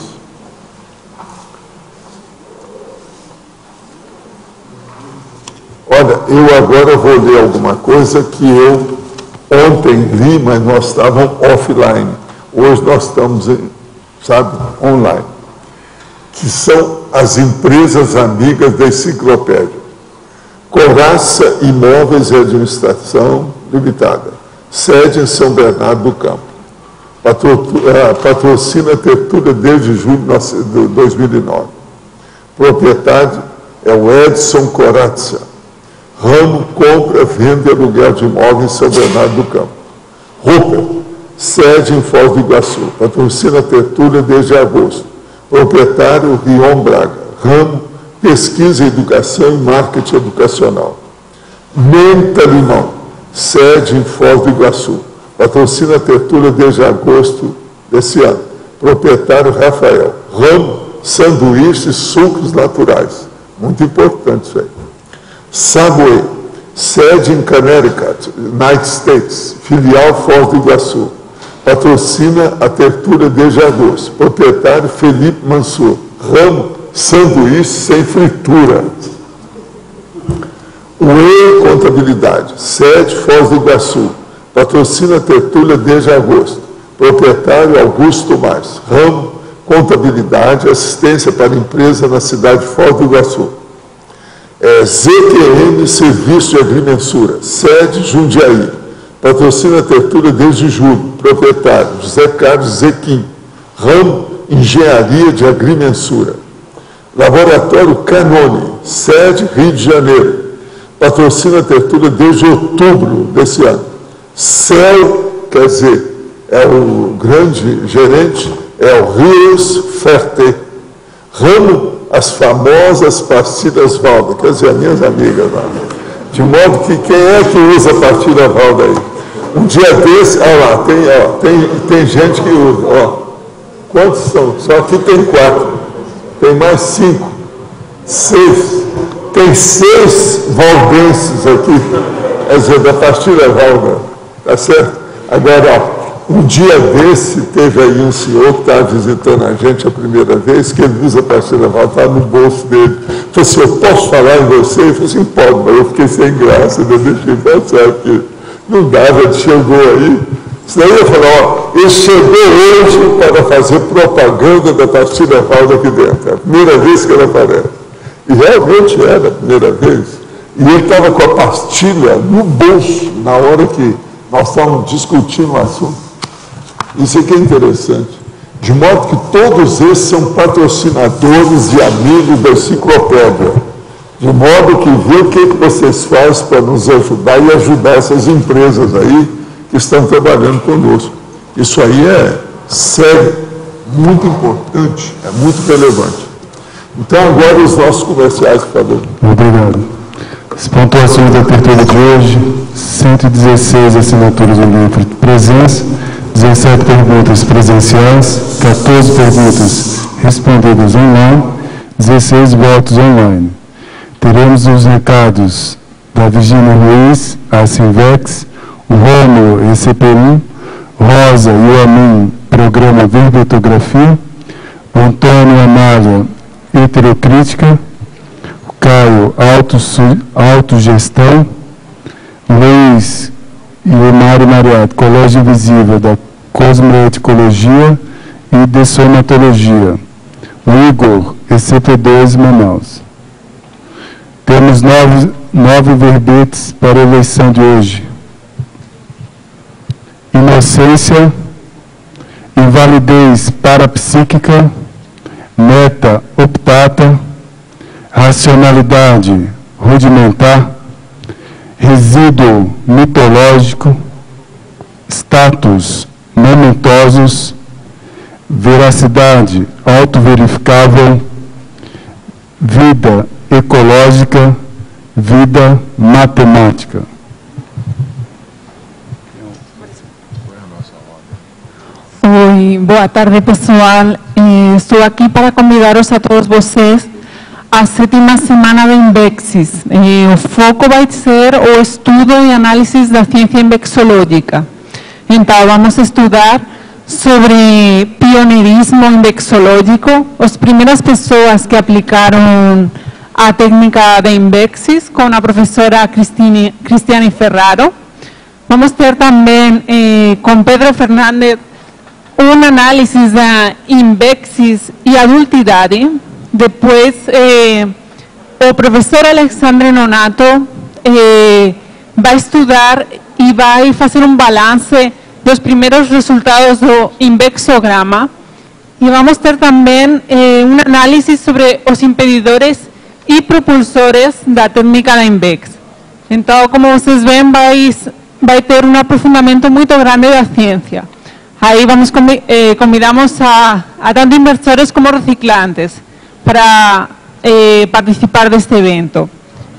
Olha, eu agora vou ler alguma coisa que eu ontem li, mas nós estávamos offline. Hoje nós estamos, sabe, online. Que são as empresas amigas da enciclopédia. Coraça Imóveis e Administração Limitada. Sede em São Bernardo do Campo. Patro, uh, patrocina a tertúlia desde julho de dois mil e nove. Proprietário é o Edson Corazza. Ramo, compra, venda e aluguel de imóveis em São Bernardo do Campo. Rupert, sede em Foz do Iguaçu. Patrocina a tertúlia desde agosto. Proprietário, Rion Braga. Ramo, pesquisa, educação e marketing educacional. Menta Limão, sede em Foz do Iguaçu. Patrocina a tertúlia desde agosto desse ano. Proprietário, Rafael. Ramo, sanduíches, sucos naturais. Muito importante isso aí. Subway, sede em Connecticut, United States, filial Foz do Iguaçu. Patrocina a tertúlia desde agosto. Proprietário, Felipe Mansur. Ramo, sanduíche sem fritura. Whey Contabilidade, sede Foz do Iguaçu. Patrocina a tertúlia desde agosto. Proprietário, Augusto Tomás. Ramo, contabilidade, assistência para empresa na cidade de Foz do Iguaçu. É, Z T M Serviço de Agrimensura, sede Jundiaí. Patrocina a tertúlia desde julho. Proprietário, José Carlos Zequim. Ramo, Engenharia de Agrimensura. Laboratório Canone, sede Rio de Janeiro. Patrocina a tertúlia desde outubro desse ano. Cel, quer dizer, é o grande gerente, é o Rios Ferté. Ramo, as famosas pastilhas Valda, quer dizer, as minhas amigas lá. De modo que quem é que usa a pastilha Valda aí? Um dia desse, olha lá, tem, ó, tem, tem gente que usa, ó. Quantos são? Só aqui tem quatro. Tem mais cinco. Seis. Tem seis valdenses aqui. Quer dizer, da pastilha Valda. Tá certo? Agora, ó. Um dia desse, teve aí um senhor que estava visitando a gente a primeira vez, que ele usa a pastilha Valda, estava no bolso dele. Falei assim, eu posso falar em você? Ele falou assim, pode, mas eu fiquei sem graça, eu deixei passar, porque não dava, ele chegou aí. Senão eu ia falar, ó, ele chegou hoje para fazer propaganda da pastilha Valda aqui dentro. É a primeira vez que ela aparece. E realmente era a primeira vez. E ele estava com a pastilha no bolso, na hora que nós estávamos discutindo o assunto. Isso aqui é interessante. De modo que todos esses são patrocinadores e amigos da enciclopédia. De modo que vê o que vocês fazem para nos ajudar e ajudar essas empresas aí que estão trabalhando conosco. Isso aí é sério, muito importante, é muito relevante. Então, agora os nossos comerciais, por favor. Obrigado. As pontuações da tertúlia de hoje: cento e dezesseis assinaturas no livro de presença, dezessete perguntas presenciais, quatorze perguntas respondidas online, dezesseis votos online. Teremos os recados da Virgínia Luiz, a Sinvex, o Rômulo, E C P um, Rosa e o Amin, programa Verbetografia, o Antônio Amália, Heterocrítica, Caio, autosu- autogestão. Luiz e o Mário Mariato, Colégio Invisível da Cosmoeticologia e de Somatologia. O Igor, E C T dois, Manaus. Temos nove, nove verbetes para a eleição de hoje. Inocência, invalidez parapsíquica, meta optata, racionalidade rudimentar, resíduo mitológico, status momentosos, veracidade autoverificável, vida ecológica, vida matemática. Oi, boa tarde, pessoal. Eh, estou aqui para convidar-os a todos vocês à sétima semana da Inbexis. Eh, o foco vai ser o estudo e análise da ciência inbexológica. Então, vamos estudar sobre pioneirismo inbexológico, as primeiras pessoas que aplicaram a técnica da Inbexis, com a professora Cristine, Cristiane Ferraro. Vamos ter também eh, com Pedro Fernandes um análise da Inbexis e adultidade. Depois, eh, o professor Alexandre Nonato eh, vai estudar e vai fazer um balance dos primeiros resultados do Inbexograma. E vamos ter também eh, uma análise sobre os impedidores e propulsores da técnica da Inbex. Então, como vocês veem, vai, vai ter um aprofundamento muito grande da ciência. Aí vamos, eh, convidamos a, a tanto inversores como reciclantes para eh, participar deste evento.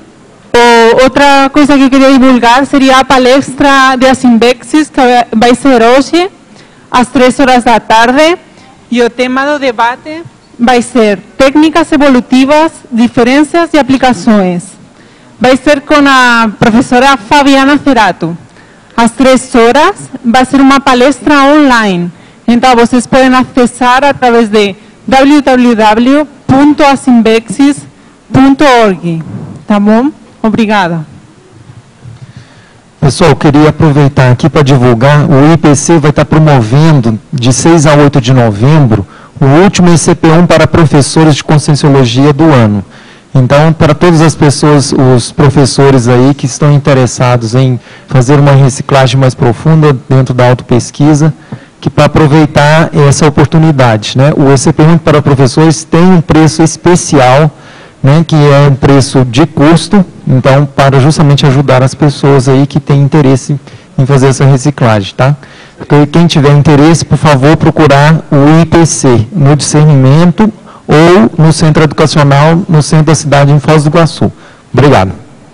O, outra coisa que queria divulgar seria a palestra de as Inbexis, que vai ser hoje, às três horas da tarde, e o tema do debate vai ser técnicas evolutivas, diferenças e aplicações. Vai ser com a professora Fabiana Cerato. Às três horas vai ser uma palestra online. Então, vocês podem acessar através de w w w ponto asinbexis ponto org. Tá bom? Obrigada. Pessoal, eu queria aproveitar aqui para divulgar, o I P C vai estar promovendo, de seis a oito de novembro, o último I C P um para professores de Conscienciologia do ano. Então, para todas as pessoas, os professores aí que estão interessados em fazer uma reciclagem mais profunda dentro da autopesquisa, que para aproveitar essa oportunidade, né? O I C P um para professores tem um preço especial, né, que é um preço de custo, então, para justamente ajudar as pessoas aí que têm interesse em fazer essa reciclagem, tá? Então, quem tiver interesse, por favor, procurar o I P C no discernimento ou no centro educacional, no centro da cidade, em Foz do Iguaçu. Obrigado.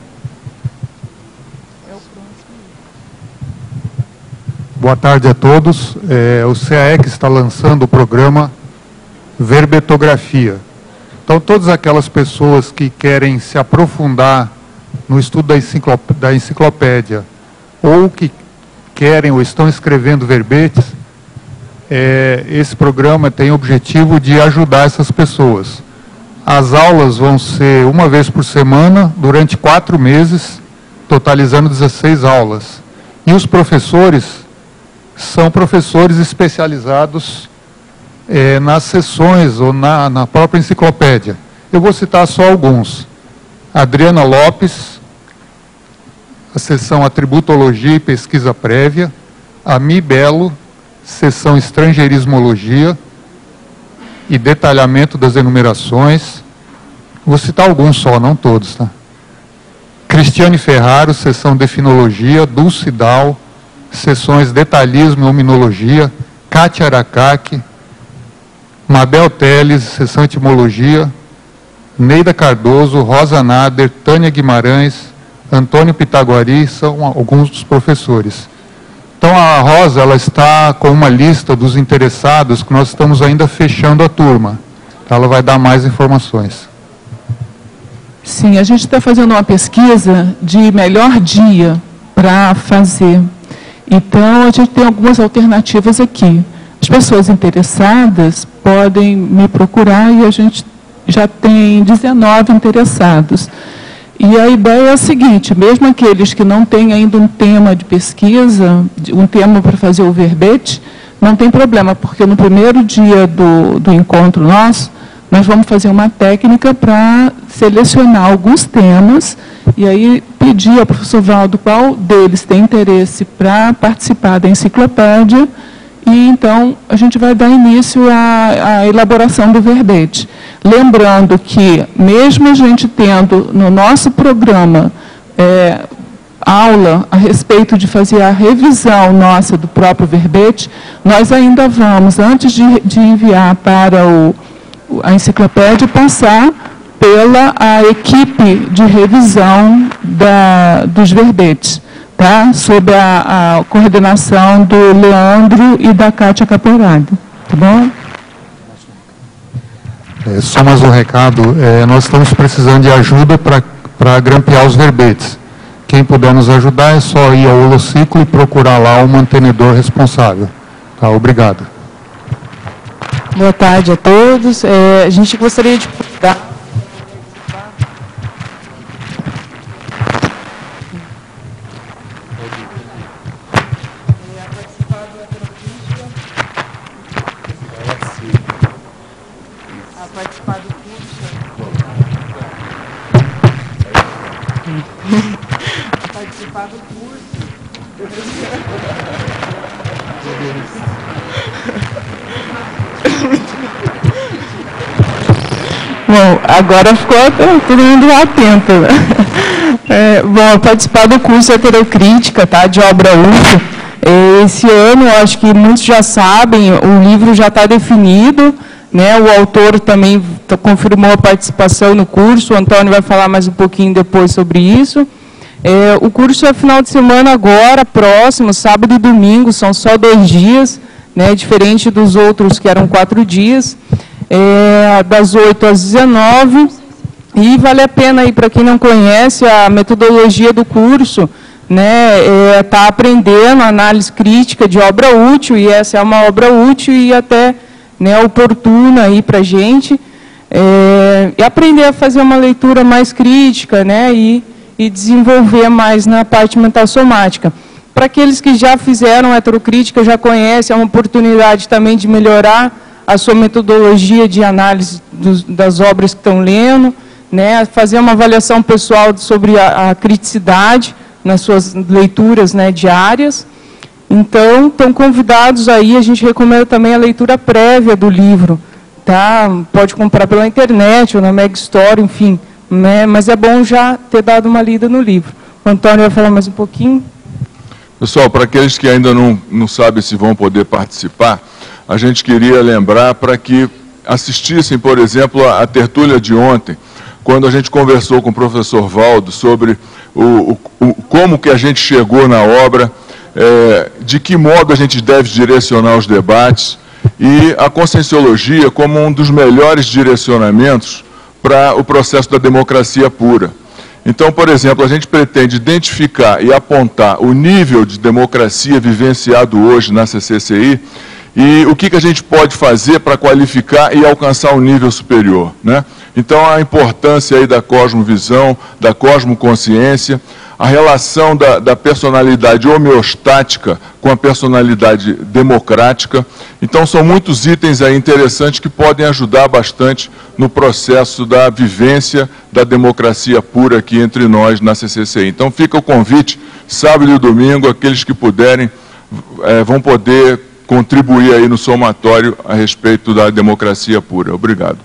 Boa tarde a todos. É, o C A E C está lançando o programa Verbetografia. Então, todas aquelas pessoas que querem se aprofundar no estudo da, enciclop da enciclopédia ou que querem ou estão escrevendo verbetes, é, esse programa tem o objetivo de ajudar essas pessoas. As aulas vão ser uma vez por semana, durante quatro meses, totalizando dezesseis aulas. E os professores são professores especializados É, nas sessões ou na, na própria enciclopédia. Eu vou citar só alguns. Adriana Lopes, a seção Atributologia e Pesquisa Prévia. Ami Belo, seção Estrangeirismologia e Detalhamento das Enumerações. Vou citar alguns só, não todos. Tá? Cristiane Ferraro, seção Definologia. Dulce Dal, sessões Detalhismo e Hominologia. Cátia Aracaki, Mabel Teles, seção Etimologia, Neida Cardoso, Rosa Nader, Tânia Guimarães, Antônio Pitaguari, são alguns dos professores. Então, a Rosa, ela está com uma lista dos interessados, que nós estamos ainda fechando a turma. Ela vai dar mais informações. Sim, a gente está fazendo uma pesquisa de melhor dia para fazer. Então, a gente tem algumas alternativas aqui. As pessoas interessadas podem me procurar e a gente já tem dezenove interessados. E a ideia é a seguinte, mesmo aqueles que não têm ainda um tema de pesquisa, um tema para fazer o verbete, não tem problema, porque no primeiro dia do, do encontro nosso, nós vamos fazer uma técnica para selecionar alguns temas e aí pedir ao professor Valdo qual deles tem interesse para participar da enciclopédia e então a gente vai dar início à, à elaboração do verbete. Lembrando que, mesmo a gente tendo no nosso programa é, aula a respeito de fazer a revisão nossa do próprio verbete, nós ainda vamos, antes de, de enviar para o, a enciclopédia, passar pela a equipe de revisão da, dos verbetes, tá? Sob a, a coordenação do Leandro e da Kátia Caporado. Tá bom? É, só mais um recado, é, nós estamos precisando de ajuda para grampear os verbetes. Quem puder nos ajudar é só ir ao Holociclo e procurar lá o mantenedor responsável. Tá, obrigado. Boa tarde a todos. É, a gente gostaria de dar... Participar do curso. Bom, agora ficou todo mundo atento. Né? É, bom, participar do curso Heterocrítica, tá, de obra útil. Esse ano, acho que muitos já sabem, o livro já está definido, né? O autor também confirmou a participação no curso, o Antônio vai falar mais um pouquinho depois sobre isso. É, o curso é final de semana agora, próximo, sábado e domingo, são só dois dias, né, diferente dos outros que eram quatro dias, é, das oito às dezenove, e vale a pena aí, para quem não conhece, a metodologia do curso, né, é, tá aprendendo análise crítica de obra útil, e essa é uma obra útil e até, né, oportuna aí para a gente, é, e aprender a fazer uma leitura mais crítica, né, e e desenvolver mais na parte mental somática. Para aqueles que já fizeram heterocrítica, já conhecem, é uma oportunidade também de melhorar a sua metodologia de análise dos, das obras que estão lendo, né, fazer uma avaliação pessoal sobre a, a criticidade nas suas leituras, né, diárias. Então, estão convidados aí, a gente recomenda também a leitura prévia do livro, tá? Pode comprar pela internet ou na Mega Store, enfim, né? Mas é bom já ter dado uma lida no livro. O Antônio vai falar mais um pouquinho. Pessoal, para aqueles que ainda não, não sabem se vão poder participar, a gente queria lembrar para que assistissem, por exemplo, a, a tertúlia de ontem, quando a gente conversou com o professor Valdo sobre o, o, o, como que a gente chegou na obra, é, de que modo a gente deve direcionar os debates, e a conscienciologia como um dos melhores direcionamentos para o processo da democracia pura. Então, por exemplo, a gente pretende identificar e apontar o nível de democracia vivenciado hoje na C C C I e o que, que a gente pode fazer para qualificar e alcançar um nível superior, né? Então, a importância aí da cosmovisão, da cosmoconsciência, a relação da, da personalidade homeostática com a personalidade democrática. Então, são muitos itens aí interessantes que podem ajudar bastante no processo da vivência da democracia pura aqui entre nós na C C C I. Então, fica o convite, sábado e domingo, aqueles que puderem é, vão poder contribuir aí no somatório a respeito da democracia pura. Obrigado.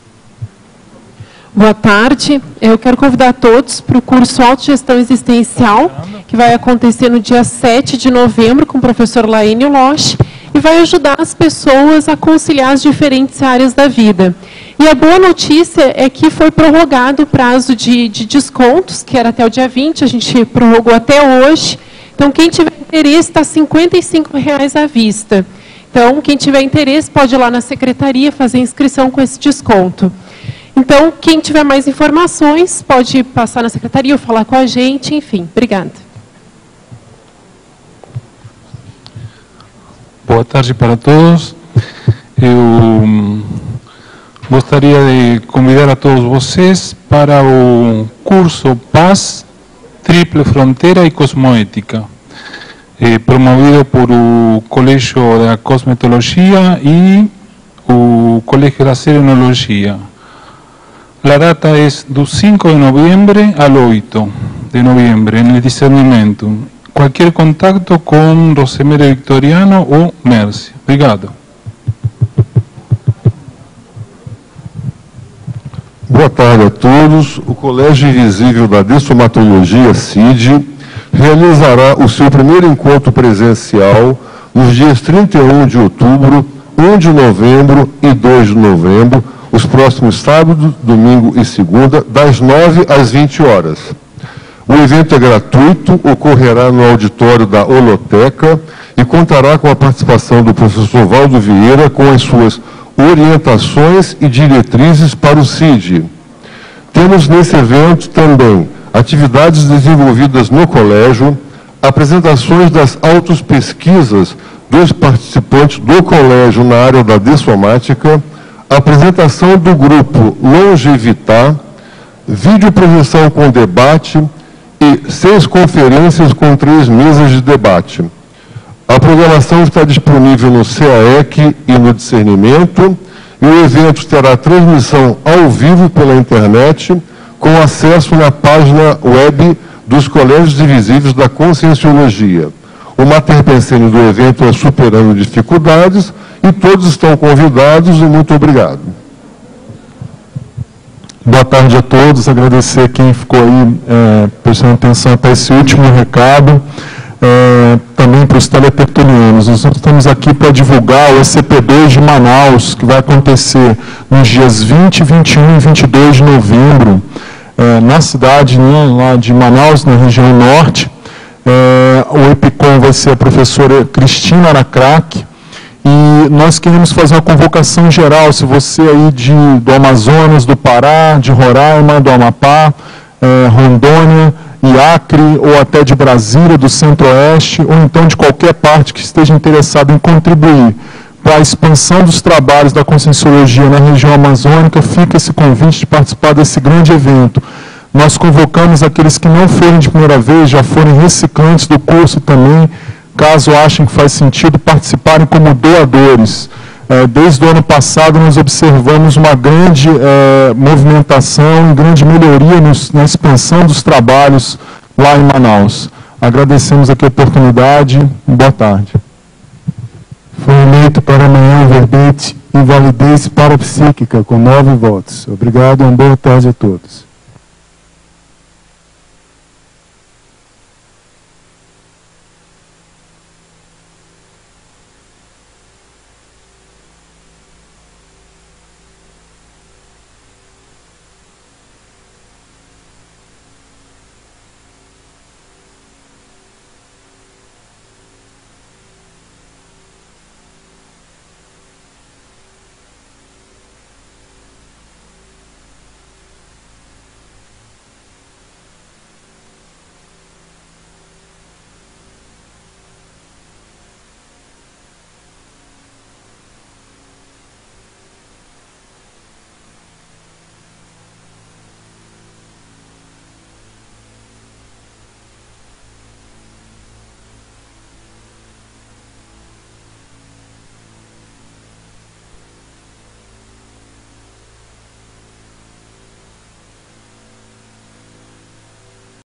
Boa tarde. Eu quero convidar todos para o curso Autogestão Existencial, que vai acontecer no dia sete de novembro com o professor Laênio Loche, e vai ajudar as pessoas a conciliar as diferentes áreas da vida. E a boa notícia é que foi prorrogado o prazo de, de descontos, que era até o dia vinte, a gente prorrogou até hoje. Então, quem tiver interesse, está cinquenta e cinco reais à vista. Então, quem tiver interesse, pode ir lá na secretaria fazer inscrição com esse desconto. Então, quem tiver mais informações, pode passar na secretaria ou falar com a gente, enfim. Obrigada. Boa tarde para todos. Eu gostaria de convidar a todos vocês para o curso Paz, Triple Fronteira e Cosmoética, eh, promovido por o Colégio da Cosmetologia e o Colégio da Serenologia. La data é do cinco de novembro al oito de novembro, no discernimento. Qualquer contato com Rosemary Victoriano ou Mercy. Obrigado. Boa tarde a todos. O Colégio Invisível da Dessomatologia, C I D, realizará o seu primeiro encontro presencial nos dias trinta e um de outubro, um de novembro e dois de novembro, os próximos sábado, domingo e segunda, das nove às vinte horas. O evento é gratuito, ocorrerá no auditório da Holoteca e contará com a participação do professor Valdo Vieira com as suas orientações e diretrizes para o C I D. Temos nesse evento também atividades desenvolvidas no colégio, apresentações das autopesquisas dos participantes do colégio na área da dessomática, apresentação do grupo Longevitar, videoprojeção com debate e seis conferências com três mesas de debate. A programação está disponível no C A E C e no Discernimento, e o evento terá transmissão ao vivo pela internet, com acesso na página web dos Colégios Invisíveis da Conscienciologia. O mater pensene do evento é Superando Dificuldades, e todos estão convidados, e muito obrigado. Boa tarde a todos, agradecer quem ficou aí é, prestando atenção até esse último recado. É, também para os teletertulianos, nós estamos aqui para divulgar o E C P dois de Manaus, que vai acontecer nos dias vinte, vinte e um e vinte e dois de novembro, é, na cidade, né, lá de Manaus, na região norte. É, o EPICOM vai ser a professora Cristina Aracraque, e nós queremos fazer uma convocação geral, se você aí de, do Amazonas, do Pará, de Roraima, do Amapá, é, Rondônia e Acre, ou até de Brasília, do Centro-Oeste, ou então de qualquer parte que esteja interessado em contribuir para a expansão dos trabalhos da Conscienciologia na região amazônica, fica esse convite de participar desse grande evento. Nós convocamos aqueles que não foram de primeira vez, já forem reciclantes do curso também, caso achem que faz sentido, participarem como doadores. Desde o ano passado, nós observamos uma grande eh, movimentação, grande melhoria nos, na expansão dos trabalhos lá em Manaus. Agradecemos aqui a oportunidade. Boa tarde. Foi eleito para amanhã o verbete invalidez parapsíquica, com nove votos. Obrigado e uma boa tarde a todos.